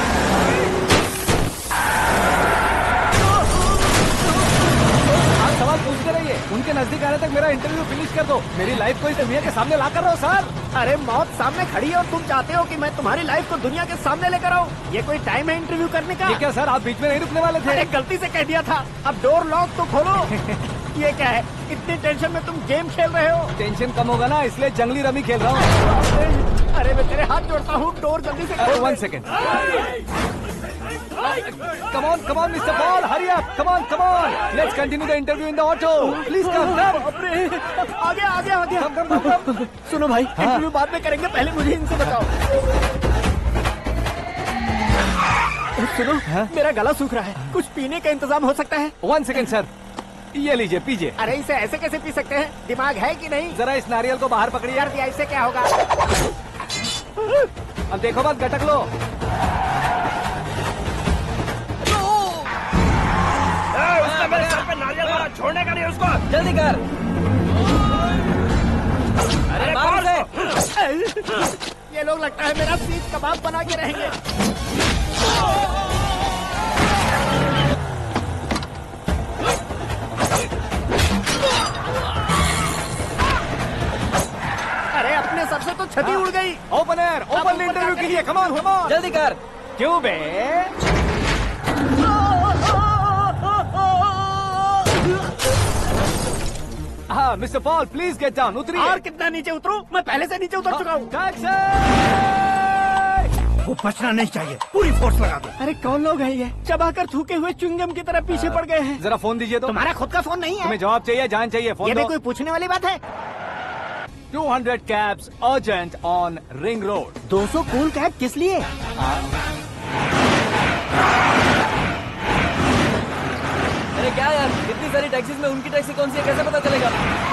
Speaker 2: सवाल पूछते रहिए, उनके नजदीक आने तक मेरा इंटरव्यू फिनिश कर दो। मेरी लाइफ को इस दुनिया के सामने ला कर रहो सर।
Speaker 11: अरे मौत सामने खड़ी है और तुम चाहते हो कि मैं तुम्हारी लाइफ को दुनिया के सामने लेकर आऊं? ये कोई टाइम है इंटरव्यू करने का?
Speaker 2: ठीक है सर, आप बीच में नहीं रुकने वाले थे।
Speaker 11: अरे गलती से कह दिया था। अब डोर लॉक तो खोलो। ये क्या है? इतनी टेंशन में तुम गेम खेल रहे हो?
Speaker 2: टेंशन कम होगा ना, इसलिए जंगली रमी खेल रहा हूँ।
Speaker 11: अरे मैं तेरे हाथ जोड़ता हूँ, डोर जल्दी से खोल।
Speaker 2: 1 second. Come on, Mr. Paul, hurry up! Come on! Let's continue the interview in the auto. Please come.
Speaker 11: आगे।
Speaker 2: Come.
Speaker 11: सुनो भाई, इंटरव्यू बाद में करेंगे, पहले मुझे इनसे बताओ। सुनो, मेरा गला सूख रहा है, कुछ पीने का इंतजाम हो सकता है?
Speaker 2: 1 सेकेंड सर, ये लीजिए पीजिए।
Speaker 11: अरे इसे ऐसे कैसे पी सकते हैं? दिमाग है कि नहीं?
Speaker 2: जरा इस नारियल को बाहर पकड़िए।
Speaker 11: कर दिया, इससे क्या होगा?
Speaker 2: अब देखो मत, गटक लो।
Speaker 15: उसने मेरे सर पे नारियल मारा, छोड़ने का नहीं उसको।
Speaker 12: जल्दी कर।
Speaker 15: अरे
Speaker 12: मार उसे।
Speaker 11: ये लोग लगता है मेरा सीख कबाब बना के रहेंगे। अरे अपने सर से तो छती उड़ गई।
Speaker 2: ओपन एयर, ओपन इंटरव्यू कीजिए। कम ऑन, कम ऑन,
Speaker 12: जल्दी कर।
Speaker 2: क्यों बे? हाँ mister Paul, please get down. उतरिए।
Speaker 11: और कितना नीचे उतरूं? मैं पहले से नीचे उतर चुका हूँ।
Speaker 13: वो बचना नहीं चाहिए, पूरी फोर्स लगा दो।
Speaker 11: अरे कौन लोग हैं ये? चबाकर थूके हुए च्युइंगम की तरह पीछे पड़ गए हैं।
Speaker 2: जरा फोन दीजिए तो।
Speaker 11: तुम्हारा खुद का फोन नहीं है?
Speaker 2: तुम्हें जवाब चाहिए, जान चाहिए, फोन
Speaker 11: ये भी
Speaker 2: दो।
Speaker 11: कोई पूछने वाली बात है?
Speaker 2: 200 cabs urgent on Ring Road।
Speaker 11: 200 cool cab किस लिए?
Speaker 12: अरे क्या यार, इतनी सारी टैक्सीज में उनकी टैक्सी कौन सी है, कैसे पता चलेगा?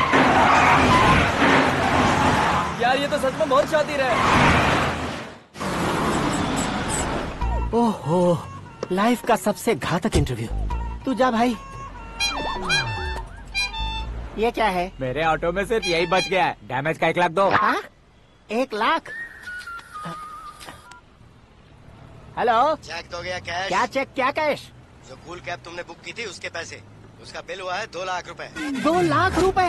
Speaker 12: यार ये तो सच में बहुत शातिर है।
Speaker 11: ओहो, लाइफ का सबसे घातक इंटरव्यू। तू जा भाई। ये क्या है?
Speaker 3: मेरे ऑटो में सिर्फ यही बच गया है। डैमेज का 1 लाख दो।
Speaker 11: 1 लाख? हेलो,
Speaker 15: चेक तो गया कैश।
Speaker 11: क्या चेक, क्या कैश?
Speaker 15: जो कूल कैब तुमने बुक की थी उसके पैसे, उसका बिल हुआ है 2 लाख रुपए।
Speaker 11: 2 लाख रुपए?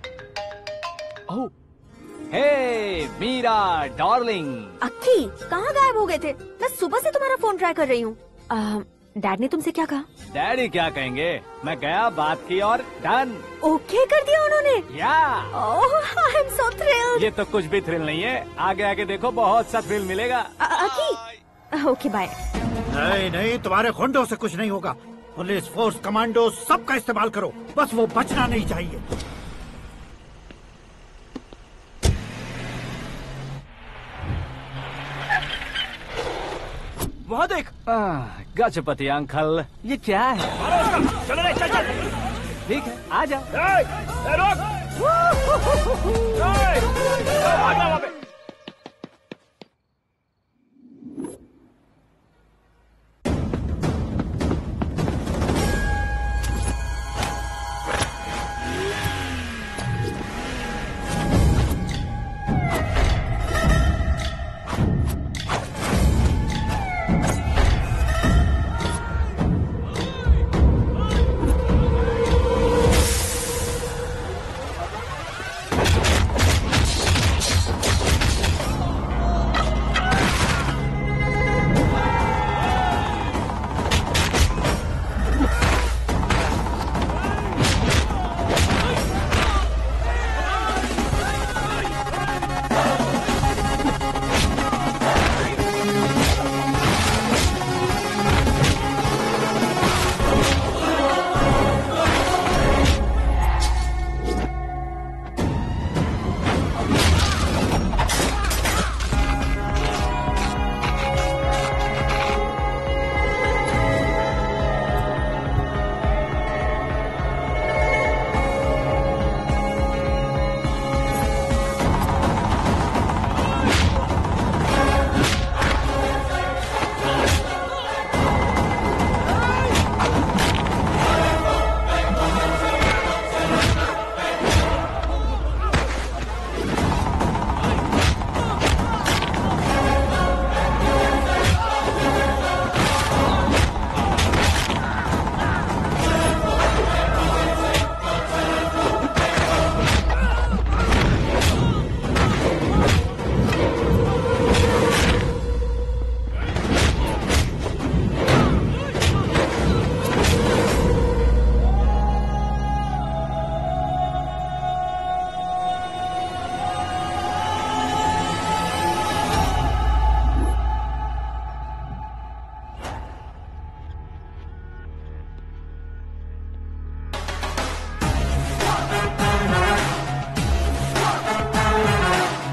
Speaker 2: हे मीरा डार्लिंग।
Speaker 16: अक्की, कहाँ गायब हो गए थे? मैं सुबह से तुम्हारा फोन ट्राई कर रही हूँ। डैड ने तुमसे क्या कहा?
Speaker 2: डैडी क्या कहेंगे, मैं गया, बात की और डन।
Speaker 16: ओके कर दिया उन्होंने?
Speaker 2: या।
Speaker 16: Oh, I am so thrilled.
Speaker 2: ये तो कुछ भी थ्रिल नहीं है, आगे आगे देखो बहुत सा थ्रिल मिलेगा।
Speaker 16: Akki, okay bye.
Speaker 13: नहीं नहीं, तुम्हारे गुंडों से कुछ नहीं होगा। पुलिस फोर्स, कमांडो, सबका इस्तेमाल करो, बस वो बचना नहीं चाहिए।
Speaker 2: वहाँ देख। गजपति अंकल, ये क्या है?
Speaker 15: चलो रे, चल चल।
Speaker 2: ठीक है, आ जाओ।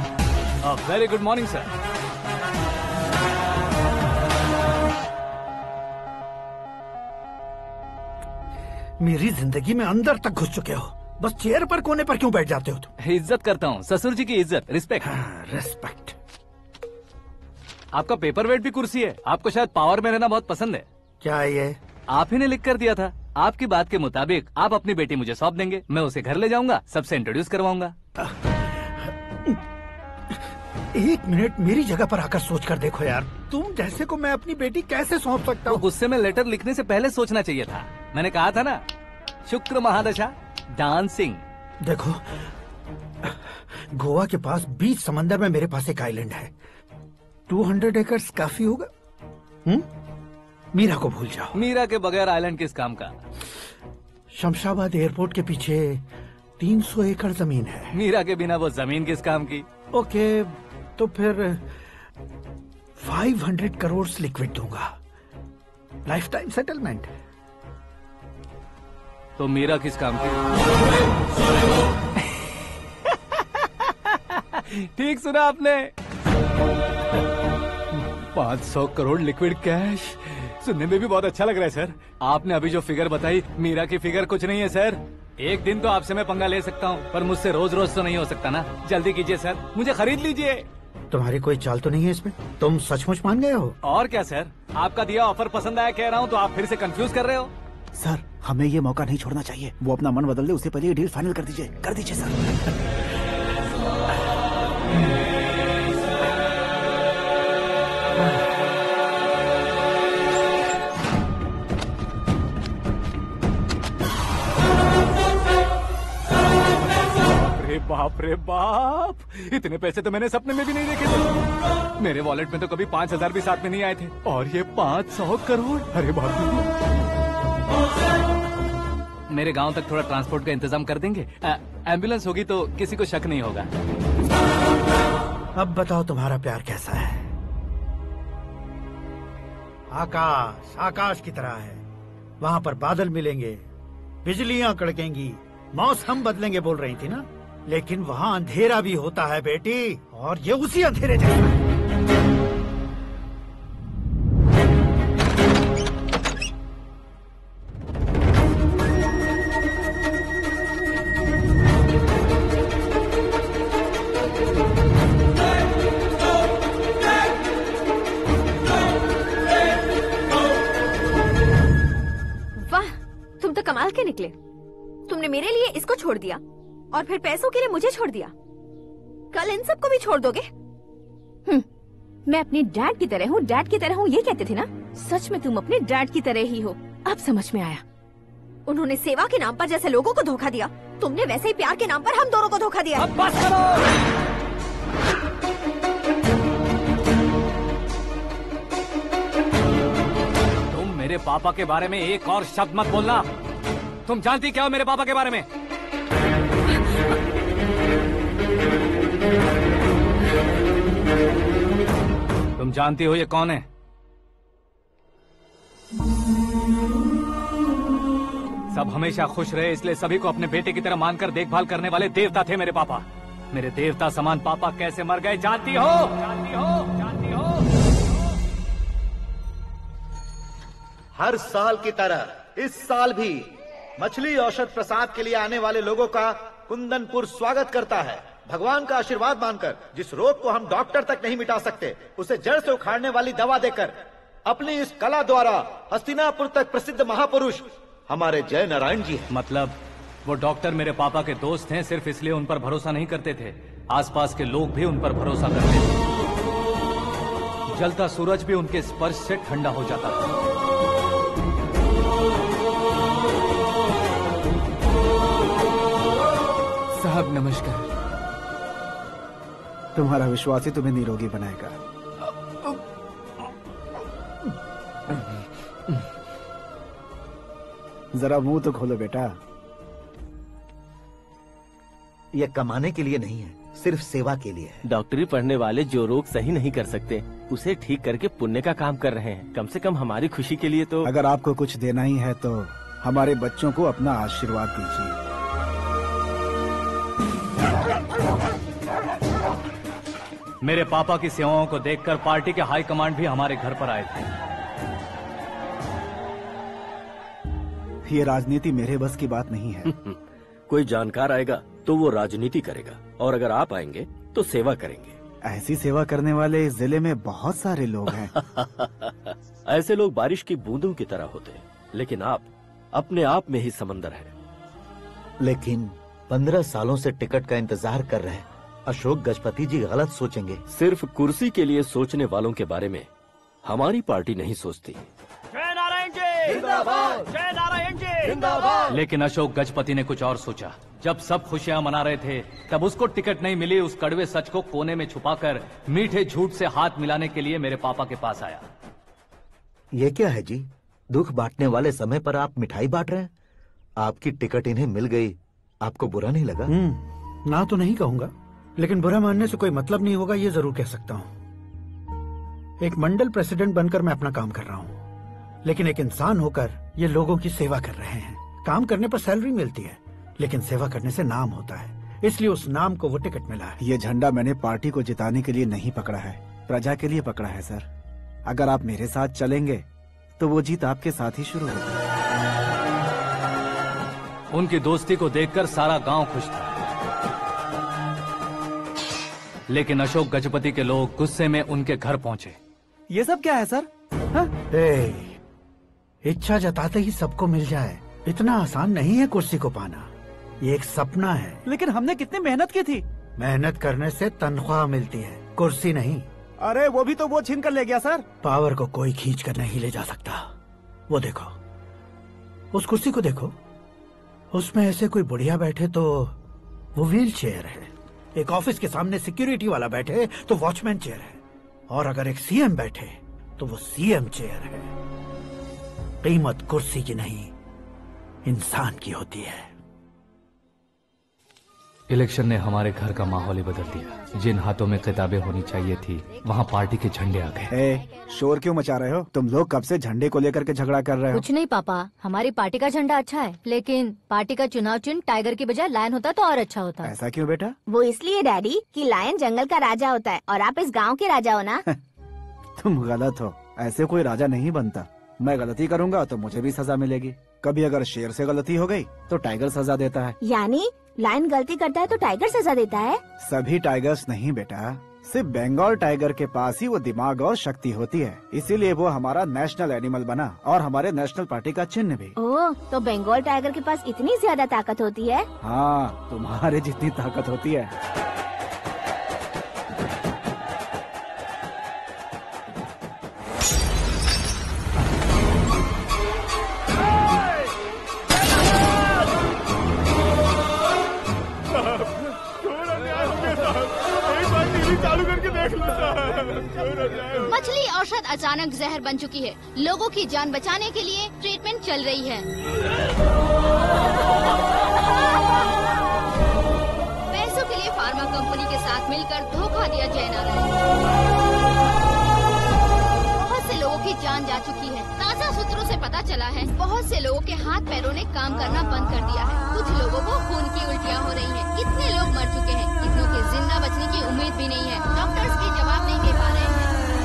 Speaker 2: Very good morning sir.
Speaker 13: मेरी जिंदगी में अंदर तक घुस चुके हो, बस चेयर पर कोने पर क्यों बैठ जाते हो तुम?
Speaker 2: इज्जत करता हूँ, ससुर जी की इज्जत, रिस्पेक्ट।
Speaker 13: रिस्पेक्ट।
Speaker 2: आपका पेपर वेट भी कुर्सी है। आपको शायद पावर में रहना बहुत पसंद है।
Speaker 13: क्या ये?
Speaker 2: आप ही ने लिख कर दिया था। आपकी बात के मुताबिक आप अपनी बेटी मुझे सौंप देंगे, मैं उसे घर ले जाऊंगा, सबसे इंट्रोड्यूस करवाऊंगा।
Speaker 13: 1 मिनट मेरी जगह पर आकर सोच कर देखो यार, तुम जैसे को मैं अपनी बेटी कैसे सौंप सकता हूँ?
Speaker 2: गुस्से में लेटर लिखने से पहले सोचना चाहिए था। मैंने कहा था ना, शुक्र महादशा डांसिंग।
Speaker 13: देखो, गोवा के पास बीच समंदर में मेरे पास एक आइलैंड है, 200 एकर्स काफी होगा। मीरा को भूल जाओ।
Speaker 2: मीरा के बगैर आइलैंड किस काम का?
Speaker 13: शमशाबाद एयरपोर्ट के पीछे 300 एकड़ जमीन है।
Speaker 2: मीरा के बिना वो जमीन किस काम की?
Speaker 13: ओके, तो फिर 500 करोड़ लिक्विड दूंगा, लाइफ टाइम सेटलमेंट।
Speaker 2: तो मीरा किस काम की? ठीक सुना आपने, 500 करोड़ लिक्विड कैश। सुनने में भी बहुत अच्छा लग रहा है सर। आपने अभी जो फिगर बताई, मीरा की फिगर कुछ नहीं है सर। एक दिन तो आपसे मैं पंगा ले सकता हूँ, पर मुझसे रोज रोज तो नहीं हो सकता ना। जल्दी कीजिए सर, मुझे खरीद लीजिए।
Speaker 13: तुम्हारी कोई चाल तो नहीं है इसमें? तुम सचमुच मान गए हो?
Speaker 2: और क्या सर, आपका दिया ऑफर पसंद आया कह रहा हूँ, तो आप फिर से कंफ्यूज कर रहे हो।
Speaker 1: सर, हमें ये मौका नहीं छोड़ना चाहिए। वो अपना मन बदल दे, उससे पहले ये डील फाइनल कर दीजिए। कर दीजिए सर।
Speaker 2: बाप रे बाप, इतने पैसे तो मैंने सपने में भी नहीं देखे थे। मेरे वॉलेट में तो कभी 5,000 भी साथ में नहीं आए थे, और ये 500 करोड़। अरे बाप रे। मेरे गांव तक थोड़ा ट्रांसपोर्ट का इंतजाम कर देंगे? एम्बुलेंस होगी तो किसी को शक नहीं होगा।
Speaker 13: अब बताओ तुम्हारा प्यार कैसा है? आकाश आकाश की तरह है, वहाँ पर बादल मिलेंगे, बिजलियां कड़केंगी, मौसम बदलेंगे बोल रही थी ना, लेकिन वहाँ अंधेरा भी होता है बेटी, और ये उसी अंधेरे जैसा है।
Speaker 16: वाह, तुम तो कमाल के निकले। तुमने मेरे लिए इसको छोड़ दिया और फिर पैसों के लिए मुझे छोड़ दिया। कल इन सबको भी छोड़ दोगे?
Speaker 6: मैं अपने डैड की तरह हूँ, डैड की तरह हूँ, ये कहते थे ना। सच में तुम अपने डैड की तरह ही हो, अब समझ में आया।
Speaker 16: उन्होंने सेवा के नाम पर जैसे लोगों को धोखा दिया, तुमने वैसे ही प्यार के नाम पर हम दोनों को धोखा दिया।
Speaker 2: अब बस करो। तुम मेरे पापा के बारे में एक और शब्द मत बोलना। तुम जानती क्या हो मेरे पापा के बारे में? तुम जानती हो ये कौन है? सब हमेशा खुश रहे, इसलिए सभी को अपने बेटे की तरह मानकर देखभाल करने वाले देवता थे मेरे पापा। मेरे देवता समान पापा कैसे मर गए जानती हो? जानती हो? जानती हो?
Speaker 5: हर साल की तरह इस साल भी मछली औषध प्रसाद के लिए आने वाले लोगों का कुंदनपुर स्वागत करता है। भगवान का आशीर्वाद मानकर जिस रोग को हम डॉक्टर तक नहीं मिटा सकते, उसे जड़ से उखाड़ने वाली दवा देकर अपनी इस कला द्वारा हस्तिनापुर तक प्रसिद्ध महापुरुष हमारे जय नारायण जी हैं।
Speaker 2: मतलब वो डॉक्टर मेरे पापा के दोस्त हैं, सिर्फ इसलिए उन पर भरोसा नहीं करते थे, आसपास के लोग भी उन पर भरोसा करते थे। जलता सूरज भी उनके स्पर्श से ठंडा हो जाता था।
Speaker 3: साहब नमस्कार।
Speaker 1: तुम्हारा विश्वास ही तुम्हें निरोगी बनाएगा। जरा मुंह तो खोलो बेटा।
Speaker 5: यह कमाने के लिए नहीं है, सिर्फ सेवा के लिए है।
Speaker 10: डॉक्टरी पढ़ने वाले जो रोग सही नहीं कर सकते, उसे ठीक करके पुण्य का काम कर रहे हैं। कम से कम हमारी खुशी के लिए तो।
Speaker 1: अगर आपको कुछ देना ही है तो हमारे बच्चों को अपना आशीर्वाद दीजिए।
Speaker 2: मेरे पापा की सेवाओं को देखकर पार्टी के हाई कमांड भी हमारे घर पर आए थे।
Speaker 1: ये राजनीति मेरे बस की बात नहीं है।
Speaker 8: कोई जानकार आएगा तो वो राजनीति करेगा, और अगर आप आएंगे तो सेवा करेंगे।
Speaker 1: ऐसी सेवा करने वाले इस जिले में बहुत सारे लोग हैं।
Speaker 8: ऐसे लोग बारिश की बूंदों की तरह होते हैं, लेकिन आप अपने आप में ही समंदर हैं।
Speaker 5: लेकिन 15 सालों से टिकट का इंतजार कर रहे हैं। अशोक गजपति जी गलत सोचेंगे।
Speaker 8: सिर्फ कुर्सी के लिए सोचने वालों के बारे में हमारी पार्टी नहीं सोचती।
Speaker 4: जय नारायण जी जिंदाबाद, जय नारायण जी जिंदाबाद।
Speaker 2: लेकिन अशोक गजपति ने कुछ और सोचा। जब सब खुशियां मना रहे थे तब उसको टिकट नहीं मिली। उस कड़वे सच को कोने में छुपाकर मीठे झूठ से हाथ मिलाने के लिए मेरे पापा के पास आया।
Speaker 5: ये क्या है जी? दुख बांटने वाले समय पर आप मिठाई बांट रहे हैं। आपकी टिकट इन्हें मिल गई, आपको बुरा नहीं लगा?
Speaker 13: ना तो नहीं कहूंगा, लेकिन बुरा मानने से कोई मतलब नहीं होगा, ये जरूर कह सकता हूँ। एक मंडल प्रेसिडेंट बनकर मैं अपना काम कर रहा हूँ, लेकिन एक इंसान होकर ये लोगों की सेवा कर रहे हैं। काम करने पर सैलरी मिलती है, लेकिन सेवा करने से नाम होता है, इसलिए उस नाम को वो टिकट मिला है।
Speaker 1: ये झंडा मैंने पार्टी को जिताने के लिए नहीं पकड़ा है, प्रजा के लिए पकड़ा है सर। अगर आप मेरे साथ चलेंगे तो वो जीत आपके साथ ही शुरू होगी।
Speaker 2: उनकी दोस्ती को देखकर सारा गांव खुश था, लेकिन अशोक गजपति के लोग गुस्से में उनके घर पहुंचे।
Speaker 1: ये सब क्या है सर?
Speaker 13: इच्छा जताते ही सबको मिल जाए, इतना आसान नहीं है कुर्सी को पाना। ये एक सपना है।
Speaker 1: लेकिन हमने कितनी मेहनत की थी।
Speaker 13: मेहनत करने से तनख्वाह मिलती है, कुर्सी नहीं।
Speaker 1: अरे वो भी तो वो छीन कर ले गया सर।
Speaker 13: पावर को कोई खींच कर नहीं ले जा सकता। वो देखो, उस कुर्सी को देखो, उसमें ऐसे कोई बुढ़िया बैठे तो वो व्हील चेयर है। एक ऑफिस के सामने सिक्योरिटी वाला बैठे तो वॉचमैन चेयर है, और अगर एक सीएम बैठे तो वो सीएम चेयर है। कीमत कुर्सी की नहीं, इंसान की होती है।
Speaker 2: इलेक्शन ने हमारे घर का माहौल ही बदल दिया। जिन हाथों में किताबें होनी चाहिए थी, वहाँ पार्टी के झंडे आ गए।
Speaker 1: शोर क्यों मचा रहे हो? तुम लोग कब से झंडे को लेकर के झगड़ा कर रहे हो?
Speaker 7: कुछ नहीं पापा, हमारी पार्टी का झंडा अच्छा है, लेकिन पार्टी का चुनाव चिन्ह टाइगर की बजाय लायन होता तो और अच्छा होता।
Speaker 1: ऐसा क्यों बेटा?
Speaker 14: वो इसलिए डैडी कि लायन जंगल का राजा होता है और आप इस गांव के राजा हो ना।
Speaker 1: तुम गलत हो, ऐसे कोई राजा नहीं बनता। मैं गलती करूंगा तो मुझे भी सजा मिलेगी। कभी अगर शेर से गलती हो गई तो टाइगर सजा देता है।
Speaker 14: यानी लायन गलती करता है तो टाइगर सजा देता है?
Speaker 1: सभी टाइगर्स नहीं बेटा, सिर्फ बंगाल टाइगर के पास ही वो दिमाग और शक्ति होती है, इसीलिए वो हमारा नेशनल एनिमल बना और हमारे नेशनल पार्टी का चिन्ह भी।
Speaker 14: ओह, तो बंगाल टाइगर के पास इतनी ज्यादा ताकत होती है?
Speaker 1: हाँ, तुम्हारे जितनी ताकत होती है।
Speaker 17: मछली औषध अचानक जहर बन चुकी है। लोगों की जान बचाने के लिए ट्रीटमेंट चल रही है। पैसों के लिए फार्मा कंपनी के साथ मिलकर धोखा दिया जय नारायण। बहुत से लोगों की जान जा चुकी है। ताजा सूत्रों से पता चला है बहुत से लोगों के हाथ पैरों ने काम करना बंद कर दिया है। कुछ लोगों को खून की उल्टियाँ हो रही हैं। कितने लोग मर चुके हैं, कितनों के जिंदा बचने की उम्मीद भी नहीं है। डॉक्टर्स की जवाब नहीं दे पा रहे हैं।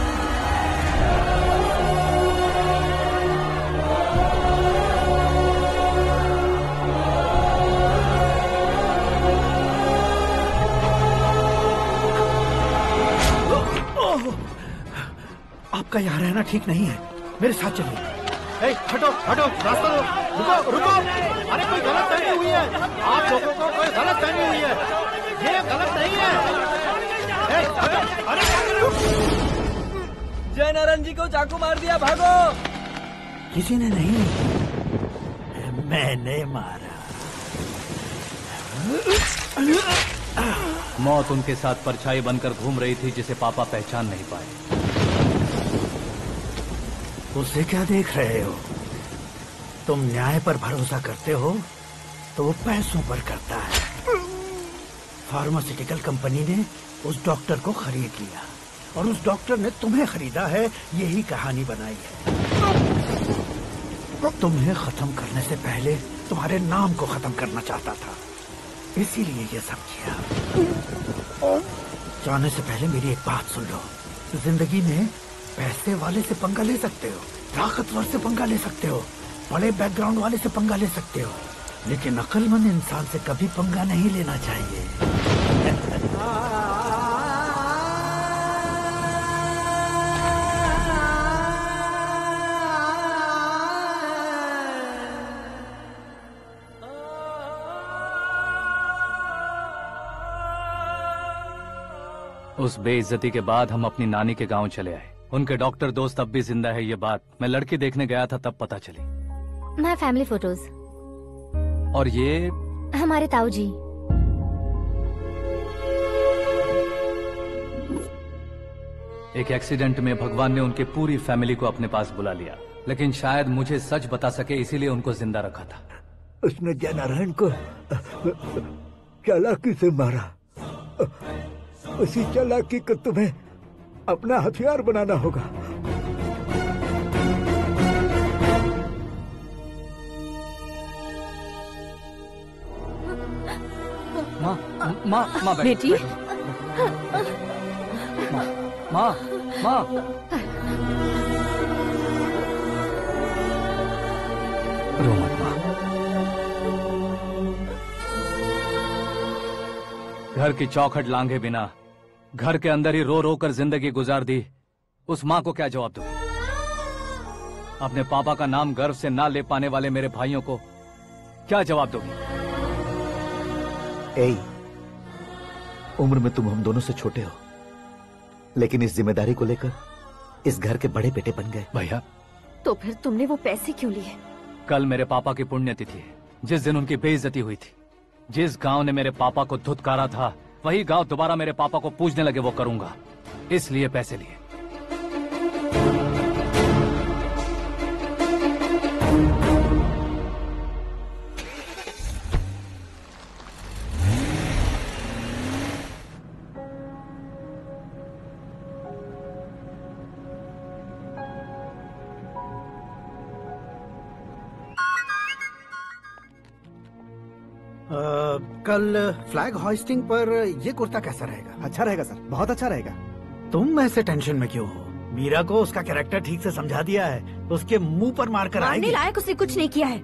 Speaker 13: आपका यहाँ रहना ठीक नहीं है, मेरे साथ चलिए। हटो हटो, रास्ता दो। रुको रुको, अरे कोई गलत फहमी हुई है। आप लोगों को कोई गलत फहमी हुई है, ये गलत नहीं है। हटो, अरे
Speaker 12: जय नारायण जी को चाकू मार दिया, भागो।
Speaker 13: किसी ने नहीं, मैंने मारा।
Speaker 2: मौत उनके साथ परछाई बनकर घूम रही थी, जिसे पापा पहचान नहीं पाए।
Speaker 13: उसे क्या देख रहे हो? तुम न्याय पर भरोसा करते हो तो वो पैसों पर करता है। फार्मास्यूटिकल कंपनी ने उस डॉक्टर को खरीद लिया और उस डॉक्टर ने तुम्हें खरीदा है, यही कहानी बनाई है। तुम्हें खत्म करने से पहले तुम्हारे नाम को खत्म करना चाहता था, इसीलिए ये सब किया। जाने से पहले मेरी एक बात सुन लो। जिंदगी में पैसे वाले से पंगा ले सकते हो, ताकतवर से पंगा ले सकते हो, बड़े बैकग्राउंड वाले से पंगा ले सकते हो, लेकिन अक्लमंद इंसान से कभी पंगा नहीं लेना चाहिए।
Speaker 2: उस बेइज्जती के बाद हम अपनी नानी के गांव चले आए। उनके डॉक्टर दोस्त अब भी जिंदा है, ये बात मैं लड़की देखने गया था तब पता चली।
Speaker 7: My family photos.
Speaker 2: और ये
Speaker 7: हमारे ताऊ जी।
Speaker 2: एक एक्सीडेंट में भगवान ने उनकी पूरी फैमिली को अपने पास बुला लिया, लेकिन शायद मुझे सच बता सके इसीलिए उनको जिंदा रखा था।
Speaker 18: उसने जयनारायण को चालाकी से मारा। उसी चालाकी को तुम्हें अपना हथियार बनाना होगा।
Speaker 2: माँ, माँ, माँ
Speaker 16: बेटी।
Speaker 2: माँ, माँ, माँ। रो मत माँ। घर की चौखट लांघे बिना घर के अंदर ही रो रो कर जिंदगी गुजार दी उस माँ को क्या जवाब दूं? अपने पापा का नाम गर्व से ना ले पाने वाले मेरे भाइयों को क्या जवाब दोगी?
Speaker 5: उम्र में तुम हम दोनों से छोटे हो, लेकिन इस जिम्मेदारी को लेकर इस घर के बड़े बेटे बन गए।
Speaker 2: भैया,
Speaker 16: तो फिर तुमने वो पैसे क्यों लिए?
Speaker 2: कल मेरे पापा की पुण्यतिथि है, जिस दिन उनकी बेइज्जती हुई थी। जिस गांव ने मेरे पापा को धुतकारा था, वही गांव दोबारा मेरे पापा को पूजने लगे वो करूंगा, इसलिए पैसे लिए।
Speaker 13: कल फ्लैग होइस्टिंग पर ये कुर्ता कैसा रहेगा?
Speaker 1: अच्छा रहेगा सर, बहुत अच्छा रहेगा।
Speaker 13: तुम ऐसे टेंशन में क्यों हो? मीरा को उसका कैरेक्टर ठीक से समझा दिया है, उसके मुंह पर मारकर आएगी।
Speaker 16: लायक उसने कुछ नहीं किया है।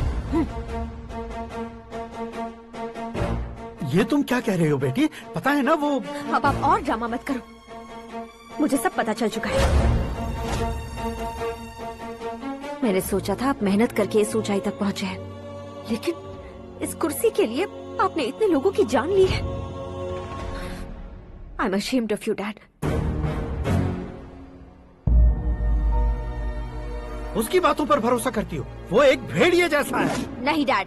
Speaker 13: ये तुम क्या कह रहे हो बेटी? पता है ना वो।
Speaker 16: अब आप और ड्रामा मत करो, मुझे सब पता चल चुका है। मैंने सोचा था आप मेहनत करके इस ऊंचाई तक पहुंचे हैं, लेकिन इस कुर्सी के लिए आपने इतने लोगों की जान ली है। I am ashamed of you, Dad.
Speaker 13: उसकी बातों पर भरोसा करती हो? वो एक भेड़िए जैसा है।
Speaker 16: नहीं डैड,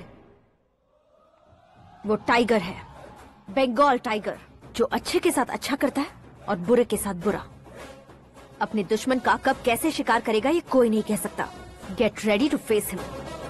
Speaker 16: वो टाइगर है, बंगाल टाइगर, जो अच्छे के साथ अच्छा करता है और बुरे के साथ बुरा। अपने दुश्मन का कब कैसे शिकार करेगा ये कोई नहीं कह सकता। Get ready to face him.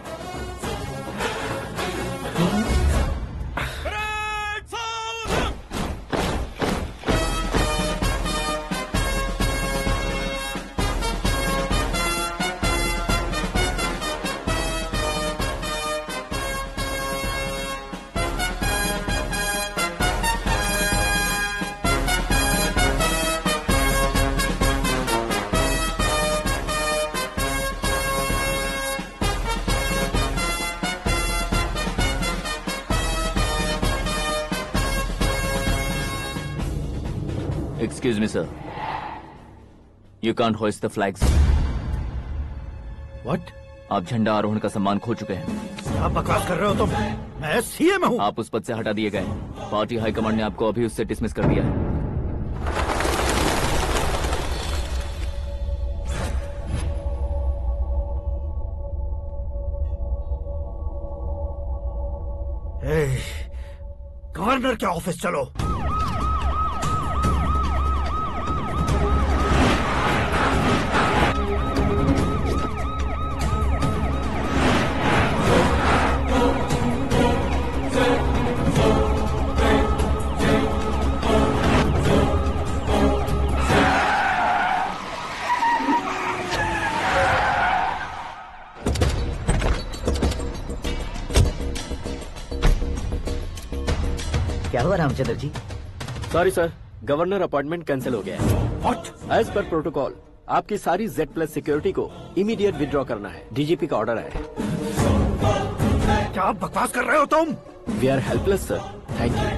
Speaker 12: Excuse me, sir. You can't hoist the flags.
Speaker 13: What?
Speaker 12: आप झंडा आरोहण का सम्मान खो चुके हैं।
Speaker 13: क्या बकवास कर रहे हो तुम? मैं सीएम हूँ।
Speaker 12: आप उस पद से हटा दिए गए। पार्टी हाईकमांड ने आपको अभी उससे डिसमिस कर दिया है।
Speaker 13: गवर्नर के ऑफिस चलो।
Speaker 11: क्या हुआ Ramchandra ji?
Speaker 8: Sorry sir, governor appointment cancel हो गया है।
Speaker 13: What?
Speaker 8: एज पर प्रोटोकॉल आपकी सारी Z+ सिक्योरिटी को इमीडिएट विड्रॉ करना है। डीजीपी का ऑर्डर है।
Speaker 13: क्या आप बकवास कर रहे हो तुम?
Speaker 8: We are helpless sir. Thank you.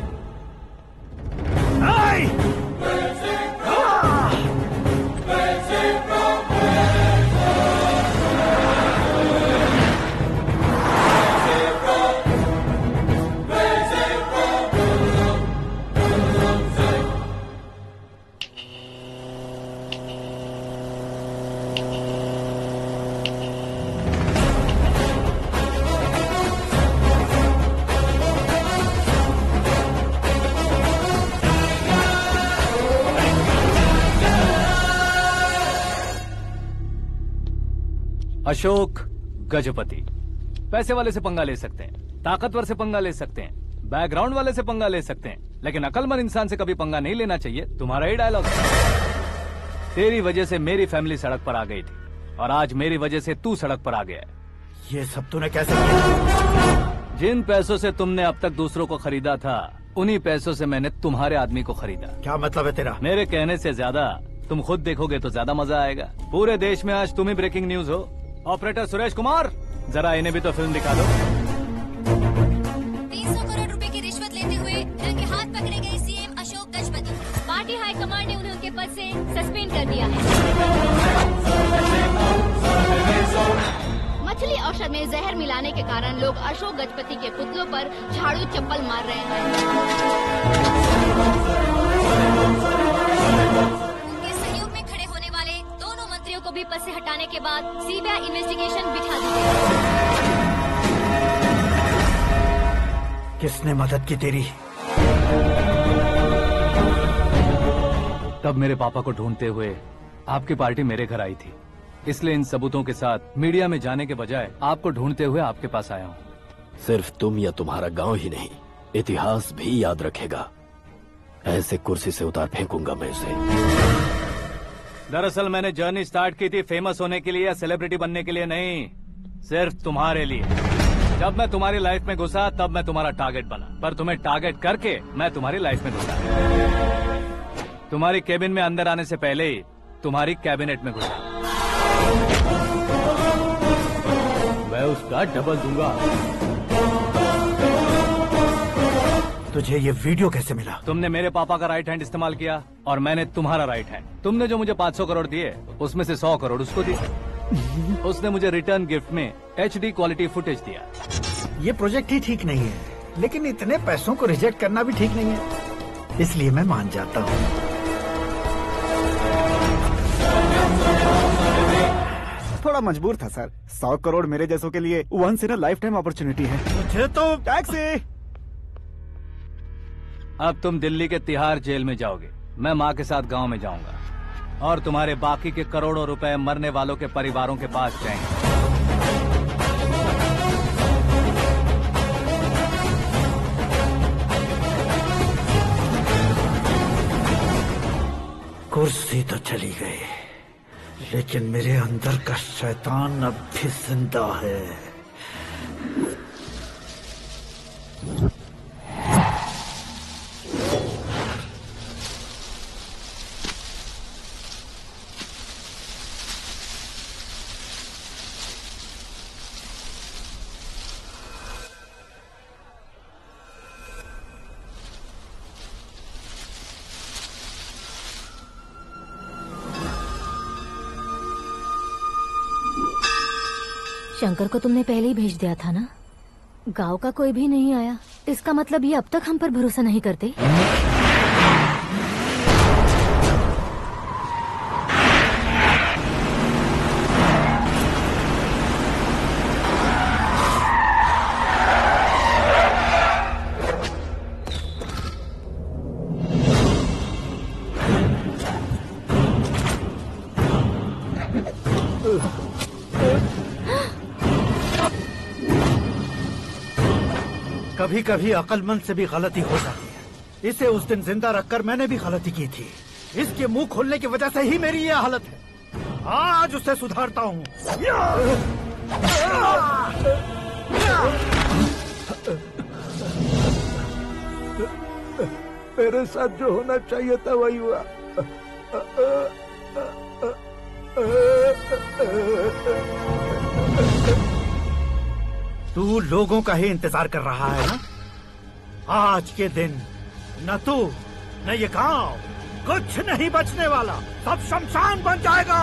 Speaker 2: Ashok Gajapati पैसे वाले से पंगा ले सकते हैं, ताकतवर से पंगा ले सकते हैं, बैकग्राउंड वाले से पंगा ले सकते हैं, लेकिन अकलमंद इंसान से कभी पंगा नहीं लेना चाहिए। तुम्हारा ही डायलॉग। तेरी वजह से मेरी फैमिली सड़क पर आ गई थी और आज मेरी वजह से तू सड़क पर आ गया है।
Speaker 13: ये सब तूने कैसे किया?
Speaker 2: जिन पैसों से तुमने अब तक दूसरों को खरीदा था, उन्हीं पैसों से मैंने तुम्हारे आदमी को खरीदा।
Speaker 13: क्या मतलब है तेरा?
Speaker 2: मेरे कहने से ज्यादा तुम खुद देखोगे तो ज्यादा मजा आएगा। पूरे देश में आज तुम ही ब्रेकिंग न्यूज हो। ऑपरेटर सुरेश कुमार, जरा इन्हें भी तो फिल्म दिखा दो।
Speaker 7: 300 करोड़ रुपए की रिश्वत लेते हुए रंगे हाथ पकड़े गए CM Ashok Gajapati. Party high command ने उन्हें उनके पद से सस्पेंड कर दिया है।
Speaker 17: मछली औषध में जहर मिलाने के कारण लोग अशोक गजपति के पुतलों पर झाड़ू चप्पल मार रहे हैं।
Speaker 7: उनके सहयोग में खड़े होने वाले दोनों मंत्रियों को भी पद से हटाने के बाद सीबीआई इन्वेस्टिगेशन बिठा दी गई।
Speaker 13: किसने मदद की तेरी?
Speaker 2: तब मेरे पापा को ढूंढते हुए आपकी पार्टी मेरे घर आई थी, इसलिए इन सबूतों के साथ मीडिया में जाने के बजाय आपको ढूंढते हुए आपके पास आया हूँ।
Speaker 8: सिर्फ तुम या तुम्हारा गांव ही नहीं, इतिहास भी याद रखेगा। ऐसे कुर्सी से उतार फेंकूंगा मैं उसे।
Speaker 2: दरअसल मैंने जर्नी स्टार्ट की थी फेमस होने के लिए या सेलिब्रिटी बनने के लिए नहीं, सिर्फ तुम्हारे लिए। जब मैं तुम्हारी लाइफ में घुसा तब मैं तुम्हारा टारगेट बना, पर तुम्हें टारगेट करके मैं तुम्हारी लाइफ में घुसा। तुम्हारी केबिन में अंदर आने से पहले ही तुम्हारी कैबिनेट में घुसा। मैं उसका डबल दूंगा।
Speaker 13: तुझे ये वीडियो कैसे मिला?
Speaker 2: तुमने मेरे पापा का राइट हैंड इस्तेमाल किया और मैंने तुम्हारा राइट हैंड। तुमने जो मुझे 500 करोड़ दिए उसमें से 100 करोड़ उसको दिए। उसने मुझे रिटर्न गिफ्ट में HD क्वालिटी फुटेज दिया।
Speaker 13: ये प्रोजेक्ट ही ठीक नहीं है, लेकिन इतने पैसों को रिजेक्ट करना भी ठीक नहीं है, इसलिए मैं मान जाता हूँ।
Speaker 1: थोड़ा मजबूर था सर। 100 करोड़ मेरे जैसों के लिए once in a lifetime opportunity है।
Speaker 13: मुझे तो
Speaker 1: टैक्सी।
Speaker 2: अब तुम दिल्ली के तिहाड़ जेल में जाओगे, मैं माँ के साथ गांव में जाऊंगा और तुम्हारे बाकी के करोड़ों रुपए मरने वालों के परिवारों के पास जाएंगे।
Speaker 13: कुर्सी तो चली गई, लेकिन मेरे अंदर का शैतान अब भी जिंदा है।
Speaker 7: शंकर को तुमने पहले ही भेज दिया था ना? गांव का कोई भी नहीं आया, इसका मतलब ये अब तक हम पर भरोसा नहीं करते।
Speaker 13: कभी कभी अक्लमंद से भी गलती हो जाती है। इसे उस दिन जिंदा रखकर मैंने भी गलती की थी। इसके मुंह खोलने की वजह से ही मेरी ये हालत है। आज उसे सुधारता हूँ।
Speaker 18: मेरे साथ जो होना चाहिए था वही हुआ।
Speaker 13: तू लोगों का ही इंतजार कर रहा है ना? आज के दिन न तू न ये गांव कुछ नहीं बचने वाला, सब शमशान बन जाएगा।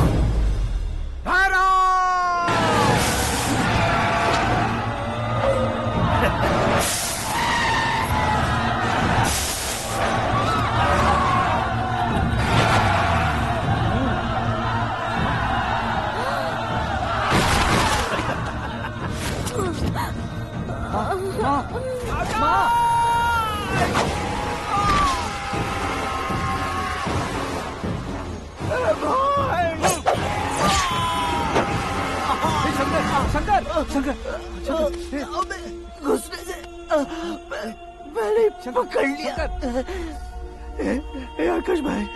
Speaker 15: घुसने से मैंने पकड़ लिया। आकाश भाई,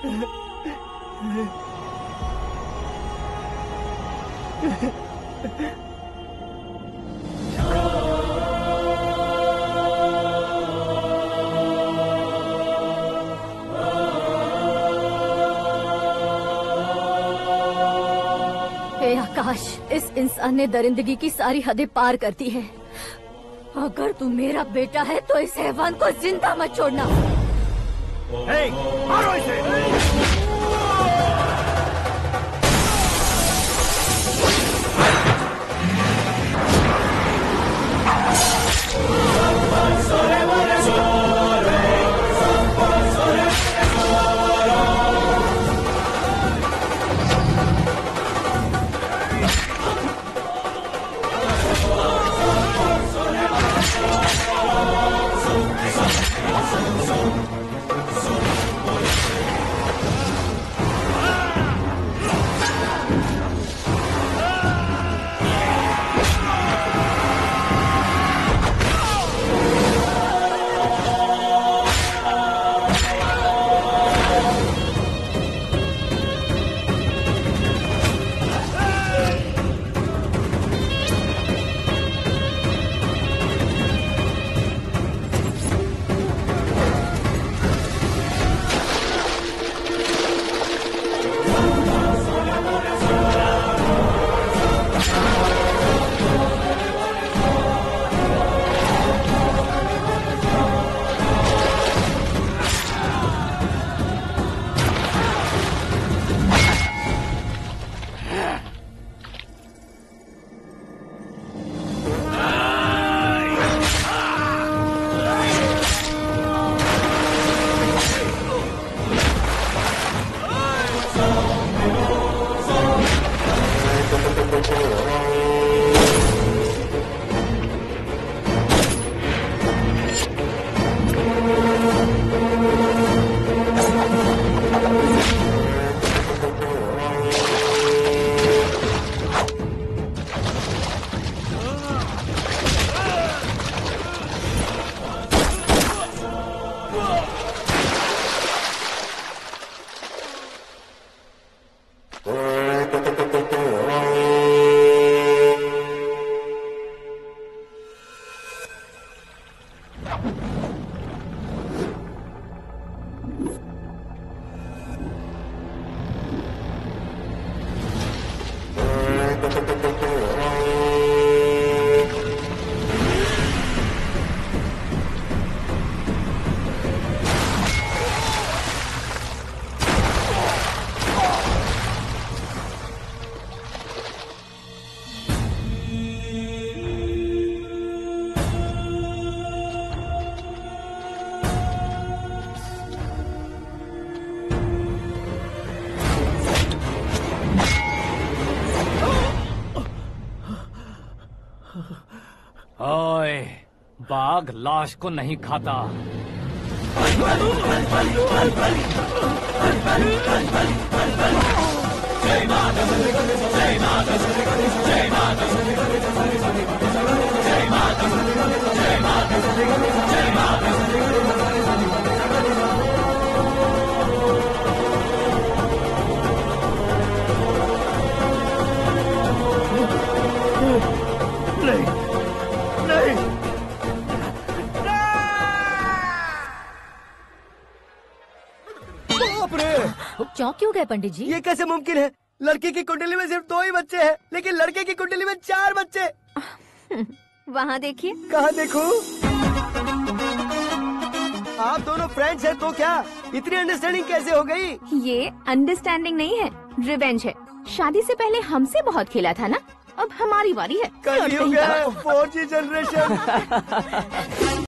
Speaker 7: हे आकाश, इस इंसान ने दरिंदगी की सारी हदें पार कर दी है। अगर तू मेरा बेटा है तो इस हैवान को जिंदा मत छोड़ना।
Speaker 13: मारो इसे।
Speaker 2: ओए, बाघ लाश को नहीं खाता।
Speaker 13: नहीं, नहीं।
Speaker 7: चौंक क्यों गए पंडित जी?
Speaker 15: ये कैसे मुमकिन है? लड़की की कुंडली में सिर्फ 2 ही बच्चे हैं, लेकिन लड़के की कुंडली में 4 बच्चे।
Speaker 16: वहाँ देखिए।
Speaker 15: कहाँ देखूं? आप दोनों फ्रेंड्स हैं तो क्या इतनी अंडरस्टैंडिंग कैसे हो गई?
Speaker 6: ये अंडरस्टैंडिंग नहीं है, रिवेंज है। शादी से पहले हमसे बहुत खेला था ना, अब हमारी बारी है।
Speaker 15: कल ही हो गया 4G जनरेशन।